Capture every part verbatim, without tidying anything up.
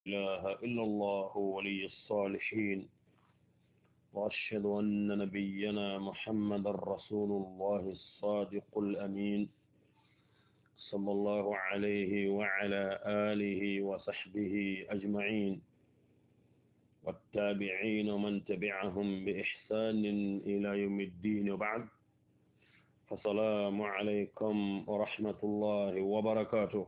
إله إلا الله ولي الصالحين وأشهد أن نبينا محمد رسول الله الصادق الأمين صلى الله عليه وعلى آله وصحبه أجمعين والتابعين ومن تبعهم بإحسان إلى يوم الدين وبعد فالسلام عليكم ورحمة الله وبركاته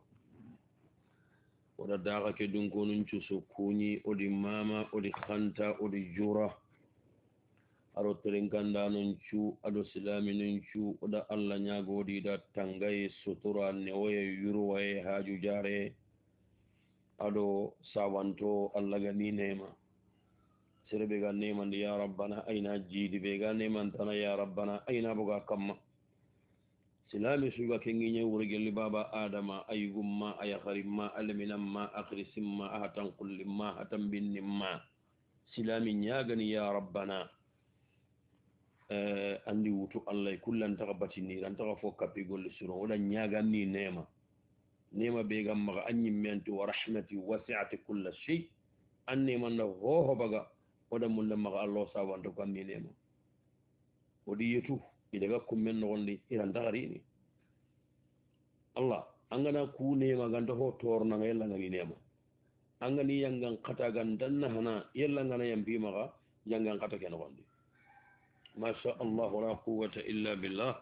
ودى داغا كدون كونن سكوني ودي ماما ودي خانتا ودي جورا aro teringkanda nuncu ado silami nuncu oda Allah nyagodi da tangai sutura newaye yuruwaye haju jare ado sawanto Allah gani nema sirbe ga nema ya rabbana aina jidi be ga nema tana ya rabbana aina buga kamma silami suga kenginya wurgeli baba adama aygumma ayakharimma alminamma akhrisimma ahatan kullimma hatan binnimma silami nyagani ya rabbana Uh, andi wutu Allah kullan taka batini ran taka fo kapi golle suro wala nyaagan ni nema nema be gam maga anyi menti wa rahmati wasi'at kull shay anni man ho ho baga wada mulla maga Allah sawanto kam ni nema wodi yetu idaga kummen no gondi iran dagari ni Allah angana ku nema ganda ho torna ngela ngani nema angani yangan kata gandanna hana yalla ngana yambi maga yangan kata ken gondi ما شاء الله لا قوة إلا بالله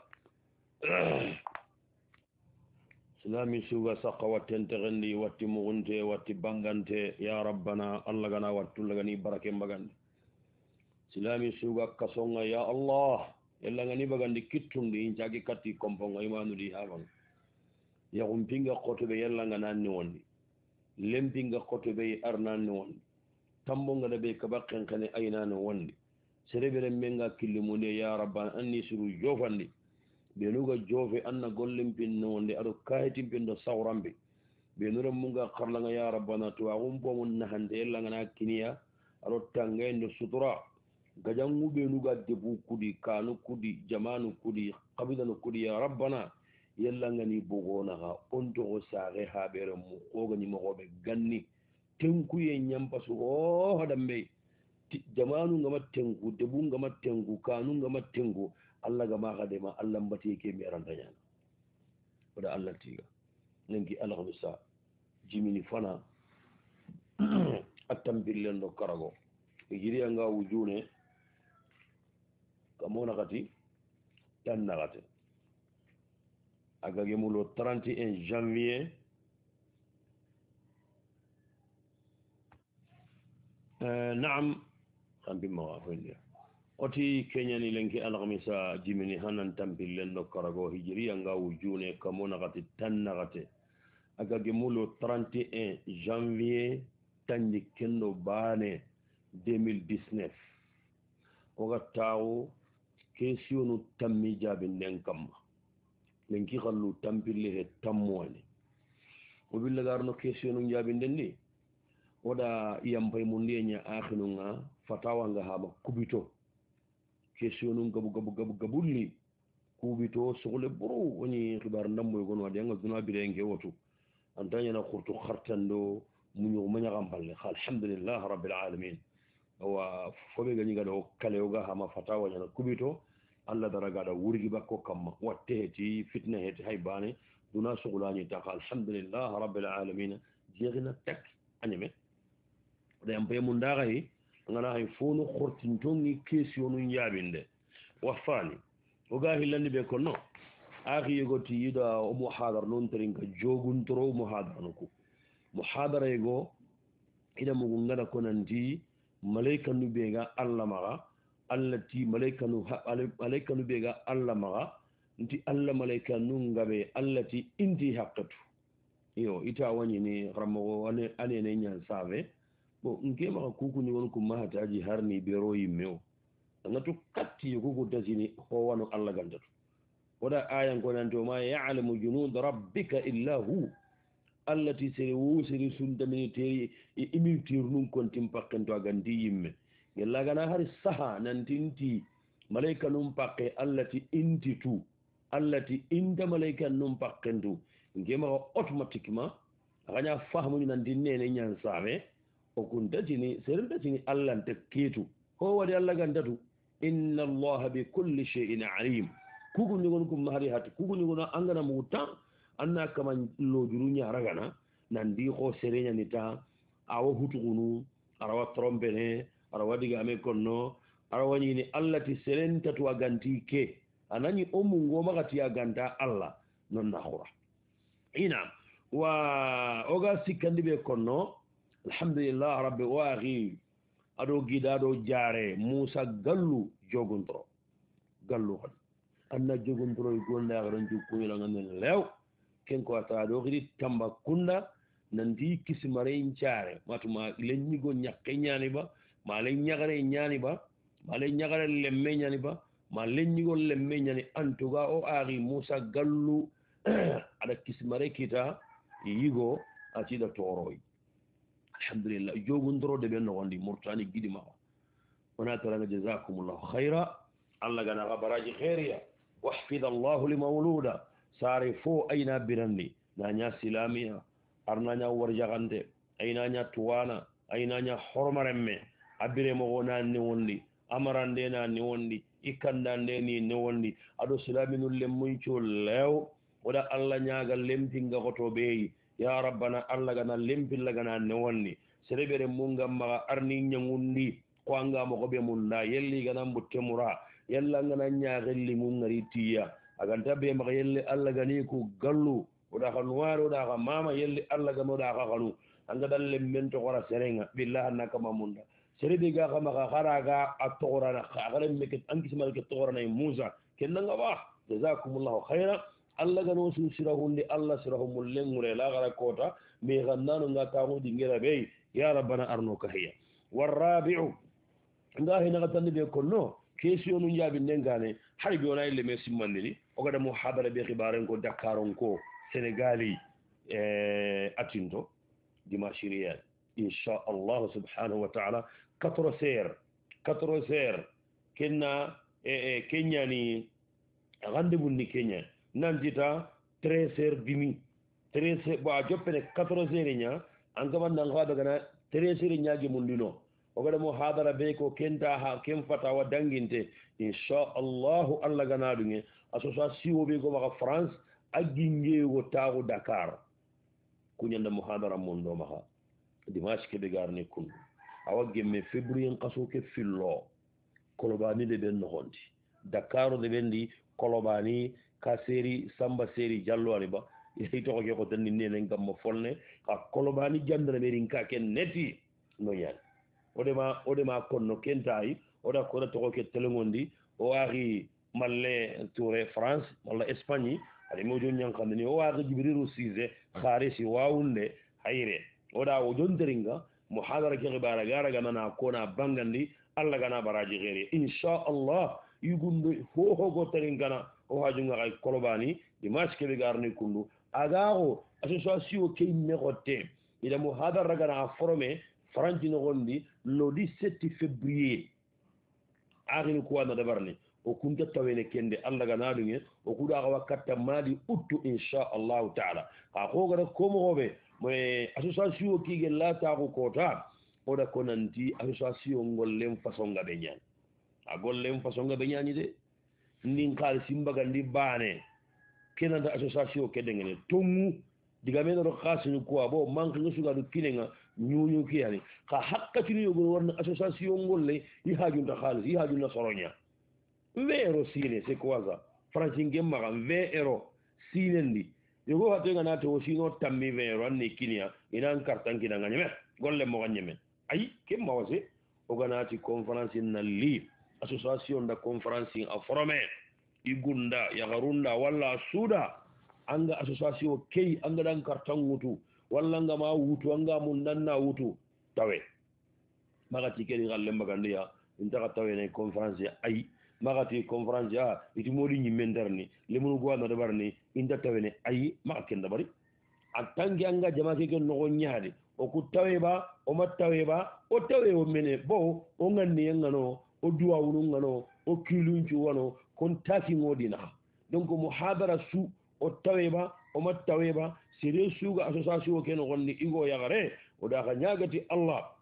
سلامي سوغا ساقا واتنتغني واتي مغنتي واتي بانغانتي يا ربنا الله غنا واتو لغني بركة مغاني سلامي سوغا كسونغا يا الله يلا غني بغاندي كتون دي انجاكي كاتي كومبونغا يمانو دي هاغن يغم بينغا قوتو بي يلا غنا نيواني لم بينغا قوتو بي أرنان نيواني تامبونغا دبي كباقين كاني أينان نيواني serebere menga killimune ya rabbana anni suru jofandi benuga jofe anna gollim pinno wonde ado kayitim pindo sawrambe benura munga kharlanga ya rabbana to agumbo mun nahande ella ngana kiniya ado tangendo sutura gajangu benuga debu kudi kanu kudi jamanu kudi qabidanu kudi ya rabbana yella ngani bogona ha onto o saare ha bere mu ogani mo be ganni tenkuye nyampa su o hadambe jamanu ngama tengu debu ngama tengu kanu ngama tengu Allah gama khadema Allah mbati ke mi aranta nyana oda Allah tiga nengi alhamisa jimini fana atambillen do karago yiri anga wujune kamona kati tan nagate aga gemulo trente et un janvier euh, naam kambi mawafendia oti Kenya ni lenki alhamisa jimini hanan tampillen do karago hijriya nga wujune kamona gati tannagate aga gemulo trente et un janvier tanni kendo bane deux mille dix-neuf oga tawo kesionu tammi jabinden kamma lenki khallu tampille he tammoni o billagarno kesionu jabinden ni oda yampay mundienya akhinunga fatawa nga haba kubito kesionu gabu gabu gabu gabulli kubito sogole buru woni khibar ndammoy gon wadi nga duna birenge wotu antanya na khurtu khartando munyo manya gamballe alhamdulillah rabbil alamin wa fobe gani gado kale oga hama fatawa nyana kubito alla daraga da wurgi bakko kamma watte heti fitna heti haybane duna sogolani ta alhamdulillah rabbil alamin jeegina tak anyame da yam pay mundaga yi ngana hay fonu khortintoni kesionu yabinde wafani oga hilandi be kono akhi yegoti yida o muhadar non trinka jogun tro muhadar nuko muhadara yego ida mu ngada konanti malaika nu be ga Allah maga allati malaika nu malaika nu be ga Allah maga nti Allah malaika nu ngabe allati inti haqqatu yo ita wani ni ramo ane ane ne nyan save bo nke ma kuku ni won ko mahataji harni be royi mew ngatu katti ko ko dasini ho wano Allah gandatu wada ayan ko nan to ma ya'lamu junud rabbika illa hu allati sirwu siri sundamini imitir nun kon timpakento gandi yimme gella gana har saha nan tinti malaika num pakke allati intitu allati inda malaika num pakkendu ngema automatiquement aganya fahmu nan dinne ne nyan sabe o kuntatini serentatini allah nta keetu ho waɗi allah gantatu inna allaha bi kulli shay'in alim kuguñogon kum hari hati kuguñogono angana mugu tan anna kama lojuru ñaragana nandi ko sereñani ta awa hutugunu arawa trompene arawa digame konno arawa ñini allah ti serentatu a ganti ke anañi o mungomagati a ganta allah non nahura ina wa oga sikkandi ɓe konno alhamdulillah rabbi o axi aɗo giɗaɗo jaare moussa gallu joguntoro gallu xon anna joguntoro gonnaxeɗon jukkuñolanganen lew ken ko ata ɗo xiɗi tamba kunda nanti kisimare caare matuma len ñigo ñakke ñani ba ma len ñagare ñani ba ma len ñagare lemme ñani ba ma len ñigo lemme ñani en tout cas o axi moussa gallu aɗa kisimare kita yigo a tiɗa tooroy alhamdulillah joguntoro de ɓen nogondi mourtani giɗimaxa wona taranga jasakumullahu hayra allah gana xa baraji xeeriya wahfida allahu li mawluda saare fo ayna biranni naña silamiya arnaña warjaxante aynaña tuwana aynaña hormaremme a biremoxo na newondi amarande na newondi ikkandande ni newondi aɗo silaminu lemmunco lew oɗa allah ñaga lempinga xoto ɓeyi ya rabbana allah gana lempilla gana newonni sereɓere mungam maxa arni ñangundi ko angamoxoɓe munda yelli gana mbuttemura yalla ngana ñaxelli mum ngari tiya aganta ɓe maxa yelle allah gani ku gallu oɗa xa noire oɗa xa mama yelle allah gano ɗa xa xanu angadan lemmen toxora serenga billah anna kama munda sereɓe ga xa maxa xaraga a toxorana xaremmeke ankisimalke toxoranay moussa ken nanga ɓa jasakumullahu hayra allah gano su sirahunde allah sirahumu lengure lagara kota mais gannano nga taxudi ngera ɓey ya rabbana arno ka heya warrabiu nga henaxa tandi ɓe konno question nu njaabi ndengane hay ɓe wona ille me simmandini o gada mo hadara ɓe xibaren ko dakaron ko sénégali e atinto dimanche réel inchallahu subhanahu wa taala quatre heures quatre heures kenna e keñani rendez-vous ni keñani nandita treize heures demi treize heures bo a joppene quatorze heures ña an kamandan haɓe gana treize heures ñague mundino o gaɗa mo hadara ɓe ko kenta ha ken fatawa danginte inchallahu allah gana ɗuge association ɓe ko maka france aggingeego taako dakar kuñanda mo hadara mon ɗo maha dimanche keɓe garni kundu awa gemme février kasoke fillo kolobani de ɓen nohonti dakar de ɓen ndi kolobani ka séri samba séri diallo ani ba yehi toko ke ko tanni nenen gamma folne ka kolobani jandana merin ka ken neti no ñaani odema odema konno kentayi oɗa koɗa toko ke telegondi o waaki malle touré france walla espagne aɗa mojo ñankandeni o waaki jibriru sise harisi wawunde hayre oɗa o jonteringa mo hadara ke xibara garaga nana kona bangandi allah gana baraji xeeri inchallah yugundu fofogo tarin gana o hajunga xay kolobani dimanche keɓe garni kundu agaxo association ke mexote ida mo hadara gana a formé franci noxondi le dix-sept février axini kuwana dabarni o kunta tawene kende allah gana ɗuge o kuɗa xawa katta mali uttu inchallahu taala xa xogata komoxoɓe mais association kige lataxu kota oɗa ko nanti association ngollen façon nga ɓe ñani a gollen façon nga ɓe ñani de ndin xaalisi mbagandi baane kenanta association ke dengene tongu diga menoro xaasini quoi bo manque nga sugadu kinenga ñuñu kiyani xa hakkatini yogono warna association ngolle i hajunta xaalis i hajunta soroña vingt euro sine c'est quoi ça franci nge maxa vingt euro sinendi yogo xatoenga na tewo sino tammi vingt euro anne kinia inan kartankinanga ñeme golle moxa ñemen ay ke mawase oganati conférence na li association da conférence a formé i gunda yagarunda walla suuda anga association key anga dan kartan wutu walla nga ma wutu anga mun nanna wutu tawe magati kedi galle magandiya intaka tawe ne conférence ay magati conférence a iti modi ñi mendarni lemunu gwana dabarni inta tawe ne ay maka ken dabari en tant que anga jama ke ken no nyaade o ku tawe ba o mat tawe ba o tawe o mene bo o ngani ngano o duwa wunu ngano o kilunci wano kon taki ngodina donc muhadara su o tawe ba o mat tawe ba sere suga association ke no gonni igo yagare o da ka nyaagati allah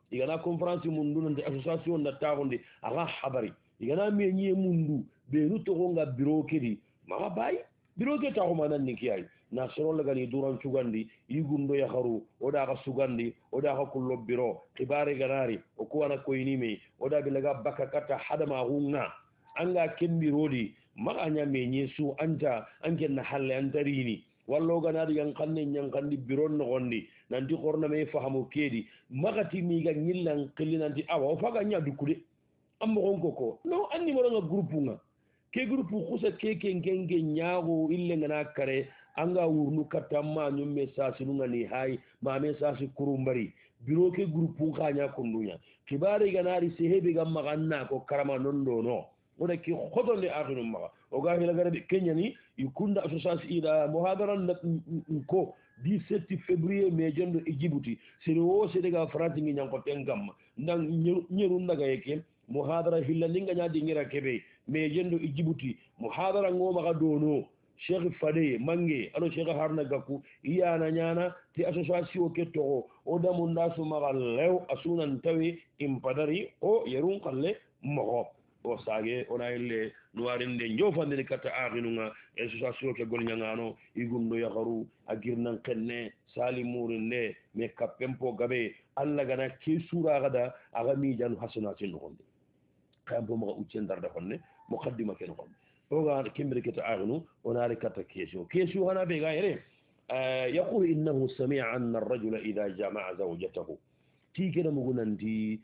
igana conférence mundu nante association na taxonde aga habari igana meñie mundu ɓeenu toxonga bureau kedi maxa bayi bureau ke taxumanan ni ke ay na sorolagani duran cugandi igundo yaxaru oɗaxa sugandi oɗaxa kullo bureau xibare ganari o kuwana koynime oɗa bilaga bakka katta hadama xunga anga kembirodi maxa ña meñie su anta ankenna halle antarini walloganadi yan kanne ñankandi bureau noxondi nanti xorname faxamo keedi maxati miga ñillan qilli nanti awa o faga ña dukkude a moxon koko non an numéro nga groupe nga ke groupe xusa keke ngenge ñaaxo illengana kare anga wurnu katta mañum message nunga ni hay ma message kurumbari bureau ke groupe xaña kunduña xibare ganari sehebe ga maxanna ko karama non do no oda ki xotonde axinum maxa oga filagaraɓe keñani i kunda association ida mohadaran ko dix-sept février mai jondo e djibouti sene wo sedega frantingi ñanko ten gamma ndan ñeru ndagaye ke mohadara hillandinga ñadi ngira keɓe mai jondo e djibouti mohadara ngomaxa dono cheikh fade mange aɗo cheikh harna gakou iyana ñana te association ke toxo o damunda sumaxa lew a sunan tawe impadari o yerun qalle moxo o sage ona ille noirinde jofandini katta axinunga association ke golñangano igumno yaxaru a girnan qenne sali murinde mais kappenpo gabe allah gana ke suraxada axa mijanu hasanati noxonde xayampo maxa uccen darda xonne mo xaddima ke noxonde oga kembire keta axinu onari katta question question xana ɓega yere yaqul innahu samia anna arrajula ida jamaa zawjatahu ti kena mugu nanti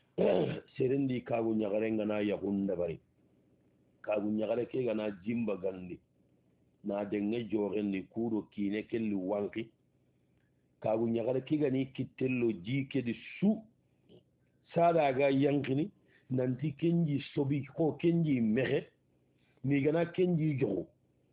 serendi kaagu ñagare ngana yahunda bari kaagu ñagare ke gana jimba gandi na denge joxendi kuuɗo kiine kelli wanki kaagu ñagare ke gani kittello jiikedi su saɗaga yankini nanti kenji sobi ko kenji mexe mi gana kenji joxu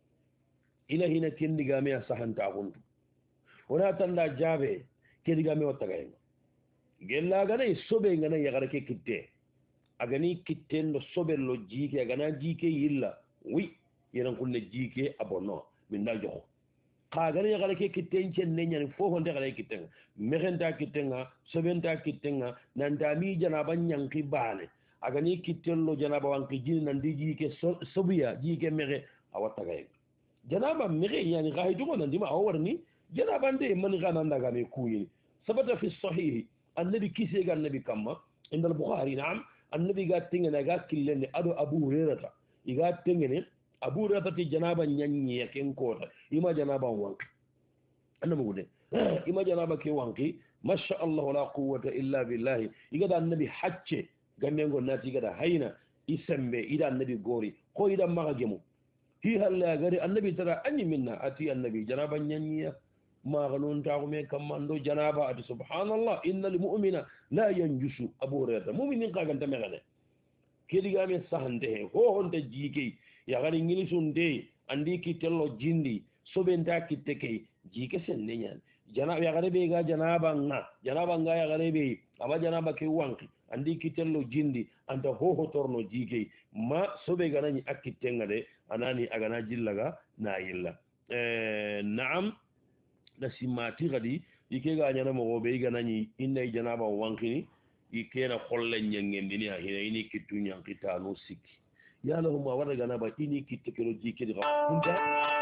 ila hina kendigame a sahantaxuntu wona tanda jaabe kedigame o tagayenga gellaganayi soɓe ngana yagara ke kitte agani kitten no soɓello jiike agana jiike yilla wi yenan kunne jiike a bonno min da joxo xa gana yagara ke kitten cenne ñani fofonte xaɗa kittenga mexenta kittenga soɓenta kittenga nanta mi janaba ñanki baane agani kittenlo janaba wanki jini nandi jiike soɓuya jiike mexe a wattagayenga janaba mexe yani xa xitugo nandima awa warni janaba nde mani xa nandagame kuñini sabata fi sahihi النبي كيسي قال النبي كما عند البخاري نعم النبي قال تنجن قال كلني أدو أبو هريرة قال تنجن أبو هريرة جنابا نيني يكين كوتا إما جنابا وانك أنا مقول إما جنابا كي وانكي ما شاء الله لا قوة إلا بالله يقول النبي حجة قال نقول ناتي قال هينا يسمى إذا النبي قوري قو إذا ما جمو هي هلا قال النبي ترى أني منا أتي النبي جنابا نيني ما غنون تاغمي كماندو جنابا أتي سبحان الله إن المؤمن لا ينجس أبو هريرة مؤمن قاقن تمغنى كيدي غامي سهنده هو هنده جيكي يغاني نيلسون دي عندي كي تلو جندي سوبنتا كي تكي جيكي سننيان جناب يغاني بيغا جنابا نا جنابا نا يغاني بي أما جنابا كي وانكي عندي كي تلو جندي أنت هو هو تورنو جيكي ما سوبي غاني أكي تنغده أناني أغانا جلغا نا يلا اه نعم da simati gadi ike ga nyana mo be ga nani inna janaba wankini ike na kholle nyangendini ha hina ini kitu nyankita no siki ya lahum wa wada ganaba ini kitu kero jike di kunta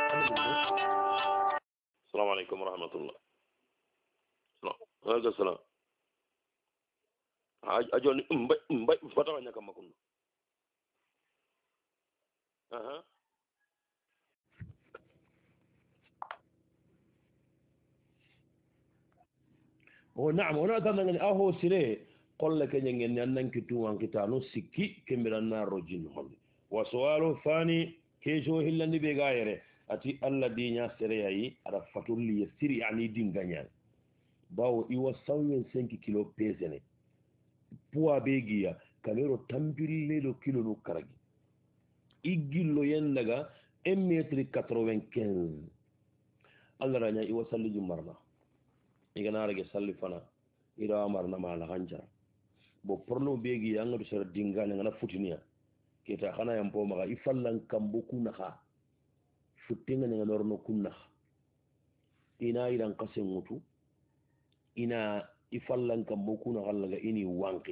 assalamu alaikum warahmatullah wa salam ajoni mbay mbay fata nyaka makundo aha o naam ona tanangani aho sire qolle keñangen ni annan kittuwan kitano sikki kembiranna rojin hon wa suwalu fani keso hillandi ɓe ga yere ati allah diña sereyayi aɗa fatolliye siri ani dingañani bawo iwa cent cinq kilo pesene poids ɓe giya kamero tampilleɗo kilo no karagi iggillo yendaga un métre quatre-vingt-quinze allah raña iwa salliji marna iganarage salli fana ira marna mala hancara bo porno begi yanga do sera dingane ngana futiniya keta khana yam po maga ifallan kambo kunaha futtinga nga norno kunaha ina idan kasen mutu ina i fallan kam mo kuna xallaga ini wanki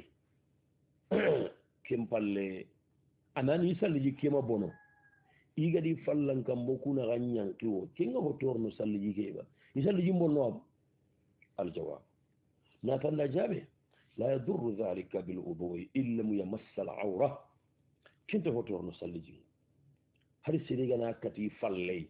kem palle anani salliji kema bono igadi fallan kam mo kuna xa ñanki wo kenga ho torno salliji keɓa i salliji bonno am aljawab natanda jaɓe la yadurru dhalika bilwudui illa mu yamassa al awra kente ho torno salliji hari serigana kati falle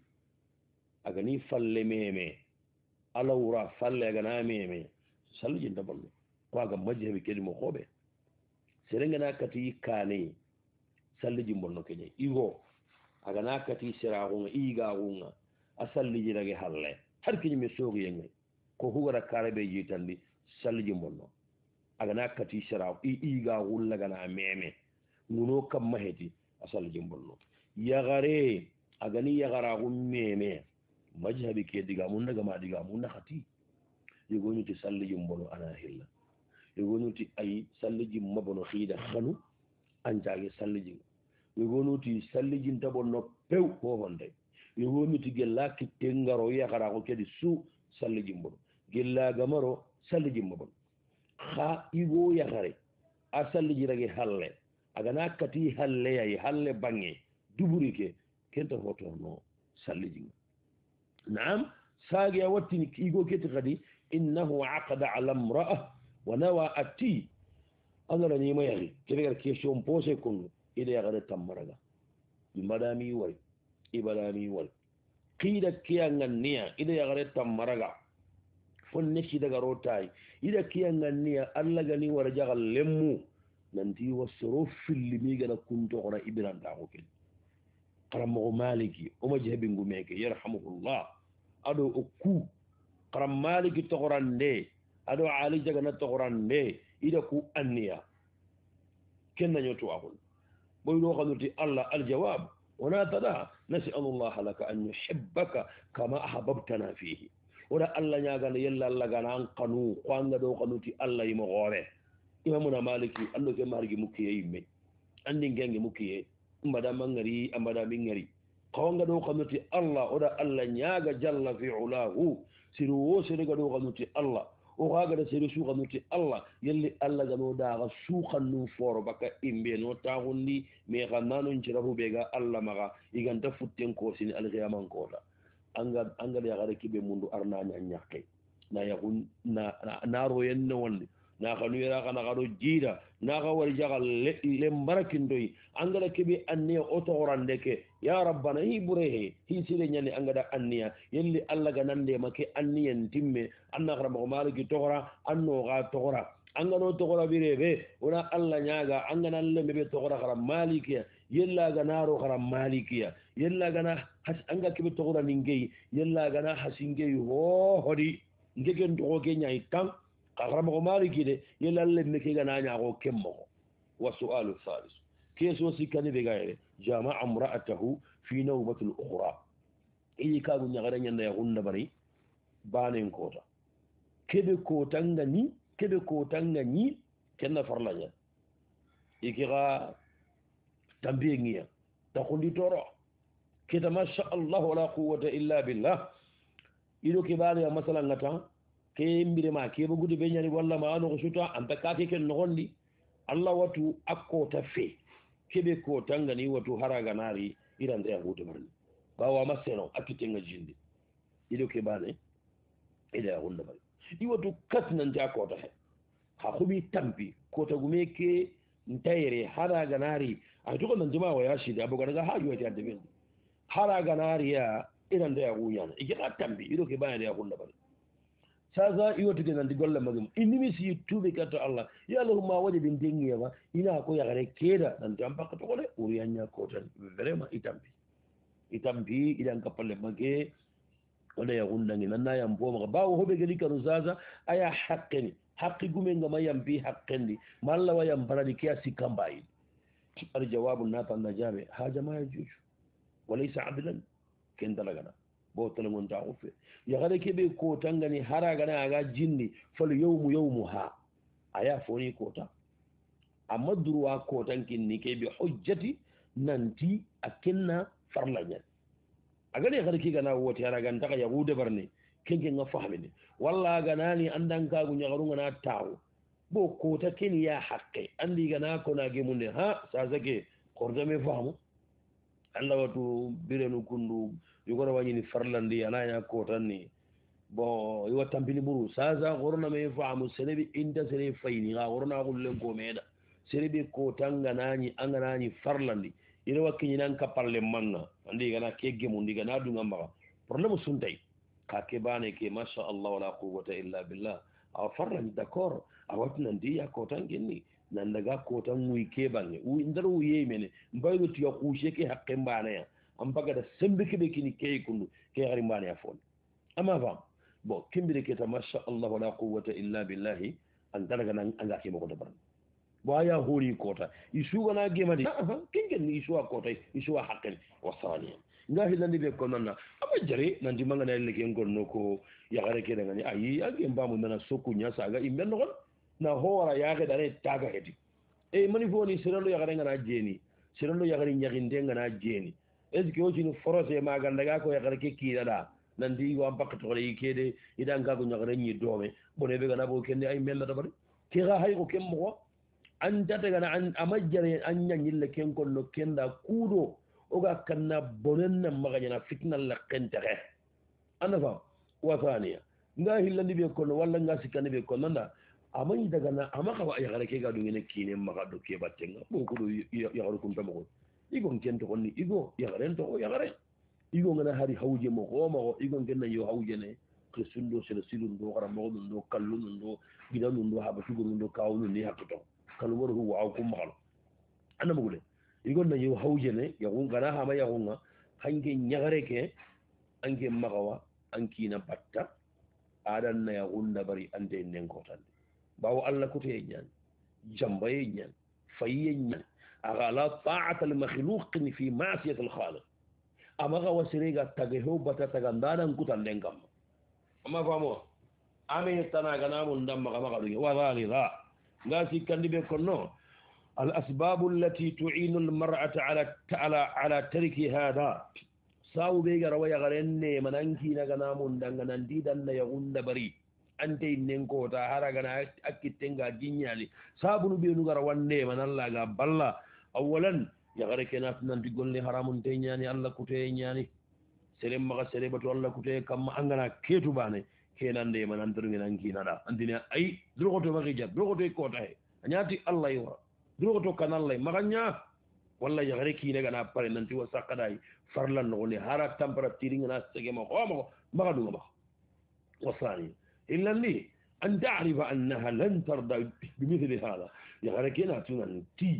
agani falle meme alawra falle agana meme salliji ndaballo ko aga majjabi kedi mo xoɓe serengana kati kane salliji bonno keñe igo agana kati siraxunga igaxunga a salliji rage halle har keñi me sooxiyenge ko hugara karaɓe jitandi salliji bonno agana kati siraxu i igaxun lagana meme nguno kam maheti a salliji bonno yaxare agani yaxaraxu meme majhabi ke digamu ndagama digamu naxati yogoñuti salliji mbono ana hilla yogonuti ay salliji mabono xiida xanu ancaage salliji yogonuti salliji ntabonno pew hohonde yogonuti gella kitte ngaro yaxaraxo kedi su salliji mbono gella gamaro salliji mabono xa igo yaxare a salliji rage halle agana kati halle yay halle bange duburi ke kenta hotorno salliji naam saage a wattini igo keti xadi innahu aqada ala mra'a ونوى أتي أنا راني ما يغي كذا كيشون بوسي كله إذا يغري تمرجا بمدامي ول إبدامي ول قيد كيان النيا إذا يغري تمرجا فنشي دعا روتاي إذا كيان النيا الله غني ورجع اللمو ننتي والصروف اللي ميجا كنت أقرأ إبران تاعوكل قرم مالكي وما جهبين قميك يرحمه الله أدو أكو قرم مالكي تقران دي ado ali jagana togoran ne ida ku anniya kenna nyoto akul boy do xanuti allah aljawab wana tada nas'alu allah laka an yuhibbaka kama ahbabtana fihi wala allah nyaga ne yalla allah gana an qanu qanga do xanuti allah yimo gore imamuna maliki allo ke margi mukiye yimme andi ngenge mukiye mbada mangari ambada mingari qanga do xanuti allah oda allah nyaga jalla fi ulahu siru wo siru do xanuti allah o kaga da sere suka nuti Allah yalli Allah gano da ga suka nu foro baka imbe no ta hundi me ganano njirahu be ga Allah maga iganta futten ko sin alqiyaman ko da anga anga da gare kibe mundu arna nya nyakke na yakun na na royen no wonde na kanu yara kana garo jida na ga wal jagal le mbarakin doy anga da kibe anne oto orande ke ya rabbana hi burehe hi sire nyani anga da anniya yelli Allah ga nande make anniyen timme anna garama maliki togora anno ga togora anga no togora birebe ona Allah nyaga anga nan le mebe togora garam maliki yella ga naro garam maliki yella ga na has anga kibe togora ningey yella ga na hasingey ho hodi ngegen to ke nyai tam قرم غماري كده يلا اللي مكيغا نانيا غو كمو والسؤال الثالث كيس وسيكاني بغايره جامع امرأته في نوبة الأخرى إيه كاغو نغرين ينا يغن بري بانين كوتا كده كوتانغا ني كده كوتانغا ني كنا فرلاجا إيكيغا تنبيغنيا تخلي تورو كده ما شاء الله ولا قوة إلا بالله إلو كبالي مثلا نتا ke mbire ma ke bugude be nyani walla ma ano ko suta anta kake ken no gondi Allah watu akko ta fe kebe ko tangani watu haraga nari irande ya hutu marni bawa maseno akitenga jindi ido ke bane ida ya hunda bari i watu katnan ta ko ta he ha khubi tampi ko ta gume ke ntayre haraga nari a to nan jama'a ya shi da buga daga hajo ta da bin haraga nari ya irande ya huyana ikira tambi ido ke bane ya hunda bari sasa iwotuge nandi golle magum innimi si tuube katto Allah ya allahumma waje bin dengiya ba ina ko yagare keda nanti am pakkato ko de uri anya ko tan vraiment itambi itambi idan kapalle mage wala ya gundangi nanna yam bo ma bawo hobe geli kanu sasa aya haqqeni haqqi gume ngama yam bi haqqendi malla wa yam barani kiya sikambai ar jawabu nata najabe ha jamaa juju walaysa adlan ken dalagana botale mon ta ufe ya gade kebe ko tangani haraga na aga jinni fal yawmu yawmuha aya foni kota amma durwa ko tankin ni kebe hujjati nanti akinna farlanya aga ne gade kiga na woti haraga ndaka yahude barne kenke nga fahmini walla ganani andan kagu nyagaru ngana taw bo kota keni ya haqqe andi gana ko na gemunde ha sa zake kordame fahamu Allah watu birenu kundu yugora wanyini farlandi anaya kotanni bon yo tampini buru saza gorna me faamu serebi inda sere fayni ga gorna gullen ko meda serebi ko tanga nani anga nani farlandi ina wakki nan kapalle manga andi gana kegge mun diga nadu ngamba problème suntay ka ke bane ke masha Allah wala quwwata illa billah aw farlandi d'accord awatna ndiya ko tangenni nan daga ko tan muy ke bange u ndar u yemene mbaydo tiya kushe ke hakke mbana ya am baga da sembe ke be kini ke kundu ke gari mbana ya fon ama fam bon kimbire keta masha Allah wala quwwata illa billahi an daraga nan an zake mako dabar bo aya hori kota isu wana gemadi kingen ni isu kota isu haqqen wasani nga hilandi be kononna ama jare nan di mangana leke ngonno ko ya gare ke daga ni ayi age mbamu nana sokku nya saga imbe no na hora ya ga dare taga hedi e mani foni siralo ya gare ngana jeni siralo ya gare nyaginde ngana jeni eski o jini forose ma ganda ga ko ya gare ke kidada nandi wa bakto le kede idan ga gunya gare ni dome bone be gana bo kende ay mella da bari ke ga hay ko kemmo an data gana an amajjare an nyanyille ken kon no kenda kudo o ga kanna bonen na maganya fitna la kente re anafa wa thaniya nga hillandi be kon walla nga sikani be kon nanda amay daga na amaka wa ya gare ke ga dungene kine maga do ke battenga bo ko do ya gare kum tamo igo kento konni igo ya gare to ya gare igo ngana hari hawje mo ko mo igo ngenna yo hawje ne ko sundo sel silun do gara mo do kallun do gidan do haba suguru do kawlu ni hakto kalu wor hu wa ko mal ana mo gule igo na yo hawje ne ya gon gana ha ma ya gonga hange nyagare ke ange magawa anki na batta adan na ya gunda bari ande nen ko tan bawo Allah ko te nyan jambaye nyan faye nyan agala ta'at al makhluq fi ma'siyat al khaliq amaga wasirega tage ho bata taga ndanan kutan dengam amma famo ame tanaga namun ndam maga maga dugi wa zalila ngasi kandibe konno al asbab allati tu'inu al mar'ata ala ala ala tarki hada sawu be gara waya garenne mananki naga namun danga nandi dan na yagunda bari ante nenko ta haraga na akitenga jinyali sabunu be nu gara wanne manalla ga balla awalan ya gare kenat nan di golle haramun te nyani Allah kute nyani selem maga selebatu Allah kute kam angana ketu bane kenan de man andur ngi ngi nada andina ay drogoto magi jab drogoto ko ta he anyati Allah yora drogoto kan Allah maganya walla ya gare ki daga na pare nan ti wasaqadai farlan no ni hara temperature ngana sege ma ko ma maga du ma wasani illa li an ta'rifa annaha lan tarda bimithli hada ya gare kenat nan ti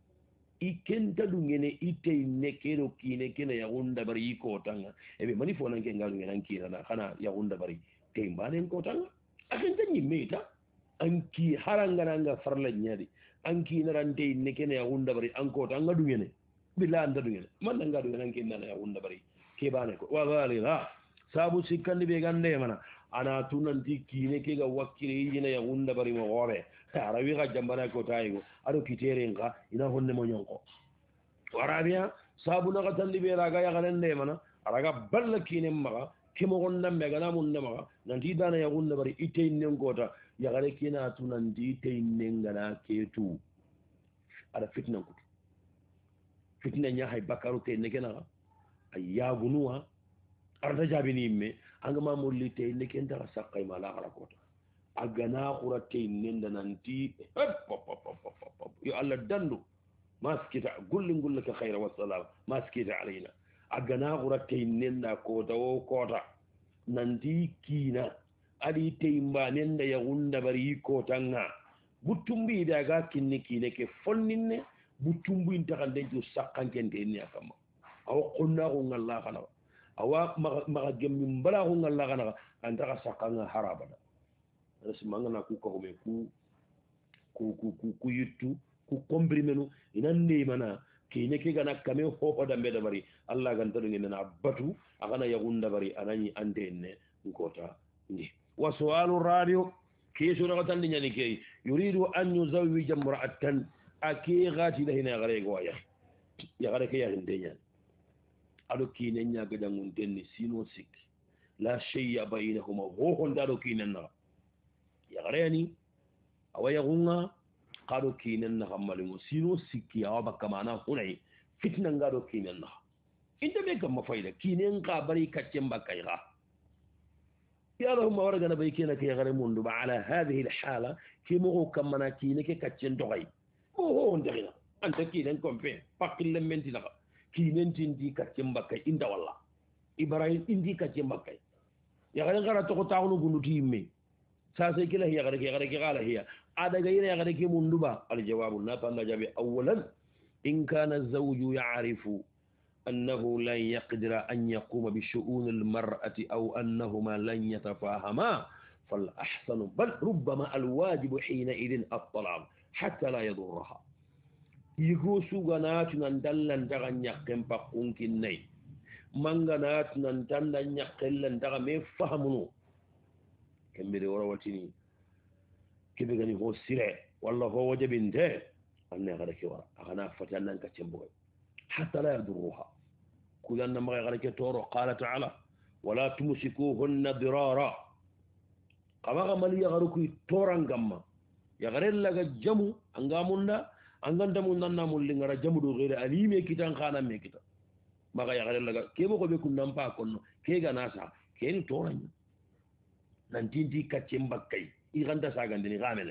ikenta dungene ite nekero kine kina ya unda bari iko tanga ebe mani fona ke ngalu ngena kina na kana ya unda bari tembane ko tanga akenta ni meta anki haranga nanga farla nyadi anki narante nekene ya unda bari anko tanga dungene bila anda dungene man nga dungene kina ya unda bari ke bane ko wa galila sabu sikandi be gande mana ana tunanti kine ke ga wakire yina ya unda bari mo gore arabi ga jambana ko tayigo ado kiterenga ina honne mo nyonko warabia sabu na gatandi be raga ya galende mana araga balla kine maga kimo gonna mega na mun maga nanti dana ya unda bari ite inen gota ya gale kina tunanti ite inen ngana ketu ada fitna ko fitna nya hay bakaru te ne gena ayagunuwa arda jabini me anga ma mulite ne kenda sakay mala ala kota agana qurate nenda nanti yo alla dandu maskita gullin gullaka khaira wassalam maskita alaina agana qurate nenda kota o kota nanti kina adi teimba nenda ya gunda bari kota nga butumbi daga kinni kine ke fonninne butumbu intakande ju sakkante ni akama aw qonna ko ngalla kana awa maga gemmi mbala ko ngalla kana antaka sakanga harabada rasimanga na ku ko me ku ku ku ku yittu ku comprimenu inande mana kine ke gana kame ho ho dambe da bari Allah gan tadu ngena batu agana yagunda bari anani andenne ngota ni wa su'alu radio keso na tan nyani ke yuridu an yuzawwija imra'atan akigati lahina gare go ya ya gare ke ya hinde nyani ado kine nya ga dangun denni sino sik la shay'a bainahuma ho hondado kinenna ya gareni awaya gunga qado kinenna hammalingo sino sikki awa bakka mana hunay fitna ngado kinenna inda be kam fayda kinen ka bari kaccem bakkay ga ya allahumma waragana bay kina ke gare mundu ba ala hadhihi alhala kimo kam mana kineke kaccen dogay o ho ndegina anta kinen kompe pakille menti la kinen tindi kaccem bakkay inda walla ibrahim indi kaccem bakkay ya gare gara to ko taawnu gunuti imme sa sai kila hiya gare ke gare ke gala hiya ada ga ina gare ke mundu ba al jawabu na ta najabi awwalan in kana zawju ya'rifu أنه لن يقدر أن يقوم بشؤون المرأة أو أنهما لن يتفاهما فالأحسن بل ربما الواجب حينئذ الطلاق حتى لا يضرها يقوسوا غناتنا ندلن دغن يقم بقون كني من غناتنا ندلن يقلن دغن مفهمنو كم بدي وروتني كيف غني هو السرع والله هو وجب انتهى أنا غيرك ورا أنا فتنان كتشمبوي حتى لا يضرها كلنا ما غيرك تورو قال تعالى ولا تمسكوهن ضرارا كما غمل يغركو توران غما يغرل لغا جمو انغاموندا انغندمو نانامول لي غرا جمو دو غير عليمي كيتان خانا مي كيتا ما يغرل لغا كيبو كو بكو نامبا كونو كيغا ناسا كين توران نانتينتي كاتيم باكاي يغندا ساغاندني غامل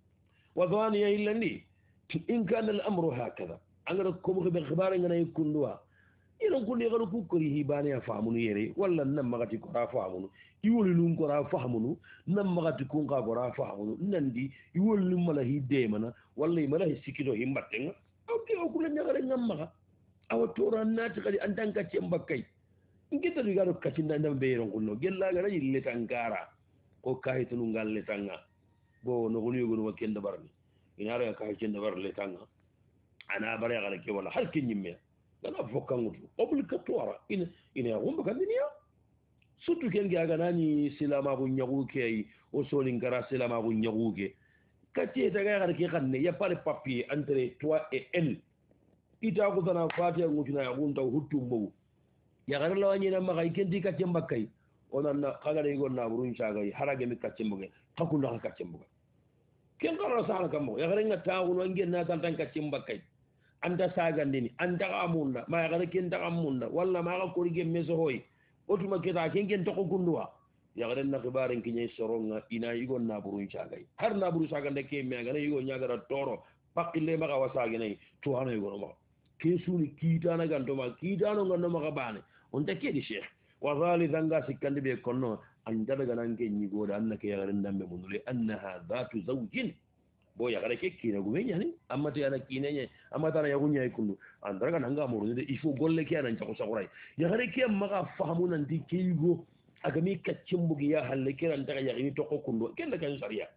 وظانيا الا ني ان كان الامر هكذا انغركم بخبار غنا يكون دوا iron ko ne garu ku kori hibane ya famunu yere walla nan magati ko ra famunu iwol lum ko ra famunu nan magati ko ga ko ra famunu nandi iwol lum mala hidde mana walla mala sikido himbatenga awti o kula nyagare ngamma aw tora nati kadi antan ka cembakay ngita du garu kacinda ndam be iron ko no gella gara yille tangara ko kayitunu ngalle tanga bo no gulu yugo no kenda barni inara ka kenda barle tanga ana bare gara ke wala har kinyimme dana fokangutu obligatoire ina ina rumba kandinia surtout ken ga ganani silama bu nyagu ke o solin gara silama bu nyagu ke kati ta ga ke kanne ya pas de papier entre toi et elle ita ko dana fatiya ngutuna ya gunta huttu mbu ya gara lawani na magai kendi ka tembakai onan na kaga de gonna burun shagai harage mi ka tembuge takunda ka tembuge ken gara sala kammo ya gara ngata wono ngenna tan tan ka tembakai anda sagandini anda amunda ma gara ken da amunda walla ma ga ko rige meso hoy otuma keta ken ken to ko gundwa ya gara na khibaren kinye soronga ina yigo na burun chagay har na buru sagande ke me gara yigo nyagara toro pakile ma ga wasagene to hano yigo ma ke suni kita na ganto ma kita no ngando ma ga bane on ta ke di sheikh wa zalidan ga sikande be konno anda daga nan ke nyigo da annake ya gara ndambe munule annaha dhatu zawjin bo ya gara ke kina gumenya ni amma to yana kinenya amma tana yagunya ikundu andaraga nanga muru de ifo golle ke anan chako sakurai ya gara ke maga fahamu nan di keigo aga mi kaccim bugi ya halle ke ran daga yagini to kokundo ken daga sharia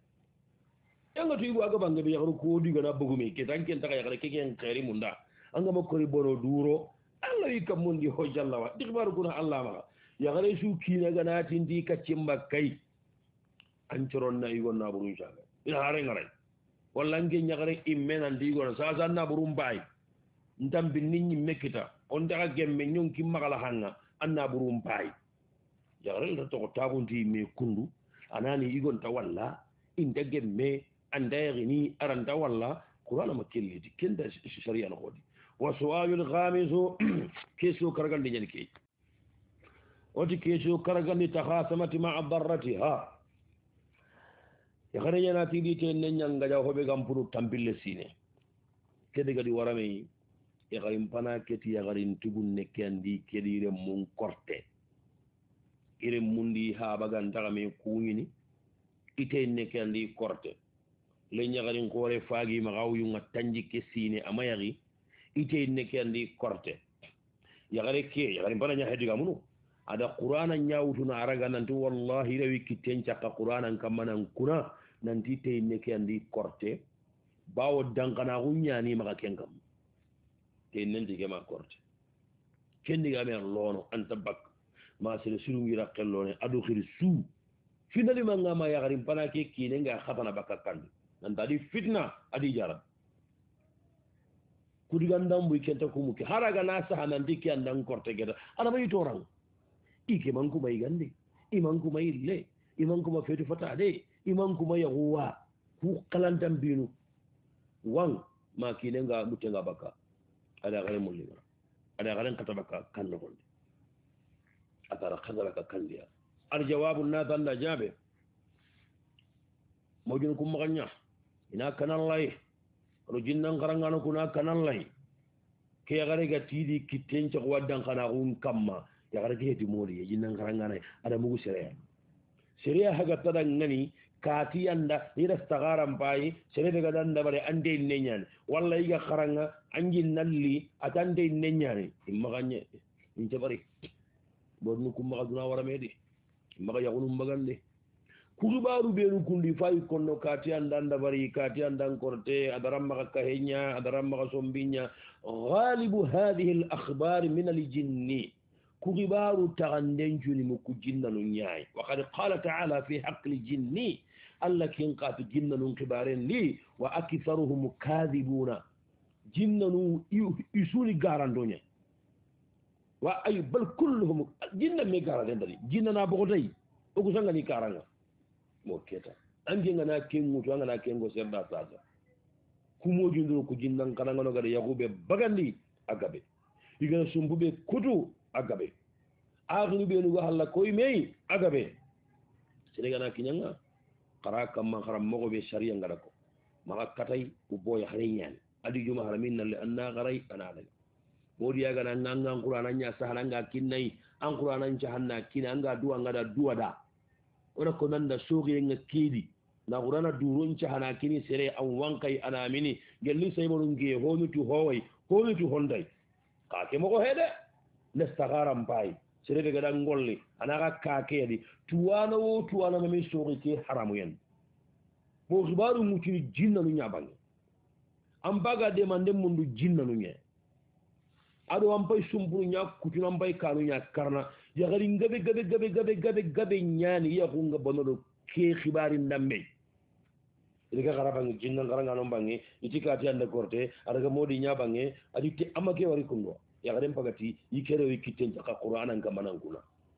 yanga to ibo aga banga be yagaru ko diga na bugu me ke tan ken daga yagara ke ken khairi munda anga makori boro duro Allah yikam mundi ho jalla wa dikbaru kuna Allah ma ya gara su kina ga na tin di kaccim bakkai an coron na igo na buru shaga ina hare ngarai walla nge nyagare imme nan digono sasa na burum bay ndam bin nit ñi mekita on daga gemme ñon ki magala hanga anna burum bay yagare la to tabunti me kundu anani igon ta walla inda gemme anda yagini aranda walla qur'ana makelliti kenda sharia no hodi wa su'alul khamisu kesu karagandi ñen ke oti kesu karagandi takhasamati ma'a darratiha yakare yana tidi te nyanga jaw hobe gampuru tampille sine kede gadi warame yakarim pana keti yakarin tugun ne kendi kedire mun korte ire mundi ha bagan tagame kuñini ite ne kendi korte le nyagarin kore faagi magaw yu ngatanji ke sine amayagi ite ne kendi korte yakare ke yakarim pana nya hediga munu ada qur'ana nyawtuna araga nantu wallahi rewi kitenca ka qur'ana kamanan kuna nanti te ne ke andi korte bawo dankana gunyani maka kenkam te nenti ke ma korte kendi ga me lono anta bak ma sele suru ngira kellone adu khiri su finali manga ma ya garim pana ke kine nga khatana bakkan nan tadi fitna adi jarab kudiga ndambu kenta kumu ke haraga na saha nan dikki andan korte geda ana mai torang ike man ku bai gande iman kuma ille iman kuma fetu fatade iman kuma yahuwa ku kalantan binu wan ma kinenga mutenga baka ada gare mulima ada gare katabaka kanno gonde atara khazalaka kandiya al jawabu nada la jabe mawjun kum maganya ina kanallay ro jinnan garangano kuna kanallay ke yagare ga tidi kitten ci wadan kana un kamma yagare ke heti moli jinnan garangana ada mugu sereya sereya haga tadan ngani kati anda ira stagaram pai serebe ga danda bare ande nenyan walla iga kharanga anjin nalli atande nenyan imaganye inta bari bodnu kum magaduna wara medi maga yagunu mbagande kurubaru benu kundi fay konno kati anda anda bari kati anda korte adaram maga kahenya adaram maga sombinya ghalibu hadhihi al akhbar min al jinni kurubaru tagandenjuni mukujinna no nyaay wa qad qala ta'ala fi haqq al jinni alla kin qatu jinna no khibaren li wa aktharuhum kadhibuna jinna no isuni garandonya wa ay bal kulluhum jinna me garanden dali jinna na boko tay o ko sangani karanga mo keta ange ngana kengu to ngana kengo serda sasa kumo jinduro ko jinnan kana ngano gade yakube bagandi agabe diga sumbube kutu agabe akhlu be nugo halla koy mey agabe senegana kinyanga qara kam man kharam mo be sharia ngada ko ma katay u boy xare ñaan adi juma haramin nal anna garay ana la modi yaga na nanga qur'ana nya sahalanga kinnay an qur'ana nya hanna kinanga duwa ngada duwa da ora ko nanda sogi nga kidi na qur'ana durun ci hana kini sere an wankay ana mini gelli say mo ngi honu tu hoy honu tu honday ka ke mo ko hede nestagaram bay sere be gada ngolli anaka ka ke di tuwana wo tuwana mami sogi ke haramu yen mo xibaru mu ci jinna nu ñabang am baga de man dem mundu jinna nu ñe ado am pay sumburu ña kutuna am pay kanu ña karna ya gari ngabe gabe gabe gabe gabe gabe ñani ya ko nga bonodo ke xibari ndambe iliga garabang jinna garanga no bangi itikati ande korte adaga modi ñabange adi te amake wari kundo ya gari pagati yikere wi kitten ta qur'ana ngamanan kuna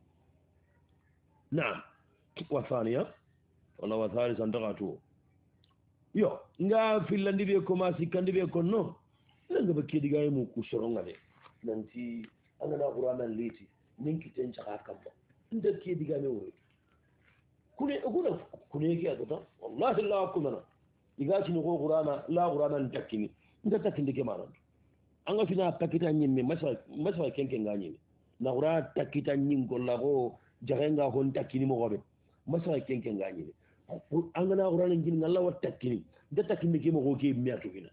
naam wa thaniya wala wa thalitha ndagatu yo nga filandi be ko masi kandi be ko no nga ba kedi gay mu ku soronga de nanti angana qur'ana liti ninki ten chaka kambo nda kedi gay me wori kune oguna kune ki adota wallahi la kunana igati no qur'ana la qur'ana ndakini nda takindi ke manan anga fina takita nyimme masa masa kenke ngani na qur'ana takita nyingo la go jarenga hon takini mo gobe masa kenke ngani angana qur'ana ngin ngalla wa takini da takini ke mo go ke miatu fina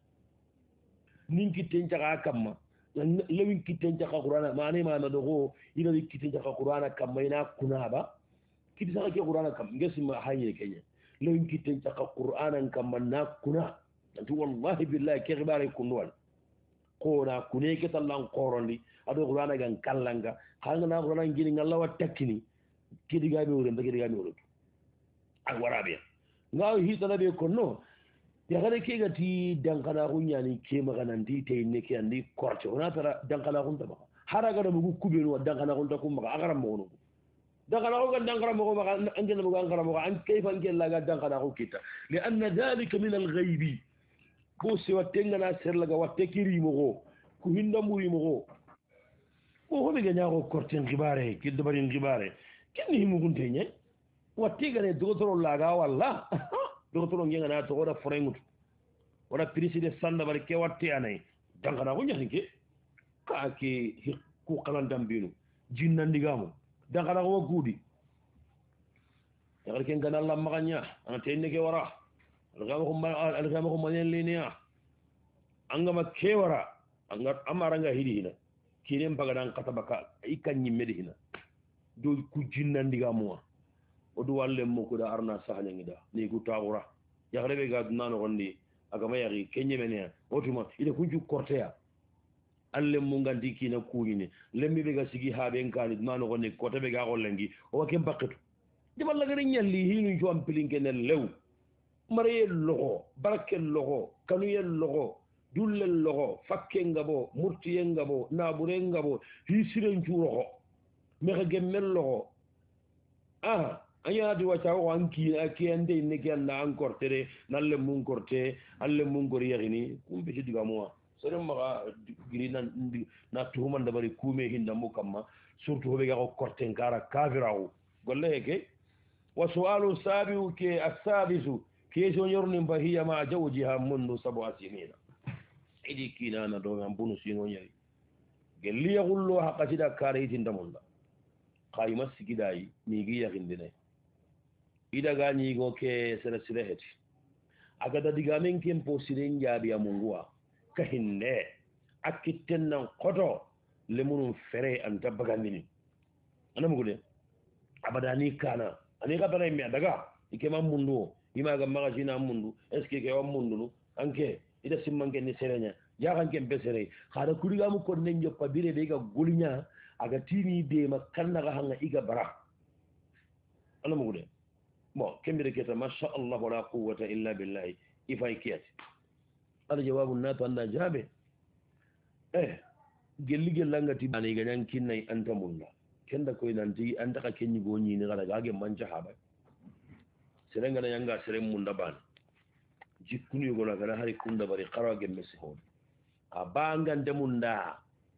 ninki ten chaka kamma lewin kitten chaka qur'ana mane ma na dogo ina kitten chaka qur'ana kamma ina kunaba kiti saka ke qur'ana kam ngesi ma hanye kenya lewin kitten chaka qur'ana kamma na kuna antu wallahi billahi ke gibare kunwal ko na kune ke tallan qorondi ado qur'ana gan kallanga hanga na qur'ana ngini ngalla wa takini kidi gabe wure ndagi gabe wure ak warabe ngaw hi talabe konno ya gare ke gati dankana kunyani ke maganandi te ne ke andi korte ona tara dankana kunta ba haraga da mugu kubenu dankana kunta kuma ga agara mo no dankana ko dankana mo ba angel mo dankana mo an kayfa angel la ga dankana ko kita li anna dhalika min al ghaibi ko se watenga na ser la ga watte kiri mo ko ku hinda muri mo ko ko ho be ganya ko korte ngibare ki do bari ngibare kenni mu gunte nye watte ga ne dogotoro la ga walla dogotoro ngenga na to ora forengut ora priside sanda bari ke watte anay dangana ko nyani ke ka ke ku kalan dambinu jinna ndigamo dangana ko gudi yagar ken ganal la maganya ana tenne ke wara algama ko algama ko manen linia angama ke wara angat amaranga hidina kinem bagadan katabaka ikan nyimmedi hina do ku jinna ndigamo o du walle mo ko da arna sahne ngida ni ku tawura ya rebe ga nano gondi aga mayari kenye menya otuma ile kunju korteya alle mo ngandi kina kuñini lemmi be ga sigi habe ngani nano gondi ko tebe ga gollengi o kem bakketu di walla gari nyalli hinu jo am pilinke ne lew mare logo barke logo kanu yel logo dulle logo fakke ngabo murti ngabo nabure ngabo hi siren juro me ga gemmel logo aha anyati wacha ko anki akende ne kenda encore tere nalle mun korte alle mun gor yagini kumbe ci diga mo sere ma giri nan na tuhuma ndabari kume hinda mo kamma surtout be ga ko korte ngara kafirawo golle ke wa su'alu sabiu ke as-sabisu ke so yorni bahiya ma jawjiha mundu sabu asinina idi kinana do ngam bunu sino nyari gelli yaqullu haqatida kariti ndamunda qayma sigidai ni gi yagindine ida gani go ke sere sere heti aga da diga men kem po siren jabi amungwa ka hinde akitten nan koto le munum fere an tabagandini anam gude abadani kana ani ka bana mi daga ike mam mundu ima ga magazina mundu est ce que am mundu anke ida simmange ni serenya ya kan kem besere khara kuriga mu ko nen joppa bire be ga gulnya aga tini de makanna ga hanga iga bara anam gude bon kembire keta masha Allah wala quwwata illa billah ifay kiyat ala jawabu natu anda jabe eh gelli gelanga ti bani ga nan kinnai anta munna kenda koy nanti anta ka kenni go ni ni gara gage manja haba serenga na yanga serem munda ban jikkuni go na gara hari kunda bari qara ge mesi hon abanga ndemunda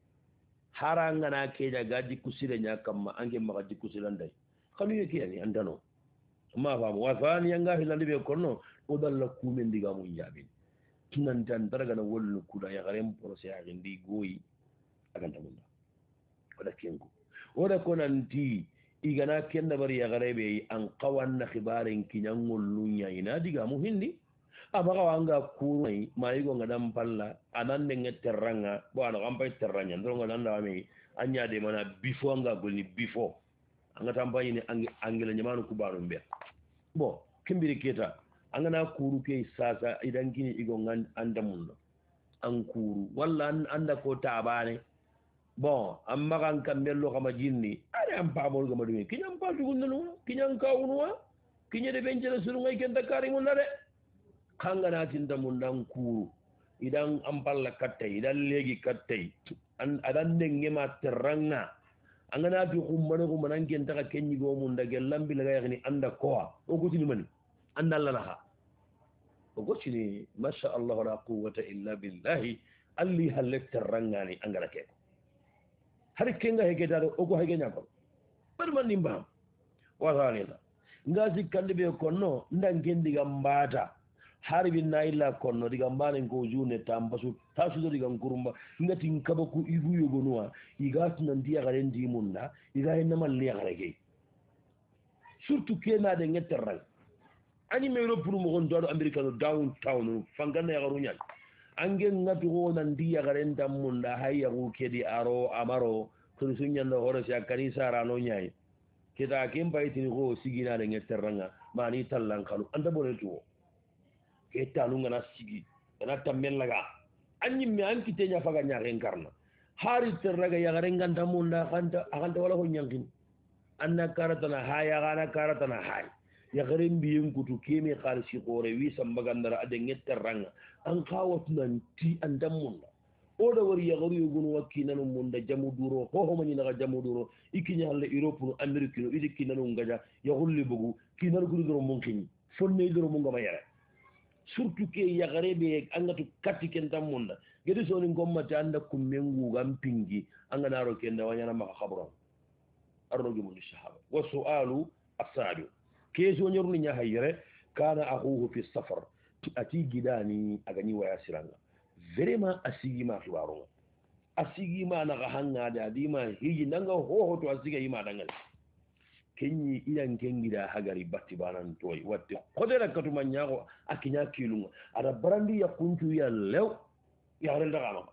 haranga na ke daga jikkusire nya kamma ange maka jikkusire ndai kanu yake yani andano ma famu wasani yanga hilande be konno o dalla kumen diga mu jabi tunan tan daraga na wollu kuda ya garem procès ya ndi goyi aganta munda wala kengo wala konanti igana kenda bari ya garebe an qawanna khibarin kinyangol lunya ina diga mu hindi abaga wanga kurui mayigo ngadam palla anande ngeterranga bo ana kampai terranya ndongo nanda ami anya de mana before nga golni before anga tambayi ni angela nyamanu kubaro mbe bo kimbiri keta angana kuru ke sasa idan kini igo ngan andamundo an kuru walla anda ko tabane bon amma kan kambello kama jinni ari am pamol gama dumi kinyam pa dugunno kinyam ka unwa kinye de benjela suru ngai kenta kari munare kangana tinda mundan kuru idan am palla katte idan legi katte an adan denge ma terranga angana bi kummane ko manan kenta ka kenyi go mun da gellambi laga yakni anda ko o gutini man anda lanaha o gutini masha Allah la quwwata illa billahi alli halak terrangani angara ke har kenga hege daro o go hege nyako bar man nimba wasalila ngazi kande be konno ndan gendi gambata harbi naila konno diga mbane ko june tambasu tasu diga ngurumba ngati nkaba ku ibu yogonwa igas nan dia garen di munda iga henna mal li garege surtout kena de ngeterral ani mero pour mo gon do america downtown fangana garu nyal angen ngati go nan dia garen dam munda hayya ko kedi aro amaro ko sunya no hore sia kanisa rano nyai kita kemba itini go sigina de ngeterranga mani tallan kalu anda bole tuwo eta lunga na sigi na tamel laga anyi mi anki tenya faga nya renkarna hari terraga ya garenga ndamunda kanta akanta wala ko nyankin anna karatana haya gana karatana hay ya garen biyen kutu keme kharsi gore wi sambagandara ade ngetterranga an kawat nan ti andamunda oda wari ya garu yugun wakina no munda jamu duro ho ho mani naga jamu duro ikinya halle europe no america no idikina no ngaja ya hulli bugu kinar guru duro munkini fonne duro munga mayara surtout ke yagarebe angatu katti ken tamunda gedi soni gommata anda kumengu gampingi anga naro kenda wanyana maka khabra arrogi mun sahaba wa su'alu asabi keso nyorni nya hayre kana akhuhu fi safar ati gidani agani waya siranga vraiment asigi ma khibaro asigi ma na hanga da dima hiji nanga ho ho to asigi ma dangal kenyi iyan kengida hagari batti banan toy watte kodera katuma nyaako akinya kilunga ada brandi ya kuntu ya lew ya renda kama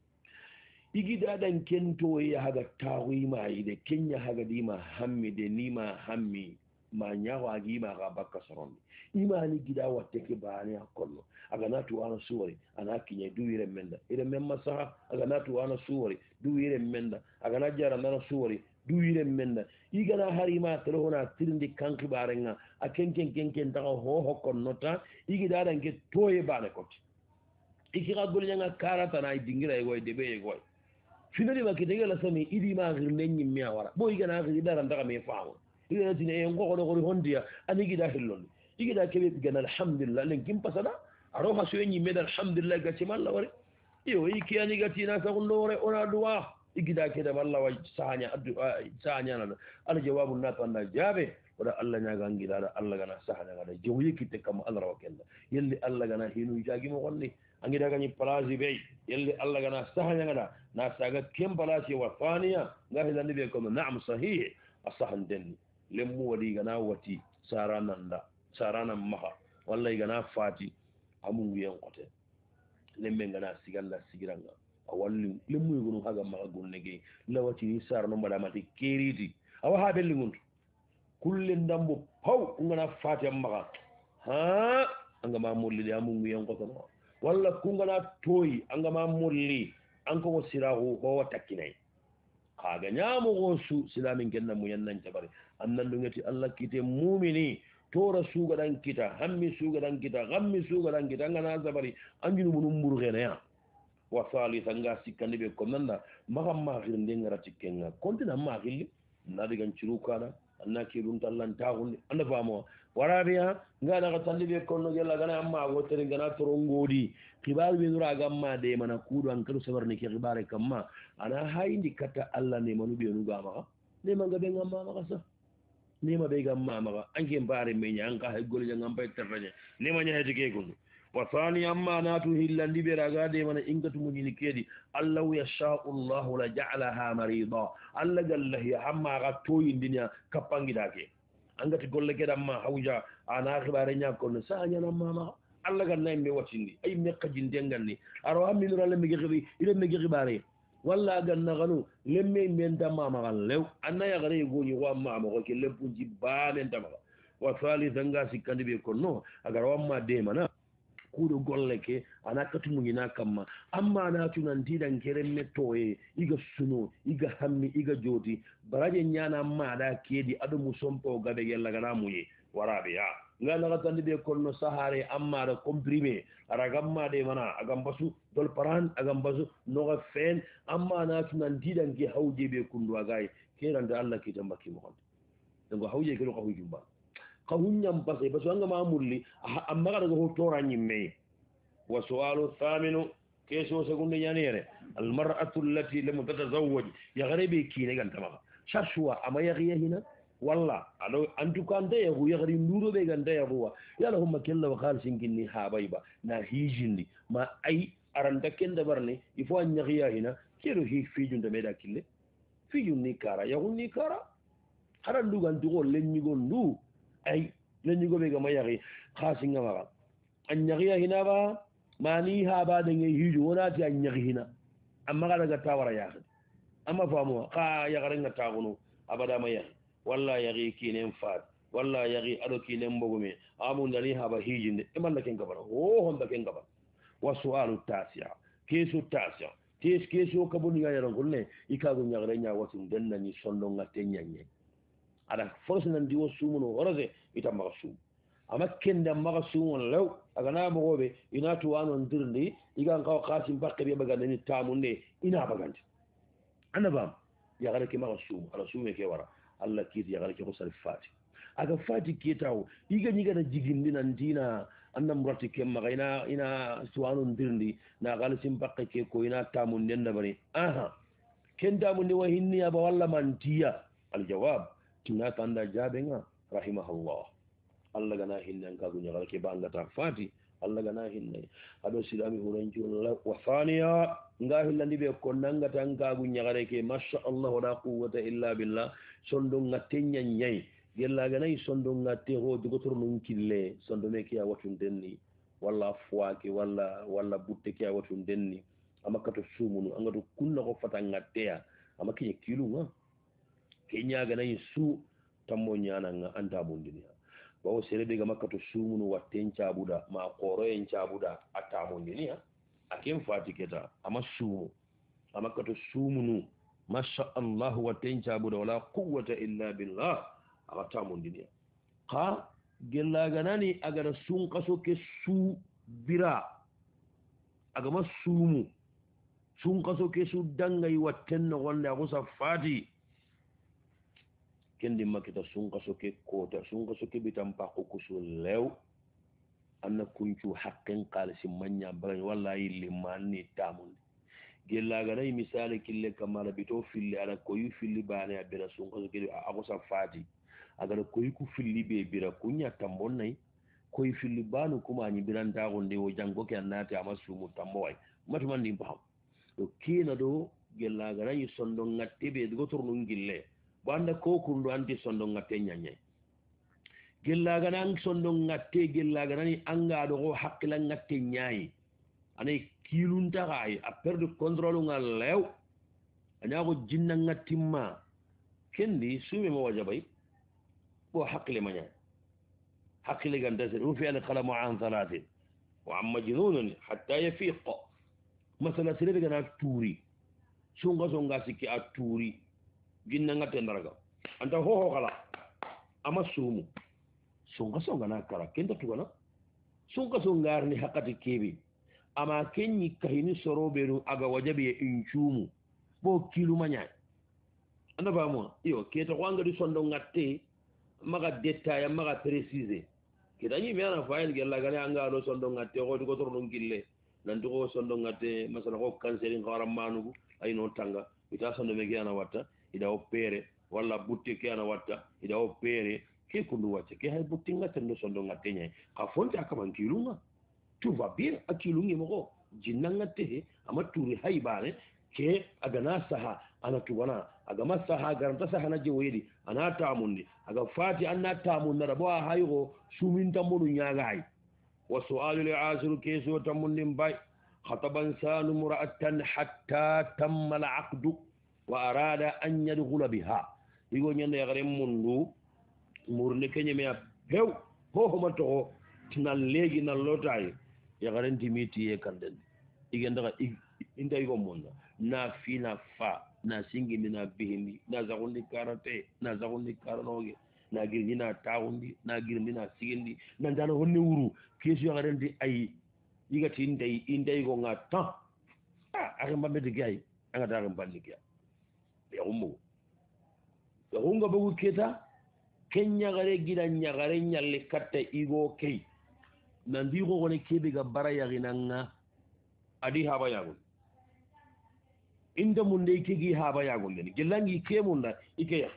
igida dan kento ya haga tawi ma ide kenya haga dima hammi de nima hammi ma nyaako agima ga bakka soron imani gida watte ke bani akollo aga natu ana suwari ana kinya duwire menda ire memma saha aga natu ana suwari duwire menda aga najara nana suwari duwire menda igana harima telefona tirindi kanki barenga a kenken kenken taga ho hokon nota igi dadan ke toye bane koti iki ga golnya karata na dingira ego de be ego finali ma ke degala sami idi ma girne nyimmi awara bo igana gi daran daga me faawo ina tine en ko ko hondiya ani gida hillon igida kebe gana alhamdulillah len kim pasada aro ha so enyi med alhamdulillah gati malla wore iyo iki ani gati na sa gondore ona duwa igida kede malla wa sanya addu sanya na al jawabu na tan jabe wada allah nyaga ngida da allah gana sahana gada jowi kitte kam allah wakella yelli allah gana hinu jagi mo wonni angida gani plazi be yelli allah gana sahana gada na saga kem plazi wa thaniya ngahi dan be ko na'am sahih asahan den lemmu wadi gana wati sarananda sarana maha wallahi gana fati amun wiyan kote lemme gana sigalla sigiranga awalli lemmu yugunu haga maga gonnege lawati ni sar no mbada mati keriti awa ha belli ngun kulle ndambo haw ngana fati maga ha anga ma mulli amun wiyan kote no walla kungana toyi anga ma mulli anko ko sirahu ho takkinai kaga nyamo go su silamin kenna mu yannan tabari annan dungati allah kite mu'mini tora suga dan kita hammi suga dan kita gammi suga dan kita ngana zabari anjinu munum buru gene ya wa salisa nga sikandi be ko nanda magam ma khirnde ngara tikkenga kontina ma khilli nadi gan cirukana annaki dum tallan taxundi anda famo warabiya nga daga tandi be ko no gella gana amma wotere gana toro ngodi kibaru be nura gamma de mana kudu an kadu sabarni ke kibare kamma ana hayndi kata alla ne manu be nuga ma ne manga be ngamma ma sa nima be gam mama anke mbare me nyanka hay gol jangam bay terraje nima nya hedi ke gundu wa thani amma natu hillandi be raga de mana ingatu munini kedi allah yasha allah la ja'alaha marida allah gallahi amma ga toyi dinya kapangi dake angati golle ke damma hawja ana khibare nya ko no sanya na mama allah gal nay me watindi ay me qajin denganni aro aminu rale me gibi ile me gibare walla ganna ganu lemme men tamma magal lew anna ya gare goni wa ma ma ko ke leppunji ba men tamma wa thalithan ga sikandi be konno agar wamma de mana kudo golle ke ana katumu nyina kamma amma na tunan didan keren metoye iga suno iga hammi iga joti baraje nyana ma da kedi adu musompo gabe yalla gana muye warabe ya ngana ga tandi be konno sahare amma da comprimé ara gamma de mana agam basu dol paran agam basu no ga fen amma na tunan didan ke hawje be kundu agay keran da Allah ke tambaki mo kon dango hawje ke ko hujumba ka hunyam basay basu anga ma mulli amma ga go tora nyimme wa su'alu thaminu keso segunde yanere al mar'atu allati lam tatazawwaj ya gharibi kine ganta ma shashwa ama yagiya hina walla alo antukande ya hu yagri nduro be ganda ya huwa yala humma kella wa khalisin kinni habayba na hijindi ma ay aranda kenda barne ifo nyagiya hina kero hi fijunda meda kille fijunni kara ya hunni kara harandu gantu go lenni go ndu ay lenni go be ga mayagi khasinga ma anyagiya hina ba mani ha ba da ngi hiju wona ti anyagi hina amma ga daga tawara ya amma famu ka ya garenga taguno abada mayagi walla yagi kinen faat walla yagi ado kinen mbogume amun dani haba hijinde e man ken gabara o honda ken gabara wa su'alu tasi'a kesu tasi'a tes kesu kabun ya yaron kunne ikago nyagre nya watum denna ni sondo ngate nyanye ada force nan diwo sumuno oroze itamba sum ama kenda maga sumon law aga na mogobe ina to wanon dirndi igan kaw qasim bakke be bagande ni tamunde ina bagande anabam ya gare ke maga sum ala sume ke wara Allah kiti ya garke ko sal fati aga fati kitawo iga nyiga na jigindi nan dina annam rati kem magaina ina suwanun dirndi na galsim bakke ke ko ina tamun den da bari aha ken tamun ni wahinni aba walla mantiya al jawab tuna tanda jabenga rahimahullah Allah gana hinnan ka gunya garke banga ta fati Allah gana hinne ado silami huranju wa thaniya nga hillandi be ko nanga tanka gunya garke masha Allah wala quwwata illa billah sondo ngatte nyanyai gella ganai sondo ngatte ho dugo torno kille sondo me kiya watun denni walla fuake walla walla butte kiya watun denni amaka to sumunu angado kunna ko fata ngatte ya amaki kilu nga kenya ganai su tammo nyana nga anda bondini bawo serebe ga makka to sumunu watten cabuda ma qoro en cabuda atamo ndini ha akem fatiketa ama sumu amaka to sumunu masha Allah watten cabuda wala quwwata illa billah atamo ndini ha gella ganani agara sun kaso ke su bira agama sumu sun kaso ke su dangai watten no wanda ko sa fati kendi makita sunka soke kota sunka soke bitan pako kusu lew anna kuncu haqqen qalisi manya bagani wallahi limanni tamundi gella ganay misale kille kamala bito filli ala koyu filli bane abira sunka soke agosa fati agara koyu ku filli be bira kunya tambonnay koyu filli banu kuma ni biranta gonde wo jango ke annati amasumu tamboy matumandi paham do kina do gella ganay sondo ngatti be go torno ngille banda ko kundu anti sondo ngatte nyanye gella ganan sondo ngatte gella ganani anga do haqqila ngatte nyayi anay kilunta gay a perdre contrôle ngal lew anya ko jinna ngatimma kendi sumi mo wajabay bo haqqile manya haqqile ganda se fi an qalamu an thalathin wa am majnun hatta yafiq masala sire gana turi sunga songa sikki a turi jinna ngatte ndaraga anta ho ho kala ama sumu sunga songa na kara kenda tugana sunga songa ni hakati kebi ama kenyi kahini sorobe no aga wajabi inchumu bo kilu manya anda ba mo iyo keto kwanga di sondo ngatte maga detail maga préciser kedani mena fayel gella gane anga do sondo ngatte ko ko torno ngille nan to sondo ngatte masala ko kanseri ngara manugo ay no tanga ita sondo me giana watta ida opere wala butte ke ana watta ida opere ke kundu wacce ke hay butti ngatte ndo sondo ngatte nyai ka fonta akaman kilunga tout va bien akilungi mo jinna ngatte ama turi haybane ke agana saha ana tugana agama saha garanta saha na jewedi ana tamundi aga fati anna tamunna rabo haygo suminta mulu nyaagai wa su'alu li'asiru keso tamundi bay khataban sanu mura'atan hatta tamma al'aqdu wa arada an yadkhula biha igo nyande yagare mundu murne kenye me pew ho ho mato tinal legi na lotay yagare ndimiti e kanden igenda inda igo munda na fina fa na singi mina bihindi na zagundi karate na zagundi karanoge na girni na tawundi na girni na sigindi na ndana honni wuru kesu yagare ndi ay igati indai indai go ngata ah ari mbambe digay anga dara mbandi kya ya ummu ya hunga bugu keta kenya gare gidan nya gare nyalle katta igo kei nandi go gone kebe ga bara yaginanga adi haba yagun inda mun dai kigi haba yagun ne gilangi ke mun da ike ya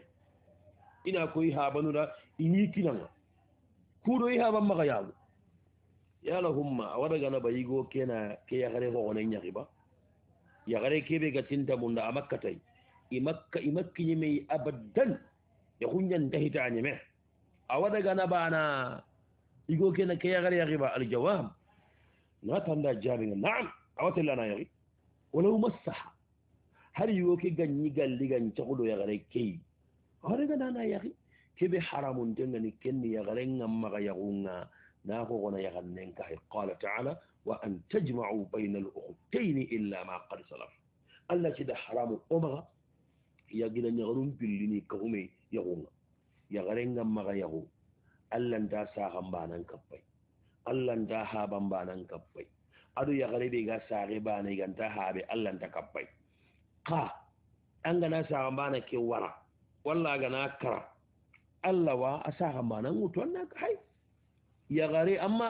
ina koyi haba nura ini kinanga kudo yi haba maga yagu yala humma awada gana bayigo kena ke ya gare go gone nya riba ya gare kebe ga tinta mun da amakkatai imakka imakki nyime abadan ya kunyan dahita nyime awada gana bana igo kena ke ya gare ya riba aljawab na tanda jabinga na'am awata lana yari wala masaha har yiwo ke ganyi galli gan taqudo ya gare kei awada gana na yari kebe haramun dengani kenni ya gare ngamma ga yagunga na ko gona ya gannen ka qala ta'ala wa an tajma'u bayna al-ukhtayn illa ma qad salaf alla kida haramu umma ya gina nyarum billini kawme yagunga ya gare ngamma ga yagu alla nda sa gambanan kabbai alla nda ha bambanan kabbai adu ya gare be ga sare bana ganta habe alla nda kabbai ka an gana sa gambana ke wara walla gana kara alla wa asa gambanan mutu wannan kai ya gare amma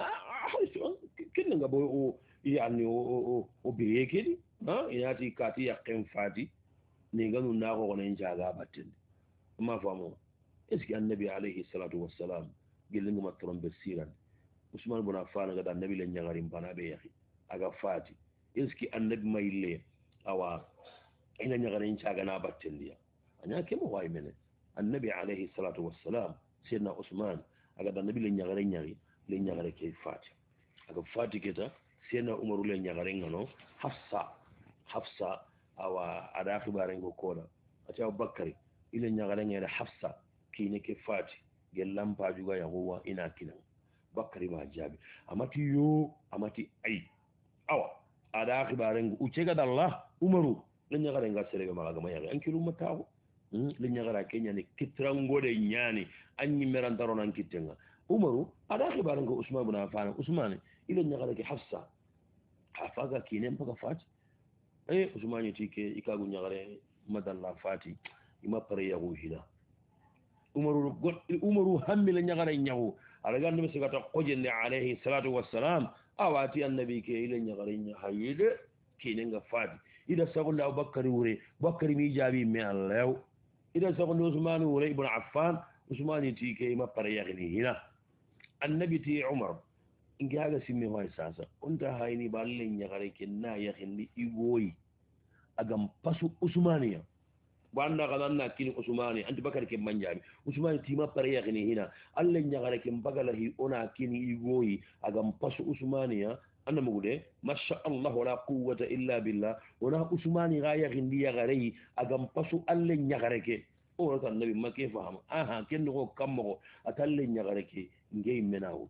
kin nga boy o yani o o be kedi ha inati kati ya kem fati ni ganu na ko ne jaga batin amma famo eski annabi alayhi salatu wassalam gilingu matron be siran usman ibn affan ga annabi len nyangari bana be yahi aga fati eski annabi mayle awa ina nyangari jaga na batin dia anya kemo way mene annabi alayhi salatu wassalam sayyidina usman aga annabi len nyangari nyari len nyangari ke fati aga fati keta sayyidina umaru len nyangari ngano hafsa hafsa awa ada khibaren go kola ati abubakar ile nyagara ngere hafsa kine ke fati gellam pa juga ya huwa ina kinan bakari ma jabi amati yo amati ai awa ada khibaren go uce ga Allah umaru le nyagara nga serebe malaga ma yare ankilu matawo le nyagara kenya ne kitrango de nyani anyi merantaro nan kitenga umaru ada khibaren go usman ibn affan usman ile nyagara ke hafsa hafaga kine mpaka fati eh usmani tike ikagu nyagare madalla fati ima pare ya ruhida umaru umaru hammile ñagara ñawu aɗa gandumi sigata kojende alayhi salatu wassalam awati annabi ke ile ñagara ñahayide kinenga faati ida sagonde aboubacary wure boubacary mi jaabi me allew ida sagonde ousmane wure ibnu affan ousmane ti ke ima pare yahini hina annabi ti umar ngi haga simmi hoy sasa onta hayni ba alle ñagara ke na yahindi igoyi agam pasu ousmaniya banda gananna kini usmani anti bakar ke manjabi usmani tima pare yakini hina alle nyagara ke bagala hi ona kini igoyi agam pasu usmaniya anna mugude masha Allah wala quwwata illa billah ona usmani ga yakindi yagare agam pasu alle nyagara ke o ta nabi make faham aha ken ko kammo atalle nyagara ke ngey menawut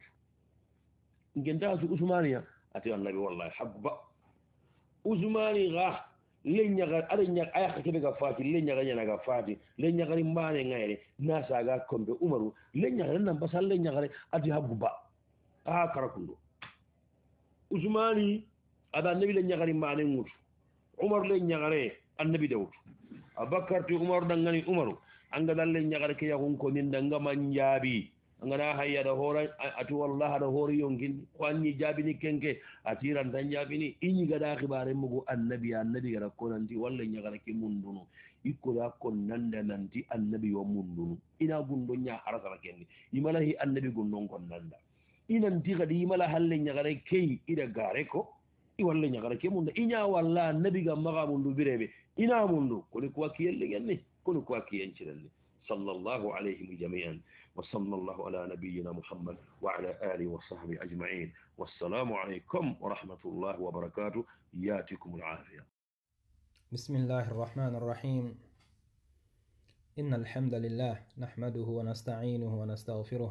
ngenda su usmaniya ati annabi wallahi habba usmani ga leñagar aɗa ñag ayaka keɓe ga faati leñaga ñanaga faati leñagari mbane ngayre nasaga kombe umaru leñagare nan basa leñagare adi habbu ba a karakundo usmani aɗa annabi leñagari mbane ŋutu umaru leñagare annabi dewtu abakar ti umaru ɗangani umaru angadan leñagare ke yahun ko min dangaman jaabi angana hayyaɗa hoora ati wallah aɗa hoori yonkindi ko anni jaabini kenke a tiran tan jaabini iñi gaɗa xibare mugu annabi annabi gara ko nanti walla ñagara ke mundunu ikkoɗa ko nanda nanti annabi yo mundunu ina gundo ña arasara kendi imala hi annabi gundon kon nanda inanti kadi imala halle ñagara key ida gare ko i walla ñagara ke munda iña walla annabi ga maga mundu bireɓe ina mundu koni ko wakkiyelle genni koni ko wakkiyencirelli صلى الله عليهم جميعا وصلى الله على نبينا محمد وعلى آله وصحبه أجمعين والسلام عليكم ورحمة الله وبركاته ياتكم العافية. بسم الله الرحمن الرحيم. إن الحمد لله نحمده ونستعينه ونستغفره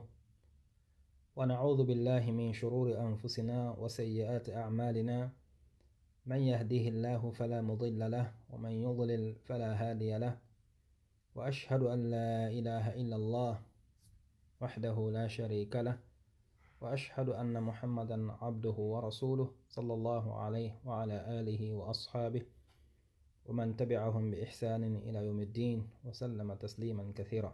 ونعوذ بالله من شرور أنفسنا وسيئات أعمالنا من يهده الله فلا مضل له ومن يضلل فلا هادي له وأشهد أن لا إله إلا الله وحده لا شريك له وأشهد أن محمدا عبده ورسوله صلى الله عليه وعلى آله وأصحابه ومن تبعهم بإحسان إلى يوم الدين وسلم تسليما كثيرا.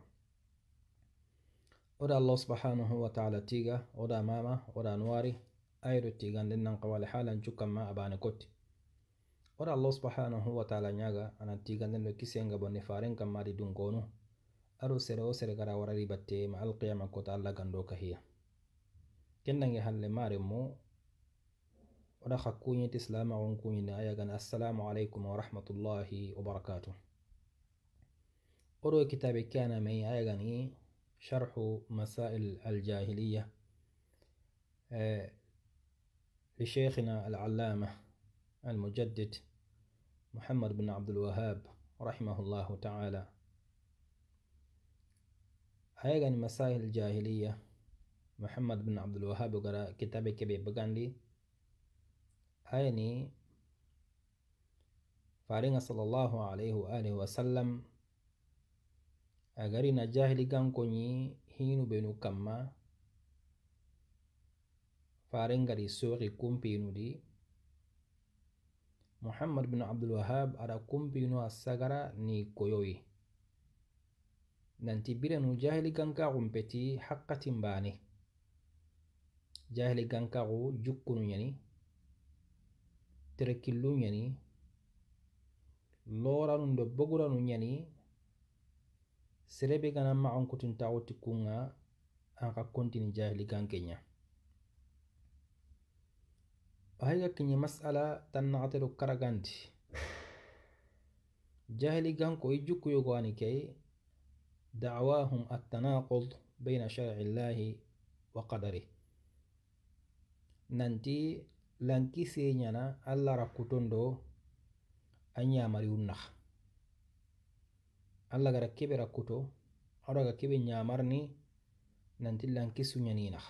ودا الله سبحانه وتعالى تيغا ودا ماما ودا نواري أيرو تيغان لنن قوال حالا جوكا ما أباني كوتي ora Allah subhanahu wa ta'ala nyaga ana tiganden lo kisenga bonne faren kam mari dun gono aro sere o sere gara warari batte ma al qiyamah ko ta Allah gando kahiya kendange halle mare mo ora khakkunyi islama on kunyi na ayagan assalamu alaikum wa rahmatullahi wa barakatuh. oro kitabe kana mai ayagan i sharhu masail al jahiliya li shaykhina al allama المجدد محمد بن عبد الوهاب رحمه الله تعالى. هاي مسائل الجاهلية محمد بن عبد الوهاب قرأ كتاب كبير بغاندي هايني فارنغ صلى الله عليه وآله وسلم أغارينا جاهلي كان كوني هينو بينو كما فارنغ غري سوغي كومبينو دي محمد بن عبد الوهاب ada kumpino asagara ni koyoyi nanti biranu jahili ganka gumpeti haqqatin bane jahili ganka go jukkunu yani terekillu yani loranu do boguranu yani serebe gana ma on kutun tawti kunga aka kontini jahili gankenya وهي كني مسألة تنعتلو كرغانتي جاهلي غانكو يجوكو يغواني كي دعواهم التناقض بين شرع الله وقدره ننتي لانكي سينيانا الله راكوتوندو أنيا مريون نخ الله غرا كيبي راكوتو أرغا كيبي نيامرني ننتي لانكي سينياني نخ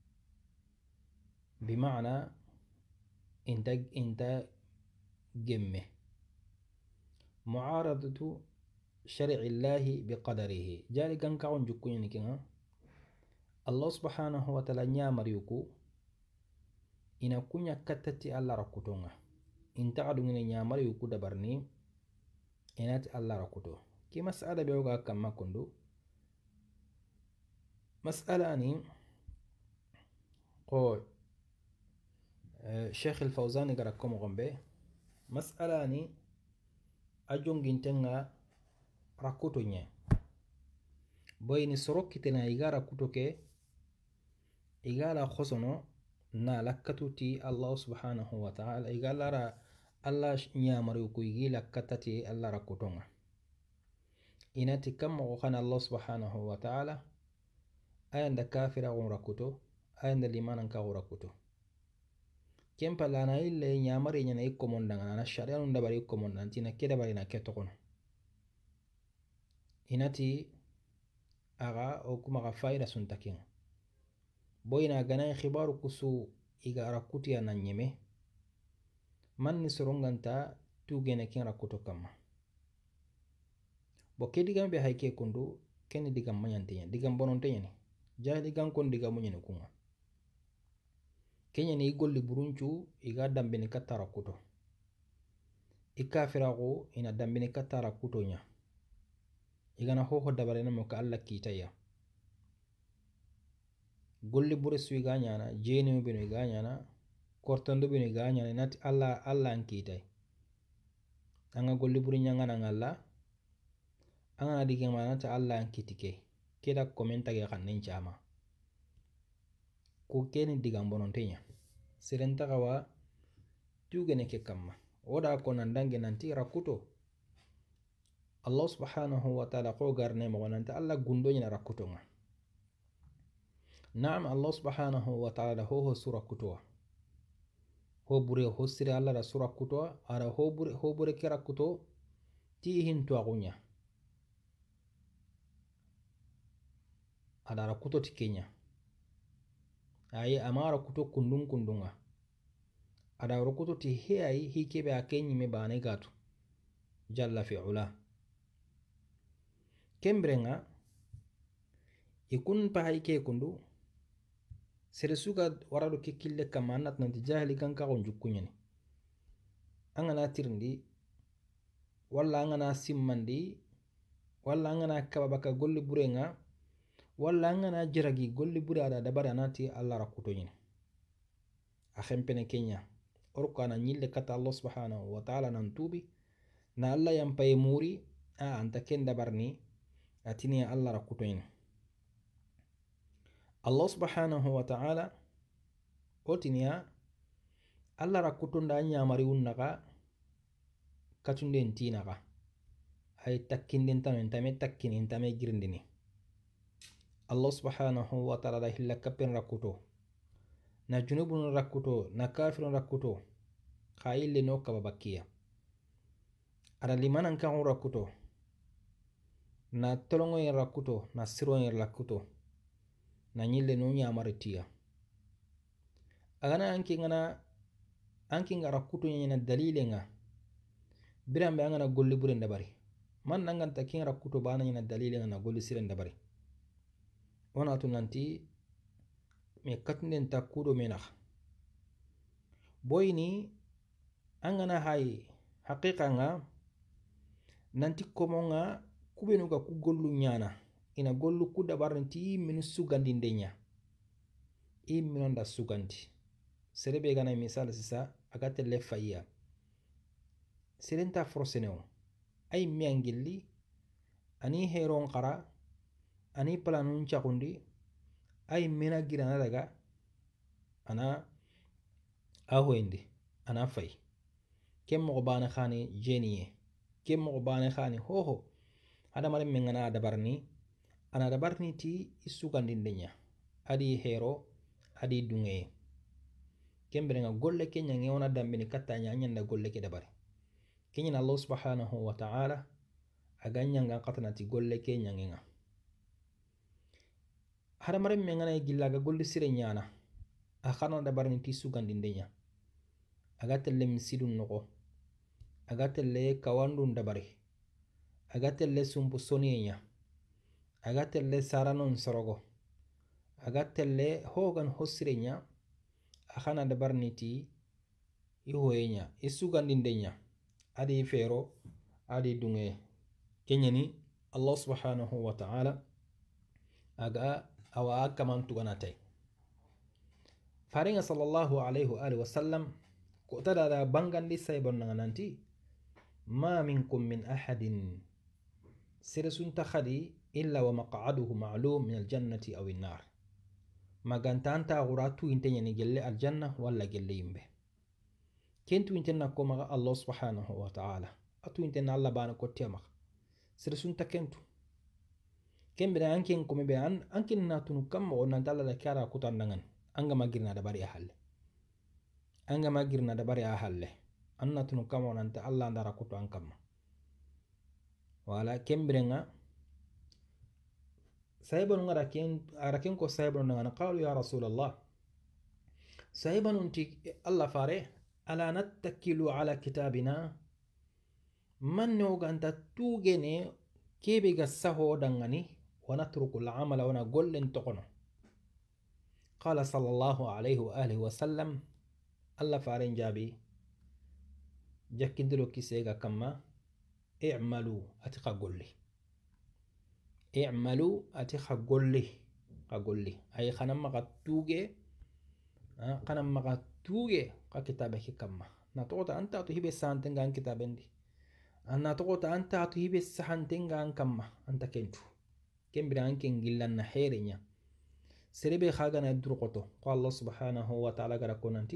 بمعنى انت انت جمه معارضة شرع الله بقدره جالي كان كون جوكوني كنا الله سبحانه وتعالى نيامر يوكو ina kunya katati Allah rakutonga inta adu ngene nyaamar yuku dabarni inati Allah rakuto ki mas'ala be oga kamma kondo مسألة أني قو شيخ الفوزاني قرأكم غنبه مسألة أني أجون جنتنا rakuto nye boyni sorokitena iga rakuto ke igala khosono na lakkatuti Allah subhanahu wa ta'ala igala ra Allah nyamaru ku igila katati Allah rakutonga inati kam ko khana Allah subhanahu wa ta'ala ayanda kafira gon rakuto ayanda limanan ka gon rakuto kempa lana ille nyamari nyana ikko mondanga na sharia nun dabari ikko mondanti na keda bari na ketokono inati aga o kuma ga fayda suntakin boyna gana khibaru kusu iga rakuti ya nanyeme manni soronganta tugene ken rakuto kama bo ke digam be hayke kundu ken digam manyante digam bononte nyane ja digam kon digam munyene kunga kenya ni golli burunchu iga dambene katta rakuto ikafira go ina dambene katta rakuto nya igana hoho dabarena mo ka Allah kitaya golli bure su ga nyana jeni mo bino ga nyana kortando bino ga nyana nati Allah Allah an kitay anga golli bure nyanga na ngalla anga dige manata Allah an kitike keda komenta ge xannen chama ko keni digam bonontenya serenta gawa tugene ke kamma oda ko nandange nanti rakuto Allah subhanahu wa ta'ala ko garne mo nanta Allah gundo nyina rakutonga na'am Allah subhanahu wa ta'ala ho ho sura kutowa ho bure ho sire Allah da sura kutowa ara ho bure ho bure kira kuto ti hinto agunya ada rakuto tikenya ayi amara kuto kundun kundunga ada rakuto ti hei hikebe akenyi me bane gatu jalla fi ula kembrenga ikun pahay ke kundu sere suga warado ke kille kama annat nanti jahili kan ka gon jukkunyani angana tirndi walla angana simmandi walla angana kababaka golli burenga walla angana jiragi golli bure ada dabari anati Allah rakuto nyini a khempene kenya orko ana nyille kata Allah subhanahu wa ta'ala nan tubi na Allah yampaye muri a anta ken dabarni atini Allah rakuto nyini Allah subhanahu wa ta'ala otiniya Allah rakuto nda nyamari unnaga katunde ntinaga ay takkinde ntame ntame takkini ntame girindini Allah subhanahu wa ta'ala hilla kapen rakuto na junubun rakuto na kafirun rakuto khayille no kababakiya ara limanan kan rakuto na tolongo yin rakuto na siro yin rakuto na nyille no nyamaritiya agana anki ngana anki ngara rakuto nyina dalile nga birambe angana golli bure ndabari man nanganta kin rakuto bana nyina dalile nga na golli sire ndabari ona tunanti me katnden takudo menakh boyni angana hay haqiqa nga nanti komonga kubenuga ku gollu nyana ina gollu ku dabarnti min sugandi ndenya i minonda sugandi serebe gana misal sisa agate le fayya serenta forseneo ay miangilli ani heron qara ani planun chakundi ay mina girana daga ana ahoindi ana fay kem mo bana khani jeniye kem mo bana khani hoho ada mare mengana dabarni ana dabarni ti isugandi ndenya adi hero adi dunge kembere golle kenya ngewna dambini katanya nyanda golle ke dabari kenya Allah subhanahu wa ta'ala aganya nga qatanati golle kenya ngenga hada mare mengana gillaga golle sire nyana akhana dabarni ti sugandi ndenya agatelle misidun noko agatelle kawandun dabari agatelle sumpu soniya agatelle saranon sorogo agatelle hogan hosirenya akhana dabarniti ihoyenya isugandindenya adi fero adi dunge kenyani Allah subhanahu wa ta'ala aga awa kaman tugana tay faringa sallallahu alaihi wa alihi wasallam ko tada da bangandi saybon nanti ma minkum min ahadin sirsun takhadi illa wa maq'aduhu ma'lum min aljannati aw an-nar maganta anta guratu intenya ni gelle aljanna walla gelle yimbe kentu intenna ko maga Allah subhanahu wa ta'ala atu intenna Allah bana ko tema sirsun takentu kembe anken ko be an anken na tunu kam o nan dalla da kara kutan dangan anga magirna da bari halle anga magirna da bari halle anna tunu kam o nan ta Allah ndara kuto an kam wala kembe nga saybon ngara ken araken ko saybon ngana qalu ya rasulullah saybon unti Allah fare ala nattakilu ala kitabina man no ganta tugene kebe ga saho dangani ونترك العمل ونقول انتقنا قال صلى الله عليه وآله وسلم الله فارن جابي جاكندلو كيسيغا كما اعملوا أتقى قول لي اعملوا أتقى قول لي قول لي أي خنم غتوغي خنم غتوغي كتابك كما نتوقع أنت أتهيب السانتين عن كتابين دي أنا تقول أنت أتهيب السانتين عن كما أنت كنتو كمبرا أنكن جلنا حيرنا سربي خاغنا درقته قال الله سبحانه وتعالى قرأكوننتي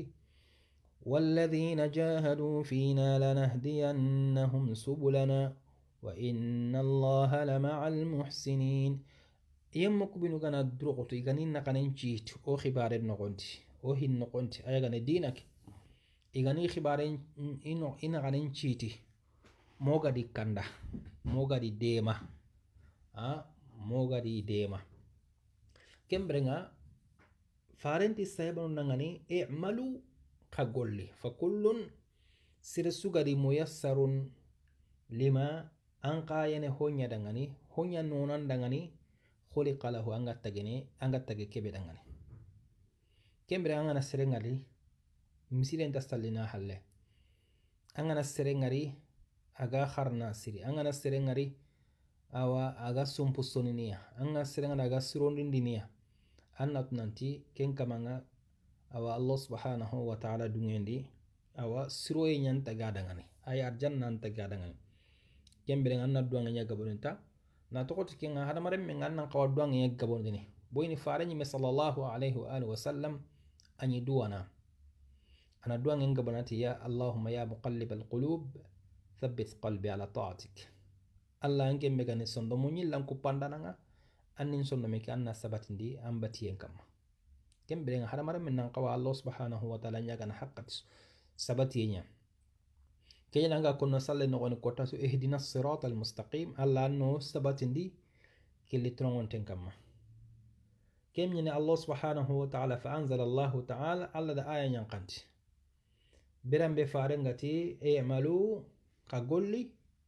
والذين جاهدوا فينا لنهدينهم سبلنا وإن الله لمع المحسنين يمك بنو غنا درقته يغنين نقننشيت أو خبار النقنتي أو هي النقنتي أيغني دينك يغني خبار إنو إنا غننشيتي موغا دي كندا موغا دي ديما أه mogadi dema kembrenga farenti saybanu nangani i'malu kagolli fa kullun sirsugadi muyassarun lima anqayene honya dangani honya nonan dangani khuliqa lahu anga tagene anga tage kebe dangani kembrenga ngana serengali misilen tasallina halle angana serengari aga kharna siri angana serengari awa aga sumpusoninia anga serenga aga sirondindinia annat nanti ken kamanga awa Allah subhanahu wa ta'ala dungendi awa siroye nyanta gadangani ay arjanna anta gadangani kembere anna duanga nyaga bonenta na tokoti ken hada marem men anna qawa duanga nyaga bonini boyni faranyi me sallallahu alaihi wa alihi wa sallam anyi duwana ana duanga nyaga bonati ya Allahumma ya muqallibal qulub thabbit qalbi ala ta'atik Allah anke megane sondo munyi lanku pandananga annin sondo meke anna sabatindi ambati en kamma kembere nga hadamara men nan qawa Allah subhanahu wa ta'ala nyaga na haqqat sabati nya kayna nga kunno salle no goni kota su ihdina siratal mustaqim Allah no sabatindi kelli trongon ten kamma kemnyene Allah subhanahu wa ta'ala fa anzala Allah ta'ala alla da aya nyankanti birambe farengati i'malu kagolli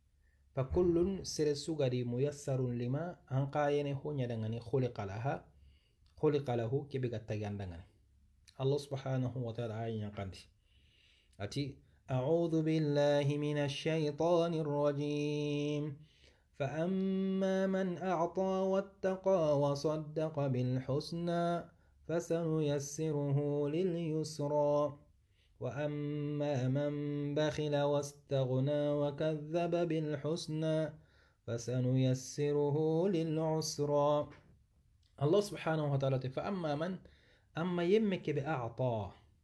فكل سرسوغري ميسر لما أنقاينه هو ندعني خلق لها خلق له كبير تجاندعني الله سبحانه وتعالى عين قدي أتي أعوذ بالله من الشيطان الرجيم فأما من أعطى واتقى وصدق بالحسنى فسنيسره لليسرى وأما من بخل واستغنى وكذب بالحسنى فسنيسره للعسرى الله سبحانه وتعالى فأما من أما يمك بأعطى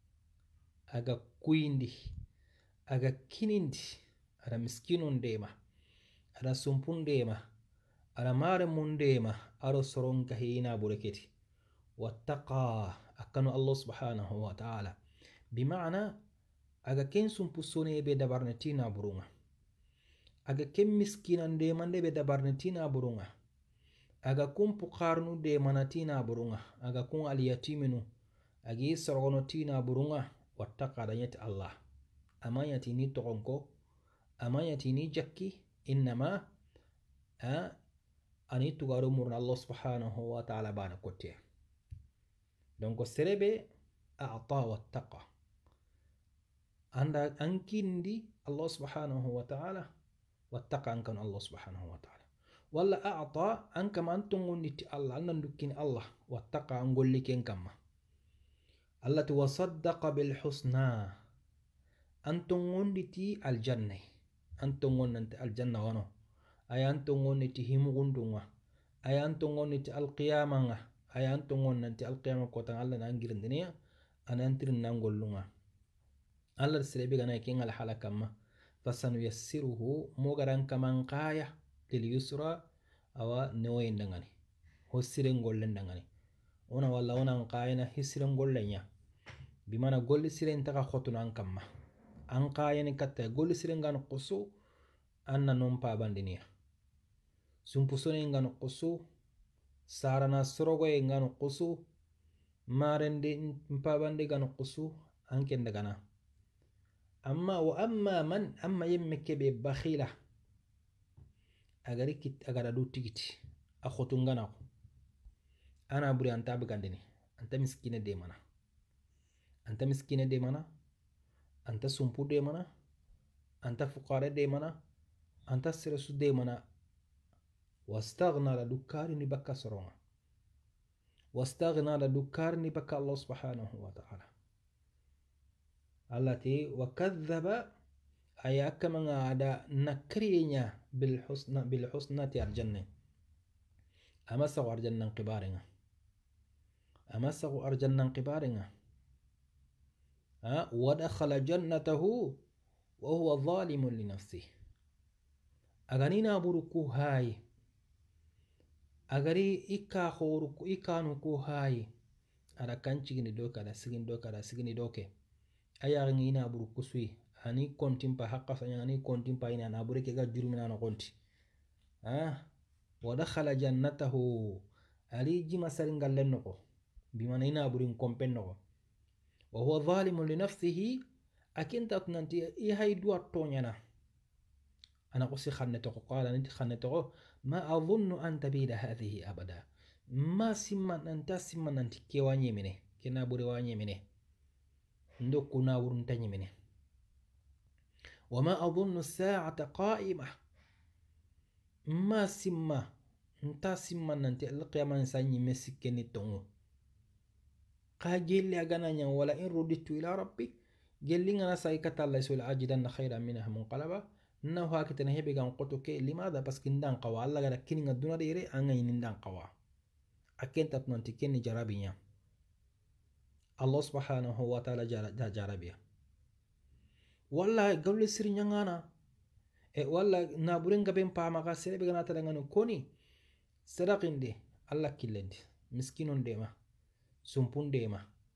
أجا كويندي أجا كينيندي أنا مسكين ديما أنا سمبون ديما أنا مارمون ديما أنا سرون كهينا بركتي واتقى أكنو الله سبحانه وتعالى بمعنى aga ken sumpusone be dabarnetina burunga aga ken miskinan de mande be dabarnetina burunga aga kun puqarnu de manatina burunga aga kun aliyatiminu agi sorgonotina burunga wattaqa danyat Allah amayati ni tokonko amayati ni jakki innama a ani tugaru murna Allah subhanahu wa ta'ala bana kotte donc serebe a'ta wattaqa anda ankindi Allah subhanahu wa ta'ala wattaqa ankan Allah subhanahu wa ta'ala walla a'ta an kama an tongonditi allah an nan dukkini allah wattaqa an golli ken kamma allah ti wasaddaqa bilhusna an tongonditi aljanna an tongonnanti aljanna wano aya an tongonniti himugundunga aya an tongonniti alqiyama nga aya an tongonnanti alqiyama kotan allah na angirindiniya anantirin nan gollunga allah sirebe gana ken al halakamma fasanuyassiruhu mogaran kaman qaya lil yusra awa newoyen dangani hossiren gollen dangani ona walla ona qayana hisiren gollenya bimana golli siren taka khotuna an kamma an qayani katta golli siren gan qusu anna non pa bandiniya sumpusone ngan qusu sarana sorogo ngan qusu marende mpabande gan qusu anken dagana amma wa amma man amma yemmeke be bakhila agari kit agara du tigiti akhotungana ko ana buri anta bagandini anta miskine de mana anta miskine de mana anta sumpu de mana anta fuqara de mana anta sirasu de mana واستغنى لدكارني بكا سرونا واستغنى لدكارني بكا الله سبحانه وتعالى التي وكذب أي أكمن عدا نكرينيا بالحسنى بالحسنى الجنة أما سو أرجنا انقبارنا أما سو أرجنا انقبارنا أه؟ ودخل جنته وهو ظالم لنفسه أغنينا بركو هاي agari ika khoruku ikanu ko hayi ada kanchigini doka ada sigini doka ada sigini doke aya ngina buru kusui ani kontimpa hakka sanya ani kontimpa ina na buru ke ga jurumina na konti ah wa dakhala jannatahu ali jima saringal lennoko bimana ina buru kompen noko wa huwa zalimun li nafsihi akinta tunanti i haydu atonyana أنا قصي خنته قال أنت خنته ما أظن أن تبيد هذه أبدا ما سمن أنت سمن أنت كيواني منه كنا برواني منه ندو كنا ورنتني منه وما أظن الساعة قائمة ما سمى أنت سمن أنت القيامة إنساني مسكني تونو قاجل لي أجانا ولا إن رددت إلى ربي قال لي أنا سايكت الله يسول أجدن خيرا منها منقلبا na hakita na hebe gan qoto ke limada parce que ndan qawa alla gara kini nga duna dire anga yin ndan qawa akenta tunanti kenni jarabinya Allah subhanahu wa ta'ala jara jarabiya walla gawle sirnya ngana e walla na burenga ben pa maga serebe gana ta ngano koni sadaqinde alla killendi miskinon dema sumpun dema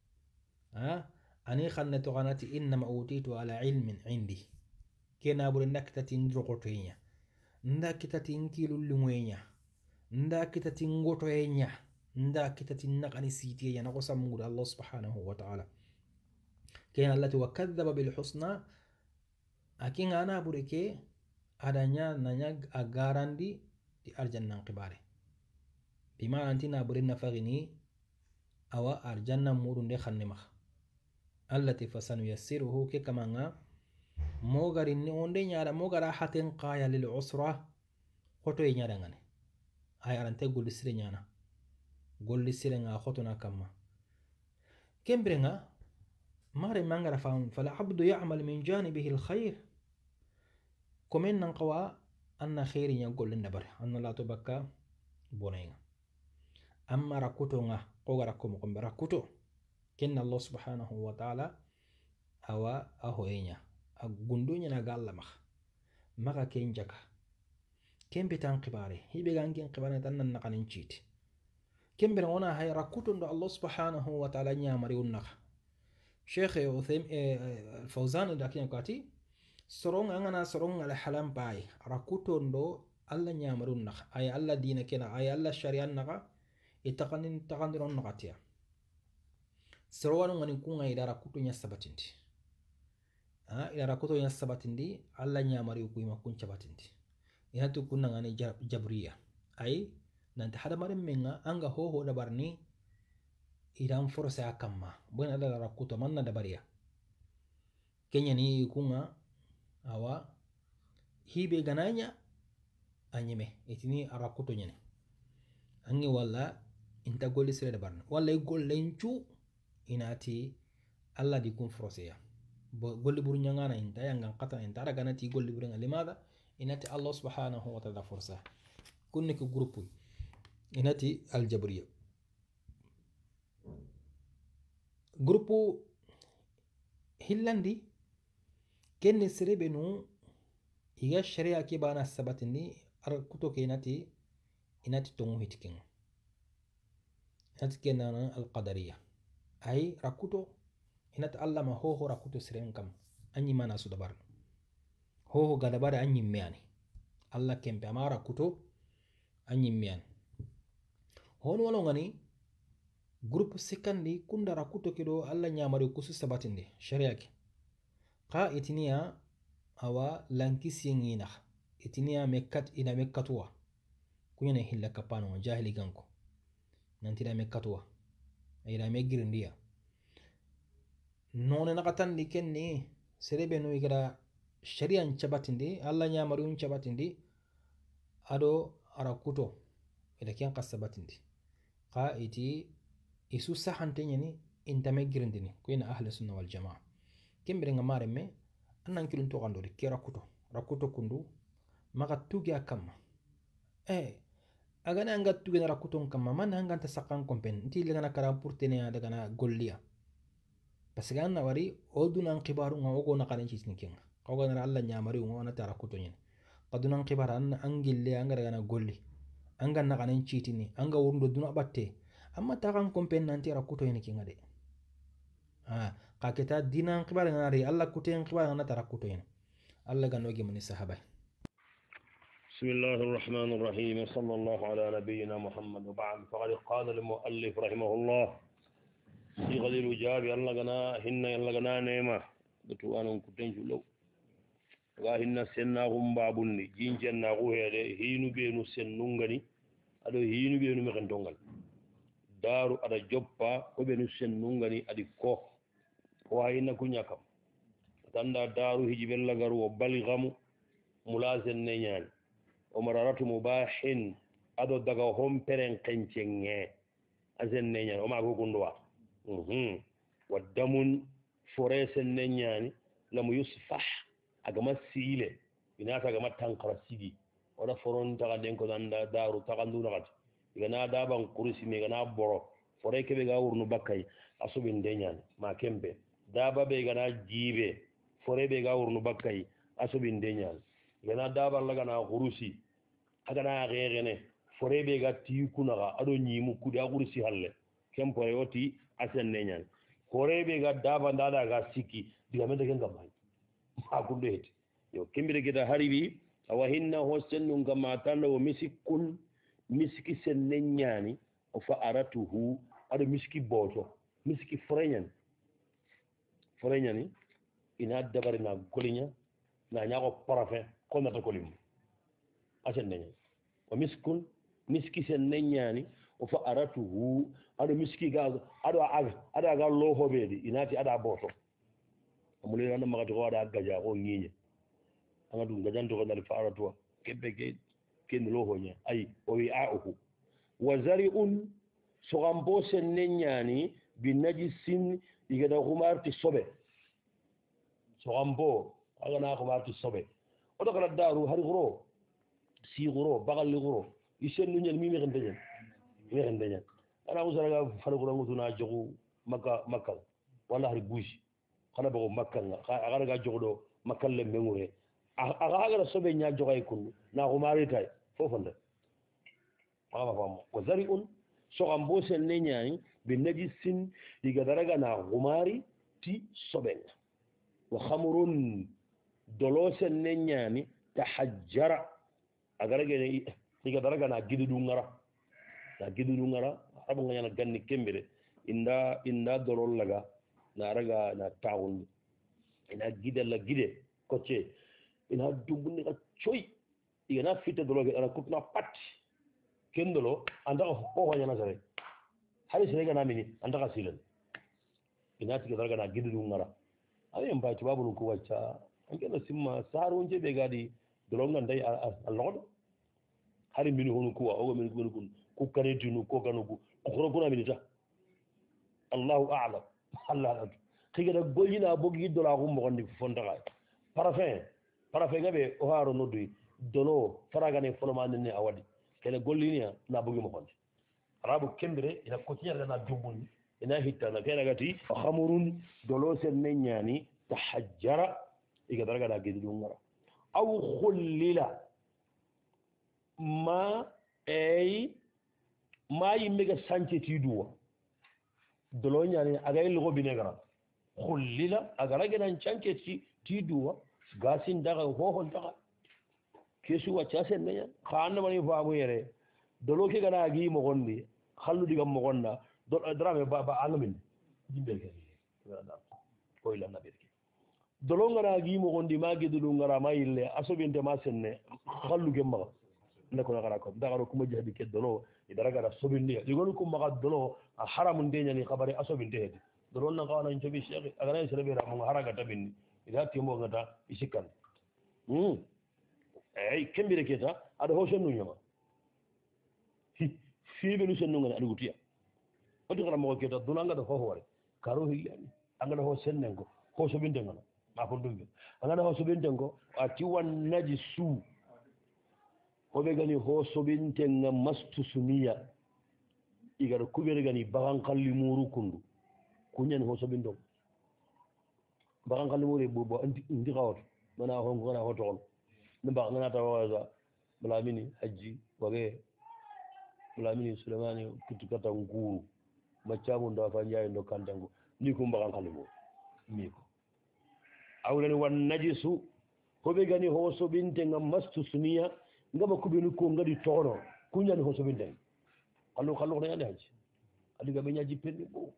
ha ani khanna to ganati inna ma utitu ala ilmin indi kena bure nakitati ndrokotoynya nda kitati nkilu lumwenya nda kitati ngotoynya nda kitati nakani sitiya na kosa mungu Allah subhanahu wa ta'ala kena allati wakadhaba bil husna akin ana bure ke adanya nanya agarandi di arjanna qibare bima antina bure nafagini awa arjanna murunde khannema allati fasanu yassiruhu ke kamanga mogari ni onde nyaara mogara haten qaya lil usra khoto e nyaada ngane ay arante golli sire nyaana golli sire nga khoto na kamma kembrenga mare mangara faun fala abdu ya'mal min janibihi al khair komen nan qawa anna khairi nya golli ndabare anna la to bakka bonenga amma rakuto nga ko gara ko mo rakuto kenna Allah subhanahu wa ta'ala awa ahoyenya agundunya na galla max maka ken jaka kembe tan qibare hibe gangen qibare tan nan nakanin citi kembe ona hay rakuto ndo Allah subhanahu wa ta'ala nya mari unna sheikh uthaym fawzan da kin kati sorong ngana sorong ala halam bay rakuto ndo Allah nya mari unna ay Allah dina kena ay Allah shari'an naka itaqanin taqandiron nakatiya sorowanu ngani kunga ida rakuto nya sabatindi ah ila rakoto ya sabatindi alla nyamari ku ima kun cabatindi ina to kunna ngani jabriya ay nanti hada mare menga anga ho ho da barni idan forse akamma bon alla rakoto manna da bariya kenya ni kunga awa hibe gananya anyeme itini arakuto nyene angi walla inta golli sere de barna walla e gollencu inati alla di kun froseya golli buru nyangana inta yangan qata inta daga nati golli buru limada inati Allah subhanahu wa ta'ala forsa kunne ko groupe inati aljabriya groupe hillandi kenne serebe no iga sharia ke bana sabatini ar kuto ke inati inati tongu hitken inati kenana alqadariya ay rakuto inati Allah ma ho ho rakuto siren kam anyi mana su dabar ho ho ga dabar anyi miani Allah kempe amara kuto anyi miani hon wala ngani groupe sekandi kunda rakuto kedo Allah nyamari kusu sabatinde sharia ke qa itiniya awa lankisi ngina itiniya mekkat ina mekkatwa kunyane hilla kapano jahili ganko nantira mekkatwa ina megirindiya none nakatandi kenni serebe no igara sharia nchabatindi Allah nyamari unchabatindi ado arakuto ida kyan qasabatindi qa iti isu sahantenyani inta megirindini kuyina ahli sunna wal jamaa kembere ngamare me annan kilun to gandori ke rakuto rakuto kundu maga tugi akamma eh agana anga tugi na rakuto kamma man anga ta sakan kompen nti legana kara purtene ya daga na golliya parce ganna wari oduna nqibaru nga ogo na kanen ci tinkinga kawga na Allah nyamari ngo na ta rakuto nyen qaduna nqibara an angille anga daga na golli anga na kanen ci tini anga wurundo duna batte amma ta kan kompen nanti rakuto yen kinga de ah kaketa dinan qibara ngari Allah kuten qibara ngana tarakuto yen Allah ganogi mun sahaba bismillahir rahmanir rahim sallallahu ala nabiyyina muhammad wa ba'd faqad qala al muallif rahimahullah fi ghalil jabi Allah gana hinna Allah gana nema dutu anon kuten julo ga hinna senna gum babunni jinjenna go hede hinu benu sennungani ado hinu benu me kendongal daru ada joppa ko benu sennungani adi ko wayna kunya kam tanda daru hijibel lagaru o balghamu mulazen ne nyani o mararatu mubahin ado daga homperen kencenge azen ne nyani o ma go gundwa mhm wadamun foresen ne nyani lam yusfah agama sile inata agama tankara sigi oda foron taga den ko danda daru tagandu nakati igana daban kurisi me gana boro fore kebe ga wurnu bakkay asubin de nyani ma kembe daba be gana jibe fore be ga wurnu bakkay asubin de nyani gana daba la gana kurusi agana gegene fore be ga tikuna ga ado nyimu kudi kurusi halle kempo yoti asen ne nyani fore be ga daba ndada ga siki diga mede gen gamay ma kunde heti yo kembire gida haribi awahinna hosennu ngama tanda o misikun miski sen ne nyani o fa aratuhu ado miski boto miski forenyan forenyani ina dabari na golinya na nyako parafin ko na to lim asen ne o miskun miski sen ne nyani o fa aratuhu ado miski ga ado aga ado ga lo hobedi inati ada boto amule na magati ko ada gaja ko nyinya anga dum gajan to ko dal fa aratuwa kebbe ke ken lo honya ay o wi a'uhu wa zari'un sogambo sen ne nyani bi najisin igada humarti sobe sogambo aga na humarti sobe o do kala daru hari gro si gro bagal li gro isen nu nyel mi mi xende ñen mi xende ñen ana usara ga fal gro ngutuna jogu makka makka wala hari buji xana bago makka nga aga ga jogu do makka le mengure aga aga sobe nya jogay kun na humari tay fofonde ama famo ko zari'un sogambo sen ne nyaani bi najisin diga daraga na humari ti soben wa khamrun dolosen ne nyaani tahajjara agarage ne diga daraga na gidudu ngara na gidudu ngara abu ngana ganni kembere inda inda dolol laga na raga na taawun ina gidal la gide koce ina dumbuni ka coy ina fitte dologe ana kutna pat kendolo andaka ko wanya na sare hari sere gana mini andaka silen ina tiga darga na gidu ngara ay en baati babu ko wacca angena simma saru nje be gadi dolonga ndai allodo hari min hono kuwa o min ko kun ku kanetinu ko kanugo ko khoro kuna minita Allahu a'lam Allah khigada golina bogi dola ko mo gondi fondaga parafin parafin gabe o haro nodui dolo faraga ne foloma ne awadi kene gollinia na bogi mo gondi arabu kembere ina ko tiya na dubun ina hitta na kene gati khamurun dolo sen ne nyani tahajjara iga daraga da gidi ngara aw khullila ma ay ma yimega sanche ti duwa dolo nyani aga ilgo binegara khullila aga ganan sanche ti ti duwa gasin daga ho daga kesu wacca sen ne khana mani faamu yere dolo ke gana gi mo gondi khallu diga mo gonna do drame baba alamin jimbe ke ko ila na berke dolo ngara gi mo gondi magi dulu ngara mayille asobinte ma senne khallu gemma ne ko ngara ko daga ko mo jadi ke dolo idara gara sobindi digol ko maga dolo haramun de nyani khabari asobinte hedi dolo na kawana njobi shekhi agana sere bera mo haraga tabindi ida timo ngata isikan hmm ay kembire keta ada hosen nu nyama fi be lu sen nu ngana adu tiya odi gara mo keta dunanga da ho hore karo hillani angana ho sen nengo ho so binde ngana ma ko dumbe angana ho so binde ngo ati wan najisu ko be gani ho so binde ngam mastu sumiya igar kubere gani bagan kalli muru kundu kunyen ho so binde bagan kalli muru bo bo ndi gawto mana ho ngona ho ton nba ngana tawaza blamini haji wage blamini sulemani kutukata nguru machamu ndo afanya ndo kandango niko mbaga kalimo miko awlani wan najisu hobe gani hoso binte ngam mastu sumiya ngama kubinu ko ngadi tono kunyani hoso binte allo kallo ne haji adiga be nyaji penni bo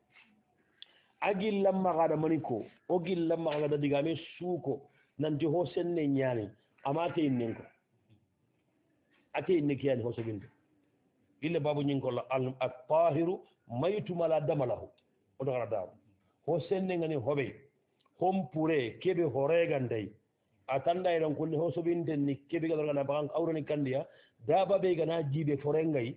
agil lamma gada maniko ogil lamma gada diga me suko nanti hosenne nyani amate innen ko ate inne kiyani hoso binde ille babu nyin ko al at-tahiru maytu mala damalahu o do gara daw hosenne ngani hobe hompure kebe horega ndey atanda iron kulli hoso binde ni kebe gadar gana bagan awroni kandiya daba be gana jibe forengay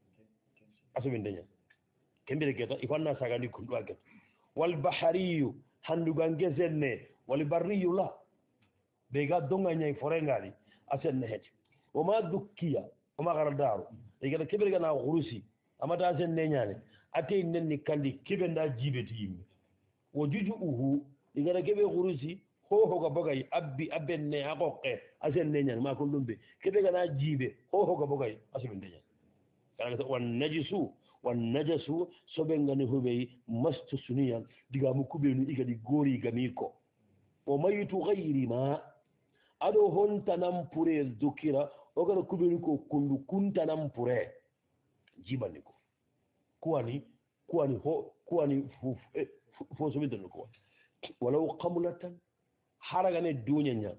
aso binde nya kembere geta ifanna sagandi kundu aget wal bahariyu handu gangezenne wal barriyu la be ga donga nyay forengali asen heti o ma dukkiya o ma gara daru e gada kebere gana khurusi amata asen ne nyane ate nenni kandi kebe nda jibeti yimbe o juju uhu e gada kebe khurusi ho ho ga bogay abbi abenne akoke asen ne nyane ma ko lumbe kebe gana jibe ho ho ga bogay asen ne nyane kala wan najisu wan najasu sobe ngani hubey mastu suniyan diga mu kubenu igadi gori gamiko o mayitu ghayri ma ado honta nampure dukira ogara kubenu ko kundu kunta nampure jibani ko kuani kuani ho kuani fu fo so bidan ko walaw qamlatan haraga ne dunya nya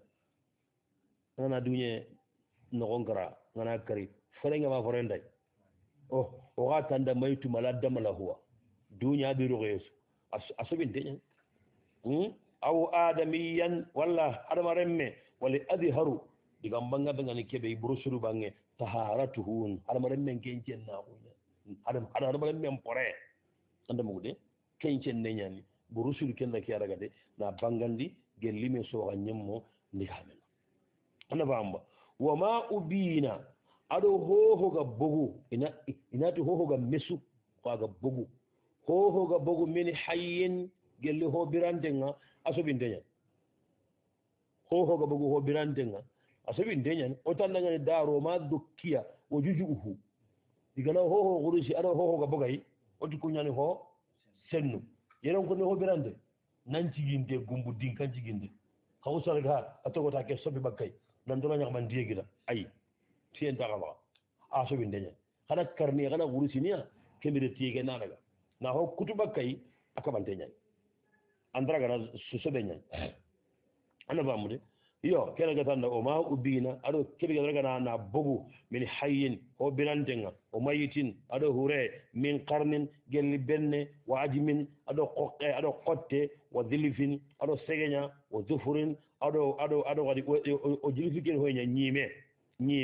nana dunye no gongara nana kari ferenga ma forenday oh o gatanda maytu maladda mala huwa dunya bi rugesu asubin tenya hmm aw adamiyan walla adama remme wali adharu digam banga banga ni kebe brosuru bange taharatuhu adama remme kenchen na ko adam adama remme pore anda mugude kenchen ne nyani brosuru kenda ki araga de na bangandi gelime so ganyemmo ndi hamena ana bamba wama ubina ado hoho ga bogu ina inati hoho ga mesu ko ga bogu hoho ga bogu min hayyin gelli ho birandenga asobindenya hoho ga bogu ho birandenga asobindenya o tandanga ni daro ma dukkiya o jujuhu digana hoho gurusi ado hoho ga bogay o tukunyani ho sennu yeron ko ni ho birande nanci ginde gumbu dinkanci ginde hawsal ga atogota ke sobi bakkay nan do nyama ndiegila ay tien tagaba aso bindenya kana karni kana gurusiniya kemire tiege nanaga na ho kutuba kai akabantenya andra gara susobenya ana bamude yo kela gatanda o ma ubina ado kebe daga na na bogu min hayyin o birantenga o mayitin ado hure min qarnin gelli benne wa ajmin ado qoqqe ado qotte wa dhilfin ado segenya wa dhufurin ado ado ado wadi o jilfikin hoynya nyime nyime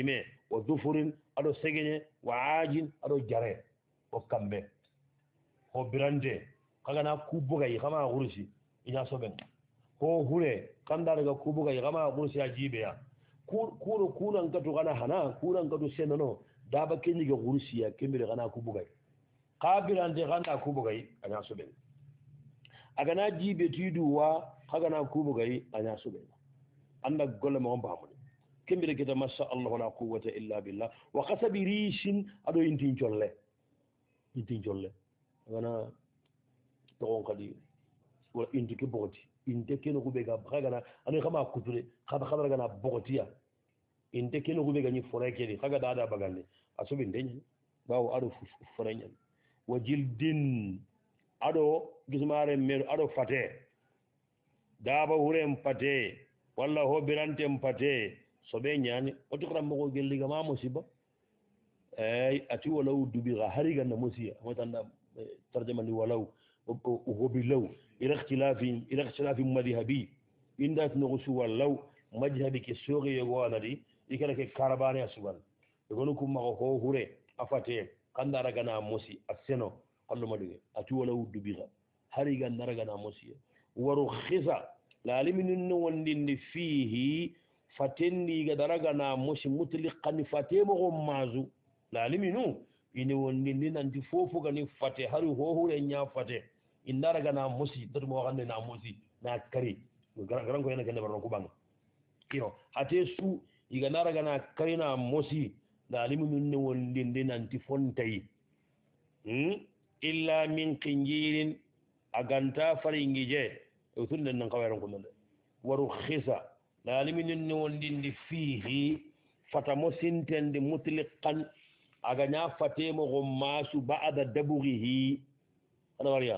wa dufurin aɗo segeñe wa ajin aɗo jare o kamɓe ho birante kagana kubbugayi kama hursi iña soɓen ho hure kanda daga kubbugayi kama hursi a jiɓeya kuno kunankatu kana hana kunankatu senano daba keñige hursiya kembire kana kubbugayi ka birante kanda kubbugayi aña soɓen agana jiɓe tiduwa kagana kubbugayi aña soɓen anda golle ma on bamude kembire kita masha allah wala quwwata illa billah wa kasabi rishin aɗo intin colle intin colle agana togon kadi wala inte ke bogoti inte keno kuɓe ga kagana ani kama kuture kaba kabara gana bogotiya inte keno kuɓe gañi fore kedi kaga dada bagande a soɓi ndeñani bawo aɗo fore ñani wa jildin aɗo gismare meɗo aɗo fate daba huren fate walla hoɓirantem pate soɓe ñaani o tokran mogo gelliga ma musiba eyi ati walaw duɓiga hariganna musiya amatanda tarjama ndi walaw hoɓi law ila ihtilafi ila ihtilafi madhabi indatinogo suwa law madhabi ke sooki yogo anadi ikana ke karabane a sugan yogono kummago ho hure a fate kanda ragana mosi a seno kalluma ɗuge ati walaw duɓiga hariganna ragana musiya waru hisa laaliminin no wondinde fihi fatendiga daragana mosi mutliqani fatemogo masu laaliminu ine wondinde nanti fofugani fate hari hohure ña fate indaragana mosi datumo waxande na mosi na kari garan ko yene kene barno kubanga iyo hate su iga naragana kari na mosi laaliminu ne wondinde nanti fontayi illa min qinjirin aganta faringije وثلنا نقويرون كنا ورخصة لازم نوندين فيه فتمسين تند مطلقا أغنى فتيم غماس بعد دبوغه أنا مريا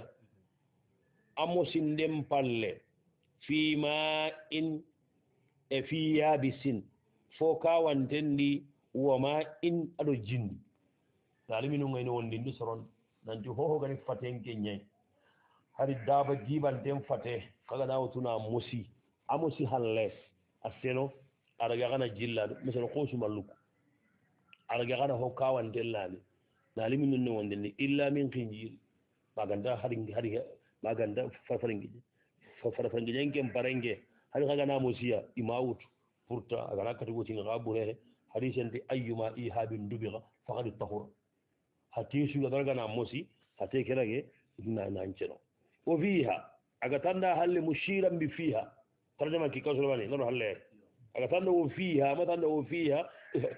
أمسين دم بالله فيما إن في يابسين فوكا وانتندي وما إن أدو جندي لازم نوندين سرون نانتي هو غني فتين كنيا hari daba jibanten fate kaga nawtuna musi amusi halle aseno araga kana jilladu misal qosu malluko araga kana ho kawanten lali nali min no wonde illa min qinjir maganda hari hari maganda farfaringi farfaringi jenkem parenge hari kaga na musiya imawut pourta aga nakati woti ngabure hari sente ayyuma ihabin dubiga faqad tahur hatisu ga na musi hate kerage na nanceno وفيها أقتنا هل مشيرا بفيها ترجمة كي كوسل بني نروح هلا أقتنا وفيها مثلا وفيها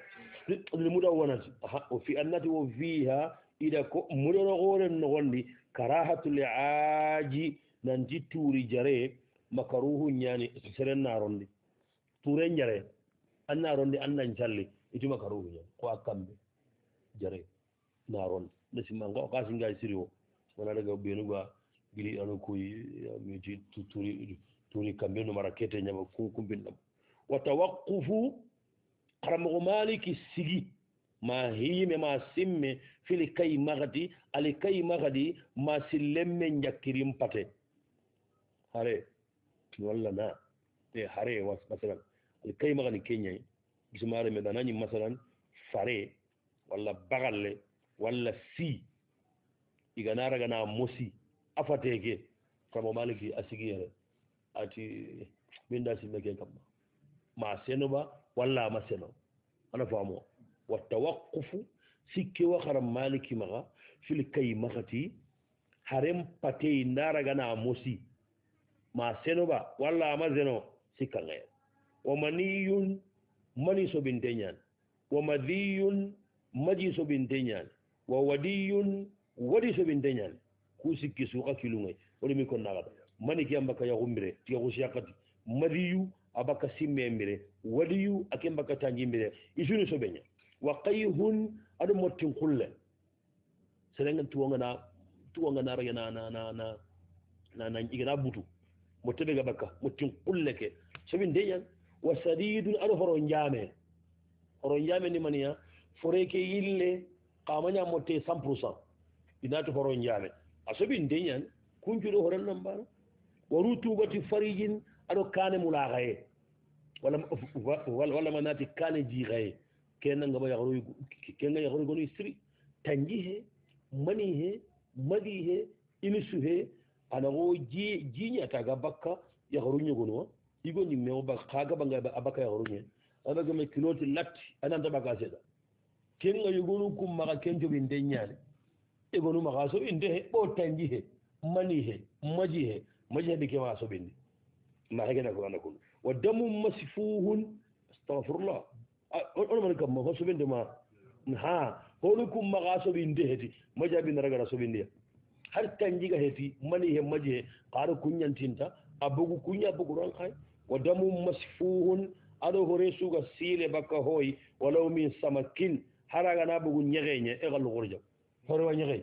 المدونة وفي النت وفيها إذا مدونة غور النغني كراهة العاجي ننجي توري جري مكروه يعني سرنا ناروندي تورين جري أن ناروندي أن ننجلي إتو مكروه يعني قوا كمبي جري نارون نسمع قاسين جاي سيريو ولا رجع بينوغا gili ano koy miti turi turi kambe no marakete nyama ku kumbindam wa tawaqqufu qaramo maliki sigi ma hime ma simme fili kay magadi ali kay magadi ma sillemme nyakirim pate hare walla na te hare was masalan ali kay magani kenya gismare me danani masalan fare walla bagalle walla si iganara gana mosi afateke kamo maliki asigiyere ati minda simmeke kamma ma senoba walla ma seno ana famo wa tawaqqufu sikki wa kharam maliki maga fil kay magati harem patey ndaragana mosi ma senoba walla ma zeno sikkangaye wa maniyun mani so bintenyan wa madiyun maji so bintenyan wa wadiyun wadi so bintenyan ku sikki suka kilungay wala mi kon nagata mani ki ambaka ya gumbire ti ko siyakati madiyu abaka simme mbire wadiyu akembaka tanji mbire isunu so benya wa qayhun adu motin kulle serenga tuwanga na tuwanga na raga na na na na na na igana butu motebe ga baka motin kulle ke sobin deyan wa sadidun adu horo njame horo njame ni maniya foreke yille qamanya motte cent pour cent inatu horo njame asobin deyan kunjudo horan nambara wa rutubati farijin ado kane mulagaye wala wala manati kane jigaye كأن نجوا يغرو كأن يغرو يقولوا يسري تنجيه منيه مديه إنسوه أنا هو جي جيني أتاعا بكا يغرو يقولوا يقول نيمة بكا كاغا بانغا أبكا يغرو يه أنا كم كيلوت لات أنا أنت بكا سيدا كأن يقولوا كم ما كان جو بيندينيان يقولوا ما كاسو بينده أو تنجيه منيه مديه مديه بكي ما كاسو بيندي ما هكذا كنا نقول والدم مسفوح استغفر الله أنا ما نكمل ما سبين دما ها هولكم ما غاسو بينده هتي ما جاب بينرجع غاسو بينده هل تنجيك هتي مني هم مجه قارو كونيا تينتا أبوكو كونيا أبوكو ران خاي ودم مسفوح أدو هريسو غسيل بكا هوي ولو من سمكين هراغا نابوكو نيغيني إغال غورجا هروا نيغي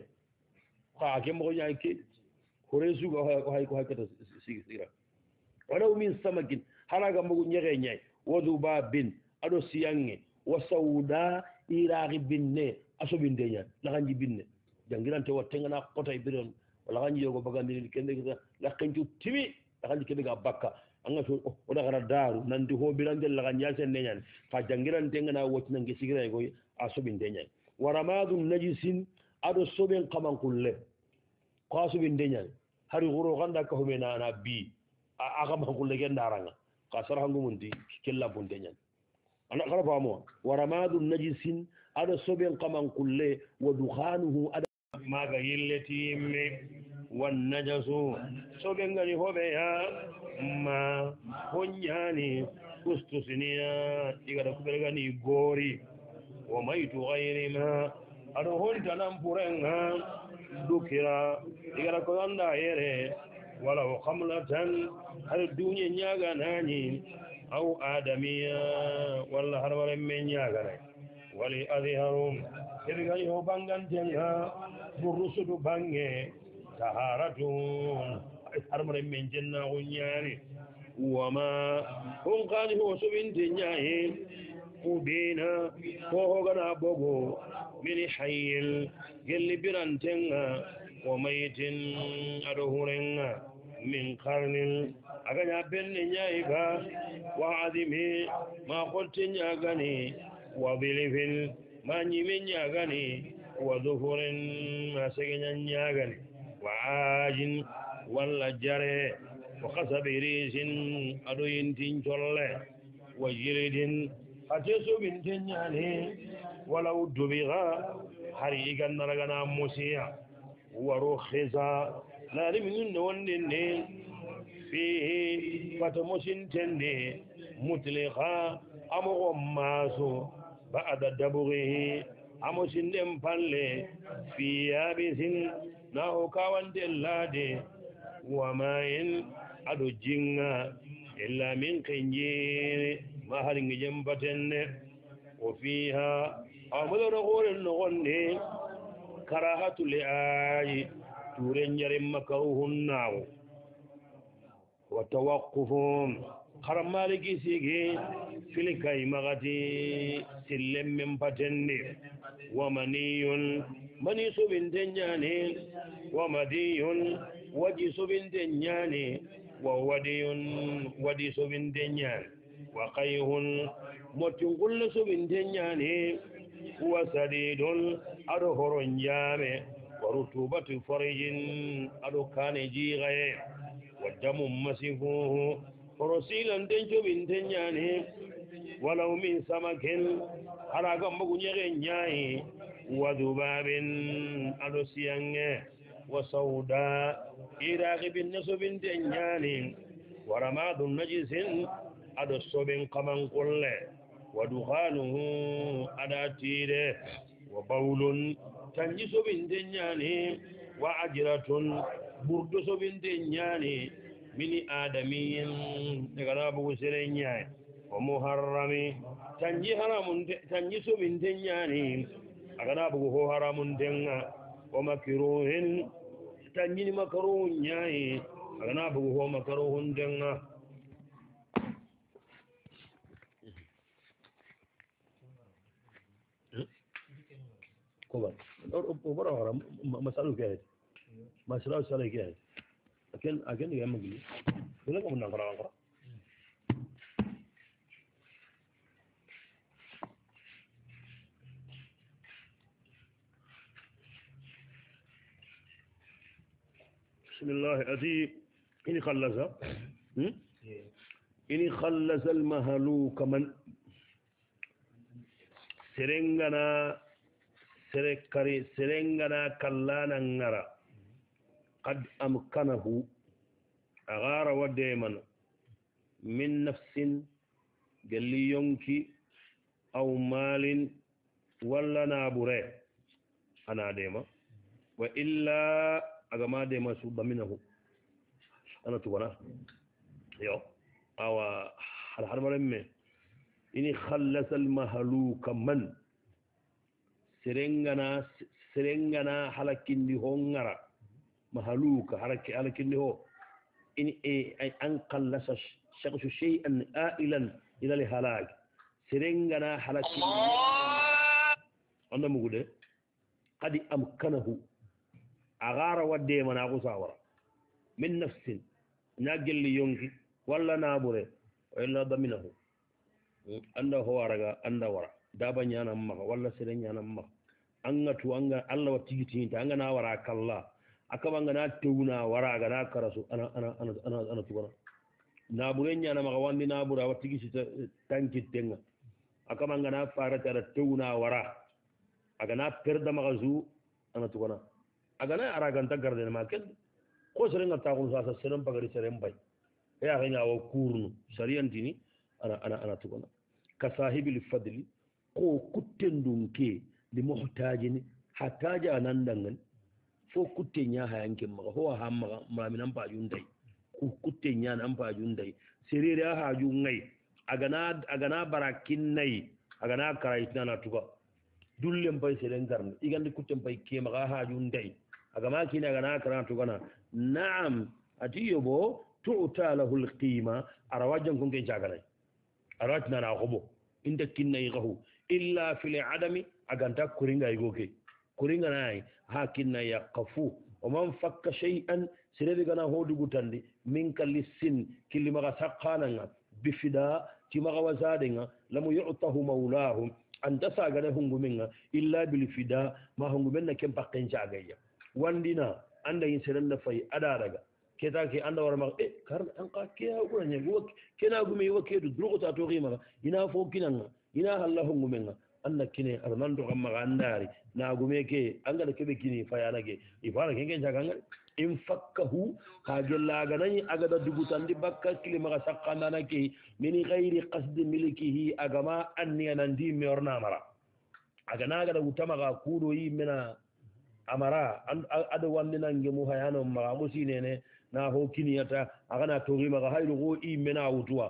قاكم بغو نيغي هريسو غاي كو هاي كتا سيغا ولو من سمكين هراغا مبو نيغي نيغي وذباب أدو سيانغي وسودا إراغي بني أسو بن دينيان لغانجي بني جانجيران تيوا تنغنا قطعي برون ولغانجي يوغو بغاندي كندي لغانجي تيمي لغانجي كندي باكا anga so oda gara daru nandi ho birande laganja sen nenyan fa jangiran tengana wotna ngi sigira go aso bin denyan waramadu najisin ado soben kaman kulle qaso bin denyan hari goro ganda ka humena na bi aga man kulle gen daranga qasar hangu mundi kella bun denyan ana gara famo waramadu najisin ado soben kaman kulle wa dukhanuhu ada maga yilletim wan najasu soben ngani hobe ya ma honyani kustusiniya igara kubergani gori wa maitu ghairi ma ado honta nampurenga dukira igara ko anda yere wala khamlatan al dunya nyaga nani au adamiya wala harwala men nyaga nani wali adhiharum ibigani ho bangantenga burusudu bange taharatun harmare men jenna wonyani wama hon qani ho subinte nyaye ubina ko hogana bogo min hayyil gelli birantenga wa maytin aduhurenga min qarnil aganya benne nyaye ga wa azimi ma qulti nyagani wa bilifil ma nyime nyagani wa dhuhurin ma segenya nyagani wa ajin walla jare wa kasabi risin ado yintin cholle wa jiridin ateso binten nyane wala udubiga hari igan naragana musiya wa rukhisa la limin wonne fihi fatamusin tenne mutliqa amu masu ba'da dabughihi amusin dem palle fi yabisin na hukawante lade وماين أدو جينا إلا من قنجير ما هرنج جنبتن وفيها أمد رغور النغني كراهة لآي تورنجر مكروه الناو وتوقفهم خرم مالكي سيكي في الكي مغتي سلم من بتن ومني مني سبن تنجاني ومدي waji sobinte nyani wa wadiyun wadi sobinte nyani wa qayhun motungul sobinte nyani wa sadidun ado horon jame wa rutubatu farijin ado kane jigaye wa damu masifuhu horosilan den sobinte nyani walau min samakin haraga mbugu nyege nyai wa dubabin ado siyange وسودا إراغب النسب دنياني ورماد النجس أدو الصبن قمن قل ودخانه أداتير وبول تنجس دنياني وعجرة برد سبن دنياني من آدمين تقرابه سرنياني ومحرم تنجي حرام تنجس دنياني أقرابه حرام دنياني ومكروه تنجي مكروه نياي أنا بقول مكروه دنا كبر وبرا ورا مسألة كذا مسألة سألة كذا أكن أكن يا مجلي ولا كم نقرأ نقرأ bismillah ati ini khallasa ini khallasa almahaluka man serengana serekari serengana kallana ngara qad amkanahu agara wadde man min nafsin galli yonki aw malin walla nabure ana dema wa illa agama dema suba minahu ana tubana yo awa hal har maremme ini khallasa al mahluka man serengana serengana halakindi ho ngara mahluka halaki halakindi ho ini ay an khallasa shakhsu shay'an ailan ila al halak serengana halakindi anda mugude qadi amkanahu agara wadde mana ko sawara min nafsin nagelli yonki walla nabure walla daminahu anda ho waraga anda wara daba nyana maka walla sere nyana maka anga tu anga Allah wa tigiti anga na wara kalla akaba nga na tewuna wara ga na karasu ana ana ana ana ana tugona nabure nyana maka wandi nabura wa tigiti tanki tenga akaba nga na fara tara tewuna wara aga na perda magazu ana tugona aga na aragan tagarde ma ken ko sere nga taxul sa serem pagari serem bay ya ga wa kurnu shariyantini ana ana ana tugona ka sahibil fadli ko kuttendunke li muhtajini hataja anandangan fo kutte nya hayanke maga ho ha maga maminan pa jundai ku kutte nya nan pa jundai serere ha ju ngai agana agana barakin nai agana karaitna na tuga dulle mbay seren garne igande kutte mbay ke maga ha jundai agama kina agana karana tugana na'am atiyo bo tu'ta lahu alqima arawajan kun ke jagalai aratna na gobo inda kinna yigahu illa fil adami aganta kuringa yigoke kuringa nay hakinna yaqafu wa man fakka shay'an sirebe gana hodu gutandi min kalisin kilimaga saqananga bifida timaga wazadenga lamu yu'tahu mawlahu anta sagada hungumenga illa bil fida ma hungumenna kem pakken jagaya wandina anda yin serenda fay adaraga keta ke anda wara ma e kar an ka ke ko nya go kena gumi wo ke du drogo ta to rima ina fo kinanga ina hallahu ngumenga anna kine armando gamma andari na gume ke anga da kebe kini fayana ke ifara ke ngen jaganga in fakkahu ha gella ga nani aga da dugu tandi bakka kilima ga sakanda na ke mini ghairi qasd milkihi agama anni anandi meorna mara aga naga da utama ga kudo yi mena amara ado wandina ngemu hayano ma musine ne na ho kiniyata agana tori maga hayru go i mena wutwa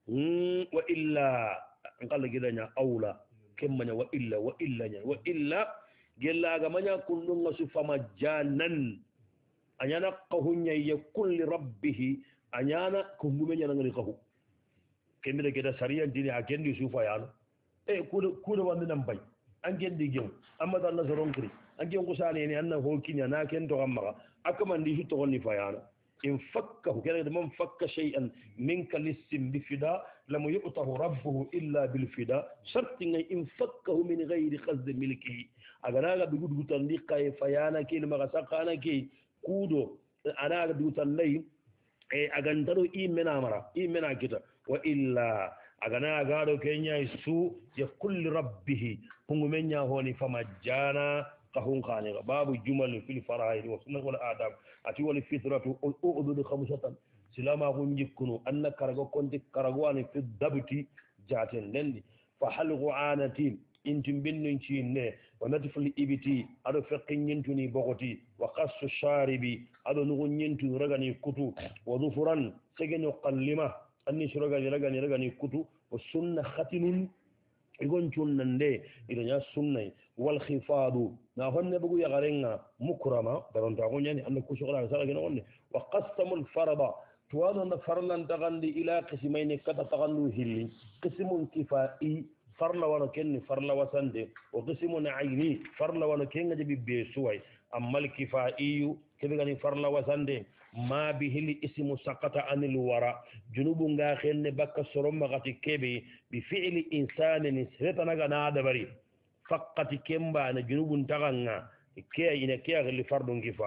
wa illa ngalla gidanya aula kemmanya wa illa wa illa nya wa illa gella ga manya kullu ngasu fama janan anyana qahunya ya kulli rabbih anyana kungume nya ngani qahu kembe geda sariya dini akendi sufa yano e kudo kudo wandina mbay angendi gem amma dan nazaron kri ange ngusane ni anna ho kinya na ken to gamma akama ndi to gonni fayana in fakkahu kala man fakka shay'an minka lisim bifida lam yu'tahu rabbuhu illa bil fida shartin in fakkahu min ghairi qasd milkihi agana bi gudu tandi kay fayana ke ma sakana ke kudo ana ga dutan lay e agandaro imena mara imena kita wa illa agana gado kenya su ya kulli rabbih hungumenya honi famajana قهون خانيغا باب الجمل في الفرائض والسنن والآداب أتي والفطرة أعدد خمسة سلاما غنجكنو أن كرغو كنت كرغواني في الضبط جاتن لندي فحل غعانتين انتم بننشين ونتف الإبتي أدو فقين ينتني بغتي وقص الشاربي أدو نغن ينتني رغني كتو وظفرا سجن قلمة أني شرغني رغني رغني كتو والسنة ختن igon cunnande ida nya sunnay wal khifadu na honne bugu ya garenga mukrama daron ta gonyani anda kushugala sala gina wonne wa qasamul farada tuwado na farlan tagandi ila qismayn kata tagandu hilli qismun kifai farla wano kenni farla wasande wa qismun ayni farla wano kenga jibi besuway amal kifai kebe gani farla wasande ma bihil ismu saqata anil wara junubu nga khenne bakka sorom magati kebe bi fi'li insanin sirtana ga na dabari faqati kemba na junubun taganga ke ina ke gali fardun kifaya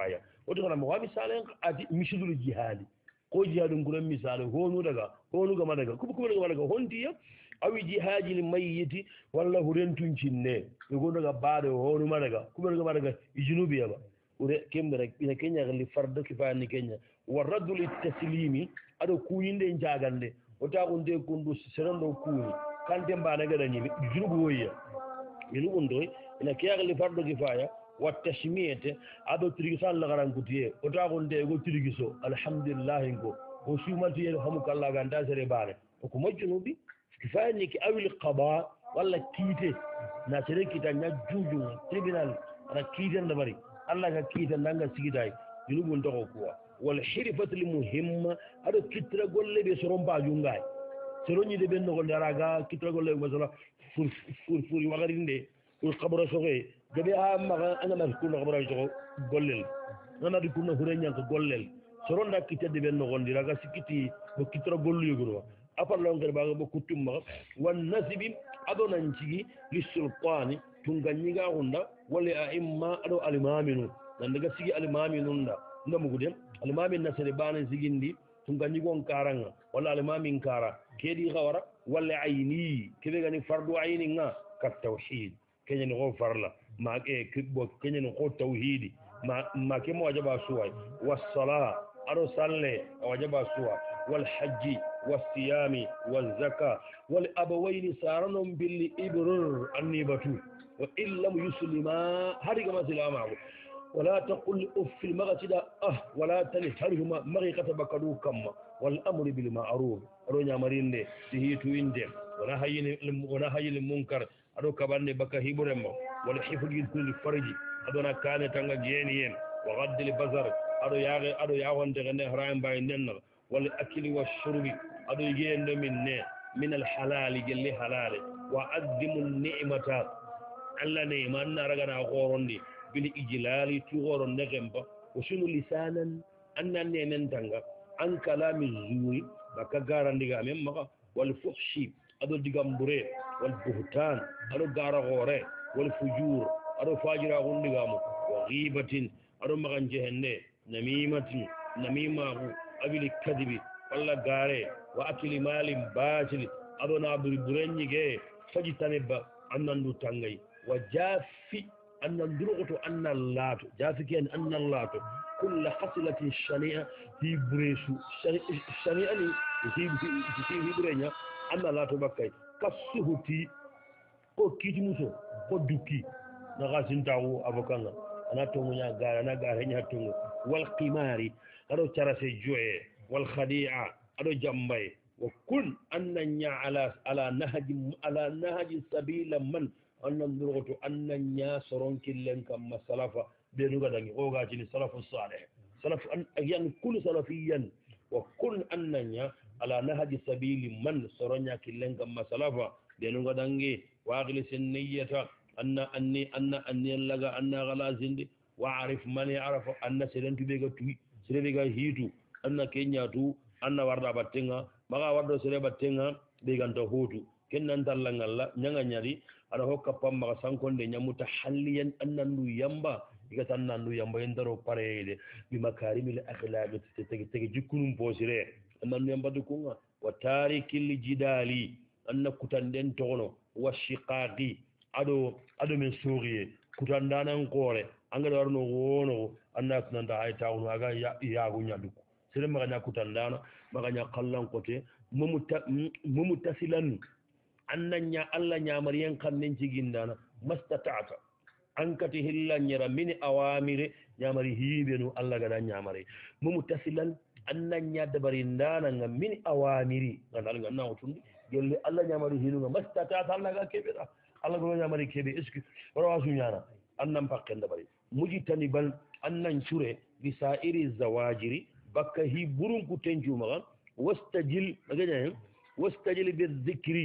oto kana mo misale ati misidul jihadi ko jihadun kuran misale honu daga honu ga madaga kubu kubu daga madaga hontiya awi jihadi li mayyiti walla hurentun cinne yogo daga baade honu madaga kubu daga madaga junubiya ba ure kembere ina kenya gali fardo kifaya ni kenya waradu litaslimi ado kuyinde njagande ota kunde kundu serando kuyi kante mbana gada nyimi junubu woya junubu ndoy ina kenya gali fardo kifaya والتشميت ادو تريغسان لا غران كوتيه اوتا كون دي غو تريغسو الحمد لله نكو او سومالتي يرحمك الله غاندا سري بار وكو مجنو بي كفايه نيك اوي القضاء ولا كيته نا سري كيتا نا جوجو تريبينال را كيتن دبري الله غا كيتن نانغا سيغيتاي جنوب ندو كو والحرفه المهمه ادو كيترا غولي بي سروم با جونغاي سروني دي بن نغول دراغا كيترا غولي مثلا فور فور فور وغاريندي والقبر سوغي gabe ha maga anga ma kunna xabara jogo gollel ngana di kunna hurenya ko gollel soronda kitede ben no gondi raga sikiti ko kitro gollu yuguro apar lo ngere baga bo kutum ma wan nasibi adona njigi li sultani tunga nyiga hunda wala aimma ado alimaminu nan daga sigi alimaminu nda ngamu gudem alimamin nasere bana sigindi tunga nyigon karanga wala alimamin kara kedi khawara wala ayni kebe gani fardu ayni nga kat tawhid kenya ni go farla ma ke kibbo kenya ni ko tauhidi ma ma ke mo wajaba suwa was sala aro salle wajaba suwa wal hajji was siyami wal zakka wal abawayn saranum bil ibrur annibatu wa illam yuslima hadiga maslama ولا تقل اف في المغتد اه ولا تنهرهما مغيقه بكدو كما والامر بالمعروف رونا مرينده تهيتو inde ولا هي ولا هي المنكر ado kabande baka hiburemmo wala hifdil kulli farji adona kane tanga jeni yen wa gaddil bazar ado yaage ado yawonde gane haraam bay nenna wala akili wa shurbi ado yende minne min al halal gelli halal wa addimu ni'mata alla ne manna ragana gorondi bil ijlali tu goron negemba usunu lisanan annan ne men tanga an kalami zuri baka garandiga men maka wal fuhshi ado digambure wal buhtan ado gara gore wal fujur ado fajira gundigamo wa ghibatin ado maganje hende namimatin namimahu abili kadibi walla gare wa akili malin batil ado na buri burennyige fajitane ba annandu tangay wa jafi annan durugoto annal lato jafi ken annal lato kull khasilatin shani'a fi buresu shani'a ni fi fi fi burenya annal lato bakay kasuhuti ko kiti muso ko duki na gasintawo abokanga ana tongu nya gara na gara nya tongu wal qimari ado charase joye wal khadi'a ado jambay wa kun annanya ala ala nahji ala nahji sabila man annan durgoto annanya soronki len kam masalafa be nuga dangi o ga jini salafu salih salaf an yan kullu salafiyan wa kun annanya ala nahji sabili man soronya killen kam masalafa be nuga dangi واغل سنية أن أني أن أني لغا أن غلا زندي وعرف من يعرف أن سرنت بيغا توي سري بيغا هيتو أن كينيا تو أن وردا باتينغا مغا وردا سري باتينغا بيغا نتا هوتو كن نانتا لنغالا نيغا نياري أنا هوكا بام مغا سانكون دي نيامو تحليا أن نو يامبا إيغا تان نو يامبا يندرو باريدي بمكارم الأخلاق تتجي تجي جكونم بوسيري أن نو يامبا دكونغا وتاريك الجدالي أن كتاندين تونو washiqaqi ado ado men suriye kutandana ngore anga warno wono annas nanda ay tawno aga ya go nyaduko sere maganya kutandana maganya qallan kote mumu tasilan annanya alla nyamariyen kannen cigindana mastata'ata ankati hillan nyara min awamire nyamari hibenu alla gada nyamari mumu tasilan annanya dabarindana ngam min awamiri ngandal ganna otundi gelle alla nyamari hinunga mastata alla ga kebeda alla go nyamari kebe eski rawasu nyana annam pakken dabari mujitani bal annan chure bi sa'iri zawajiri bakka hi burun ku tenjuma wastajil maganya wastajil bi dhikri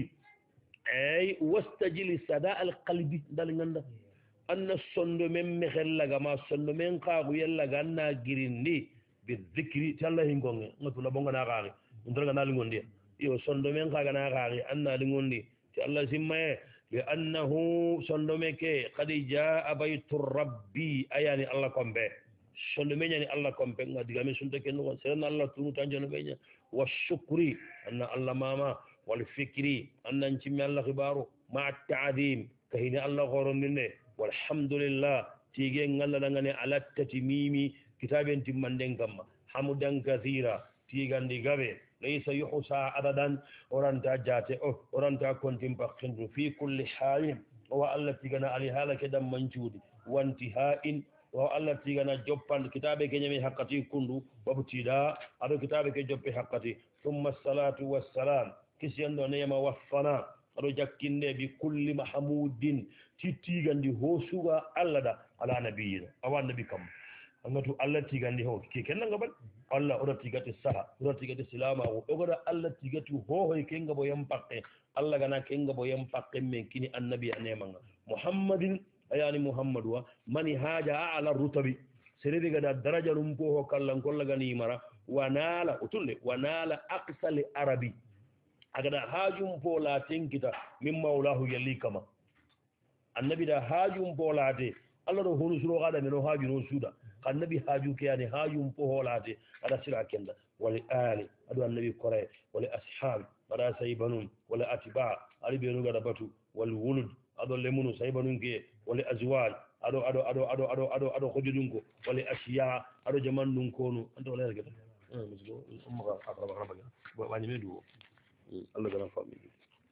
ay wastajil sada al qalbi dal nganda anna sondo men mexella ga ma sondo men xagu yalla ga na girindi bi dhikri talla hingonge ngatula bonga na xaari ndra na lingondi yo sondo men kaga na gaari anna lingondi ti Allah simmaye bi annahu sondo meke qad jaa baytu rabbi ayani Allah kombe sondo meñani allah kompenga digame sunta kenno serena allah tunu tanjono meña wa shukri anna allah mama wal fikri anna cimmi allah khibaru ma ta'zim kahini allah gorondinde walhamdulillah tige ngalla dangane alattati mimi kitaben timmanden kamma hamudan kathira tigandi gabe laysa yuhsa adadan oranta jate o oranta kontim pakhindu fi kulli halin wa allah tigana ali halake dam manjudi wantiha'in wa allah tigana joppan kitabe kenyami haqqati kundu wabtida ado kitabe ke joppe haqqati thumma salatu wassalam kisiyando nema waffana ado jakkinde bi kulli mahmudin titigandi hosuga allah da ala nabiyina awan nabi kam angatu allah tigandi ho ke kenna ngabal allah oda tigati saha oda tigati silama o ogoda allah tigati ho ho kenga bo yam pakke allah gana kenga bo yam pakke men kini annabi anemanga muhammadin ayani muhammad wa mani haja ala rutabi serede gada daraja num po ho kallan kolla gani mara wanala utulle wanala aqsal arabi agada hajum po la tenkita min maulahu yalli kama annabi da hajum po late allah do honu suro gada meno haju no suda annabi haju ke yani hajum po holate ada sira kenda wal ali adu annabi kore wal ashab ada saybanun wal atba ali benu gada batu wal wulud ado lemunu saybanun ke wal azwaj ado ado ado ado ado ado ado khojudunko wal ashiya ado jamannun kono ando wala gada eh musgo umma akraba akraba ba wani medu الله جل وعلا.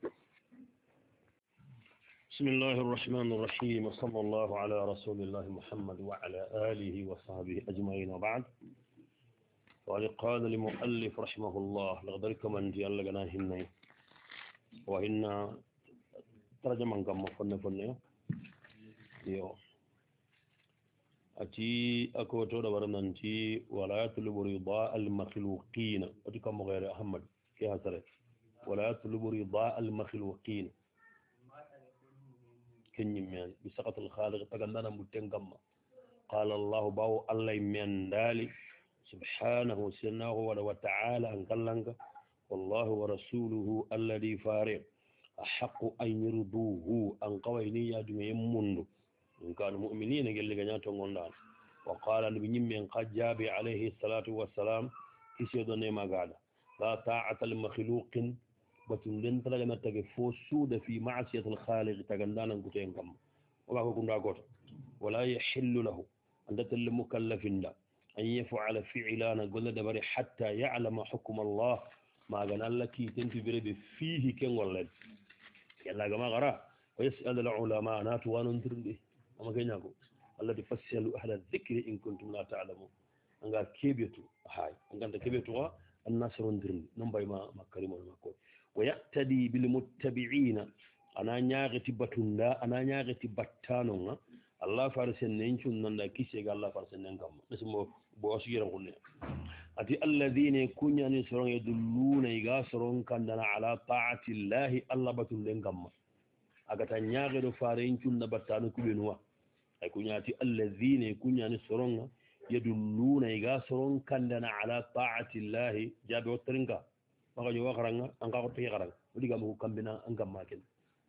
بسم الله الرحمن الرحيم وصلى الله على رسول الله محمد وعلى آله وصحبه أجمعين وبعد. وقال المؤلف رحمه الله لقدرك من دي الله جناهنا وإن ترجمة كم فن فن يو أتي أكو تود ورننتي ولا يطلب رضاء المخلوقين أتي كم غير أحمد كيف هذا ولا يطلب رضاء المخلوقين كنيمان بسقط الخالق تغندنا متنغم قال الله باو الله من دالي سبحانه سنه وتعالى ان كلنك والله ورسوله الذي فارق احق ان يرضوه ان قويني يا دم يمند ان كان مؤمنين قال غنيا تونغندان وقال النبي من قد جاب عليه الصلاه والسلام كيسيدوني ما قال لا طاعه المخلوق batun den talaga na tage fo suuda fi ma'siyati al-khaliq tagandana nguten kam wala ko kunda goto wala yahillu lahu anda tal mukallafin da an yaf'ala fi'lana golla dabari hatta ya'lama hukm Allah ma gana laki tanti birebe fihi ken walla yalla gama gara wa yas'al al-ulama natu wanun tirde amma kenya ko allati fassilu ahla dhikri in kuntum la ta'lamun anga kebetu hay anga kebetu wa an-nasrun dirni nambay ma makarimul makko ويقتدي بالمتبعين أنا نياغتي باتوندا أنا نياغتي باتانونا الله فارسن نينشون نندا كيسيغ الله فارسن ننكم نسمو بواسيرا قلنا أتي الذين يكون ينسرون يدلون يغاسرون كندنا على طاعة الله الله باتون لنكم أغتا نياغتو فارنشون نباتانو كبينوا يكون يأتي الذين يكون ينسرون يدلون يغاسرون كندنا على طاعة الله جابوا الترنكا maka jo wakaranga anga ko te garang diga mo kambina anga maken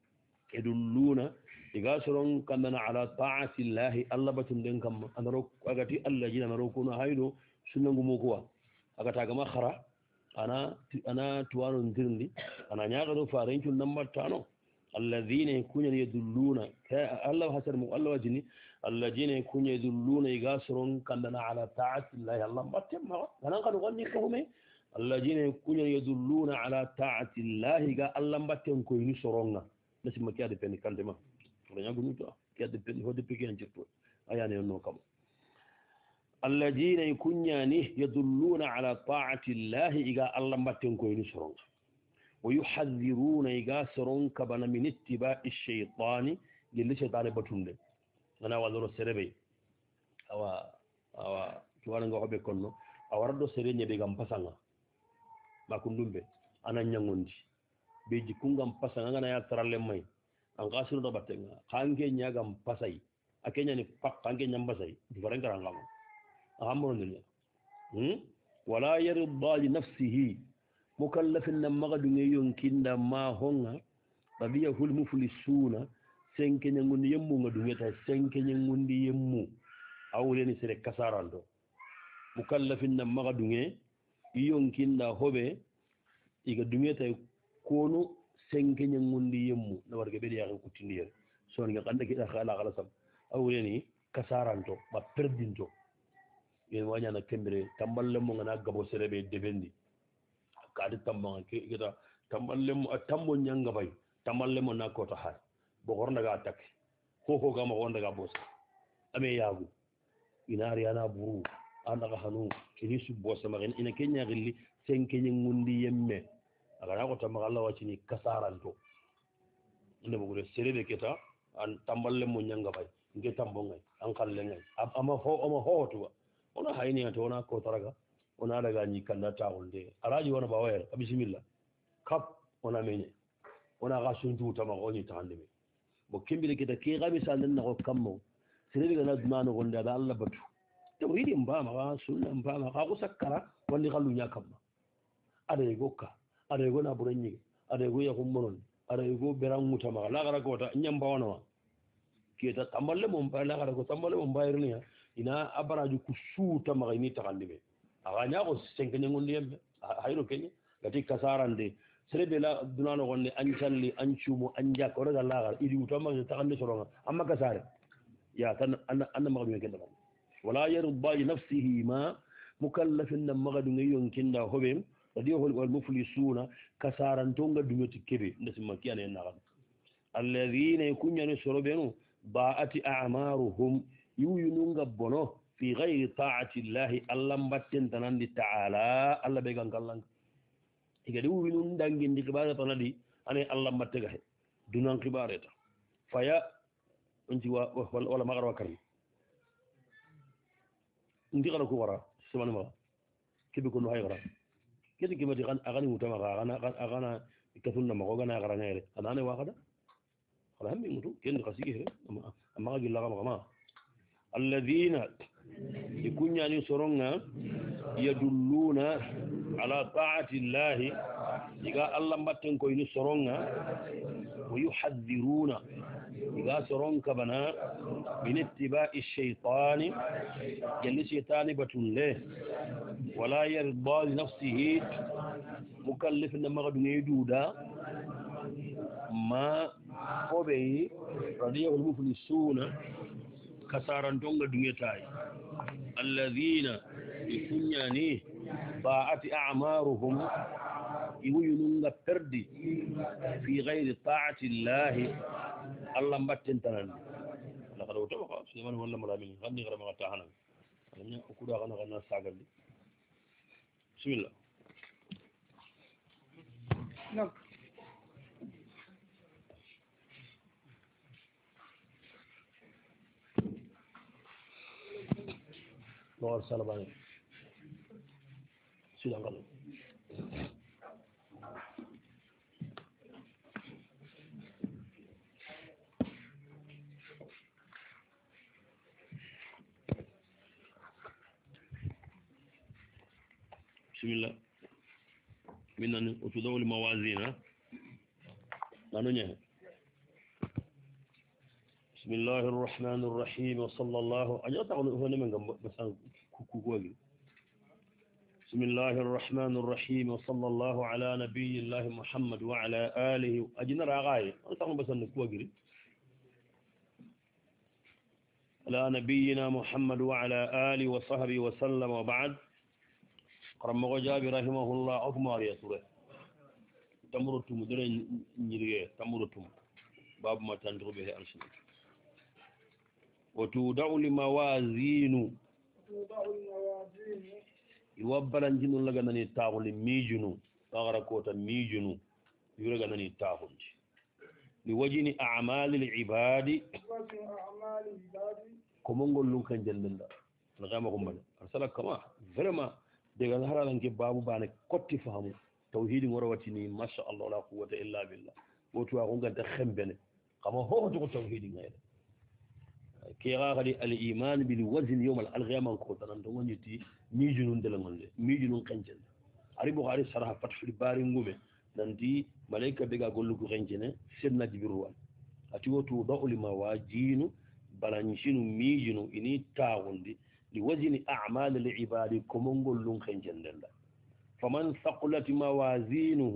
yadulluna diga soron kandana ala ta'ati llahi allah batun den kam andaro agati allah jina naro kuno haydo sunangu mo ko agata gama khara ana ana tuwano ndirndi ana nyaaga do farencu number tano alladhina yakuna yadulluna allah hasar mu allah wajini alladhina yakuna yadulluna diga soron kandana ala ta'ati llahi allah batem ma nan kan wonni ko me الذين يكون يدلون على طاعة الله قال الله مبتن كويني سرونغا نسي ما كيادي بني كاندما ولا يقول نتو كيادي بني هو دي بيكين جيرتو اياني نو كام الذين يكون يدلون على طاعة الله قال الله مبتن كويني سرونغا ويحذرون قال سرون كبنا من اتباع الشيطان اللي شيطان بتوند انا والو سربي اوا اوا كوانا غو be konno awardo serenye be gam pasanga makundumbe ana nyangondi be jikungam pasanga ngana ya taralle may an qasiru do battenga kange nyagam pasai akenya ni pak kange nyambasai diferent karangam ahamro ni hmm wala yarda li nafsihi mukallafin magadu yonkinda ma honga tabiyahul muflisuna senke nyangundi yemmu ngadu ngeta senke nyangundi yemmu awuleni sere kasarando mukallafin na maga dunge iyonkinda hoɓe iga dunge tay kono senkenya ngundi yemmu na warga ɓeɗe yaken kuttindiyere songa kanda kiɗa ala kala sam awreni kasaranto ɓa perdinto yen wañana kembere tamballemmo ngana gabo sereɓe debendi kadi tambaga kita tamballemo a tambo ñanga bay tamballemo na kota hay bo horndaga attaque fofogama ko wondaga bosa ame yaagu ina riyana buru andaga hanu ini subbosamaga ina keñagilli sen keñe ngundi yemme agana ko tammaga allah waccini kasaranto inde bogude sereɓe keta an tamballemo ñanga bay nge tambongay an kallengay ama ho ama hohotuga ona hayniya to wona kotaraga wona daga ñikkanda taxol nde alaji wona bawayere a bisimilla kap wona meñe wona xa suntuutamaxa o ñi taxande me bo kembile kita ke xa misal nen naxo kammo sereɓe gana dumanoxonde ada allah batu tawhidi mbamaxa sunna mbama xa xusa kara wandi xa luña kamma ada yego ka ada yego na bura ñige ada yego yaxum monon ada yego beran ŋutamaxa laxara kota ñambawanama keta tamballe mom ba laxara ko tamballe mom mbayirniya ina a baraju ku suutamaxa ini taxandi me axa ñaxo senkeñengondi yembe hayro keñe gati kasarande sereɓe la dunanoxonde an calli an cuumo an jak o rega laxar idi utamaxe taxandi soronga amma kasare ya tan anna maxa ɗume ken ɗaxan wala yarda li nafsihi ma mukallafin na maxa ɗunge yonkinda hoɓe adi wal muflisuna kasarantonga ɗumeti keɓe ndesimma ki ane naxan alladina kuñani soroɓenu ba'ati a'maruhum yuyununga bono fi gayri taati llahi allah mbattentanandi taala allah ɓe gankallanka igadi wuyunun dangindi kibare tanadi ane allah mbattega he dunan kibareta faya onti wala magara wakkarni ndi kana ku wara semani maga keɓe kono hay gara keti kimati agani wutamaga agana katunna maga ogana garangayre anane wakada ala hammi mutu kendi kasigi here amaga gillaga ma alladhina ikunyani soronga yadulluna ala ta'ati llahi iga allah mbatten ko ini soronga wa yuhadhiruna iga soronka bana min ittiba'i shaytani jalli shaytani batulle wala yarda li nafsihi mukallif na magadunge duda ma fobe radiyahu al-muflisuna kasarantonga dungetayi alladhina ikunyani ba'ati a'maruhum iwuyununga perdi fi gayri ta'ati llahi allah mbatten tanandi lakada wotama siman walla malamin hanni gara maga tahana alanya okuda kana kana sagalli bismillah no Lord Salabani. Silakan. Bismillah. Minan utudawul mawazina. Nanunya. بسم الله الرحمن الرحيم وصلى الله أجل تعالوا هنا من مثلا كوكوكوغي بسم الله الرحمن الرحيم وصلى الله على نبي الله محمد وعلى آله أجل رغاي تعالوا بس نكوغي على نبينا محمد وعلى آله وصحبه وسلم وبعد قرم جابر رحمه الله أكمل يا سورة تمرتم درين نيريه تمرتم باب ما تندرو به أرسل وتودع الموازين يوبلن جنو لغناني تاغل ميجنو تغرقوتا ميجنو يرغناني تاغل لوجن أعمال العباد كمونغول لونكان جلندا نغاما كمبانا أرسلك كما فرما ديغان هرالان كي بابو بانا كوتي فهمو توحيد ورواتيني ما شاء الله لا قوة إلا بالله وتوا غونغان تخمبني كما هو توحيد غير kira kadi al iman bil wazn yawm al qiyamah ko tan do woniti mijunun delangonde mijunun kancen ari bukhari sarha fathul bari ngume nanti malaika be ga gollu ko kancene sedna jibril ati wotu da'ul mawajinu balanchinu mijunu ini taawundi لوزن أعمال العباد كمونغول لون خنجندلا فمن ثقلت موازينه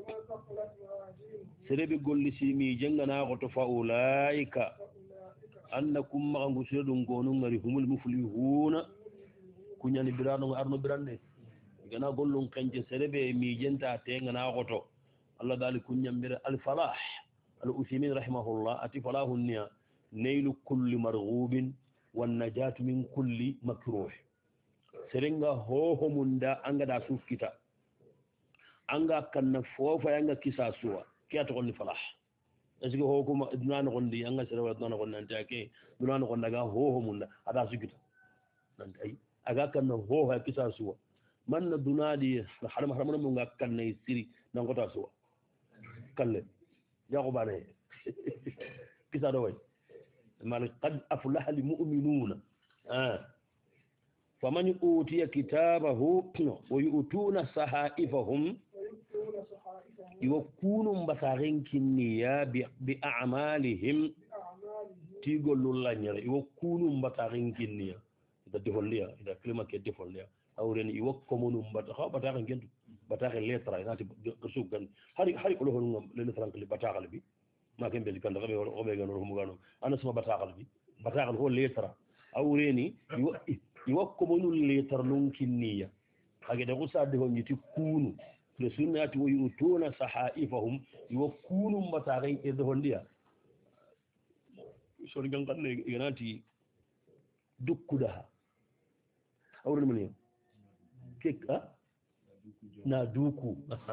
سربي قول سيمي جنغنا غطو فأولئك أنكم مغنغو سيدون قونون هم المفلحون كنياني برانو أرنو براني gana gollon kanje serebe mi jenta te ngana goto Allah dali kunyam bir al falah al usaymin rahimahullah ati falahu niya nailu kulli marghubin wan najat min kulli makruh serenga ho ho munda anga da sufkita anga kanna fofa yanga kisa suwa kiyato gonni falah esgo ho kuma dunana gondi anga serebe dunana gonna antake dunana gonna ga ho ho munda ada sufkita nan ay aga kanna ho ha kisa suwa man na dunadi haram haram mo nga kanne siri nangota suwa kalle yaqo bane kisa do way mal qad aflaha al mu'minuna ah faman utiya kitabahu wa yu'tuna sahaifahum yukunu mbatarin kinniya bi a'malihim tigolul lanyara yukunu mbatarin kinniya da defolliya da klima ke defolliya awren i wakko monum bata ha bata kan gendu bata kan letra inati su gan hari hari ko hon ngam le frank li bata kala bi ma ken bel kan gabe o be gano mo gano ana sama bata kala bi bata kala ho letra awreni i wakko monum letra non kinniya hage da usa de hon yiti kunu le sunnati wo yutuna sahaifahum i wakunu bata kan e de hondiya so ngan kan ne inati dukkuda awren mun keka na duku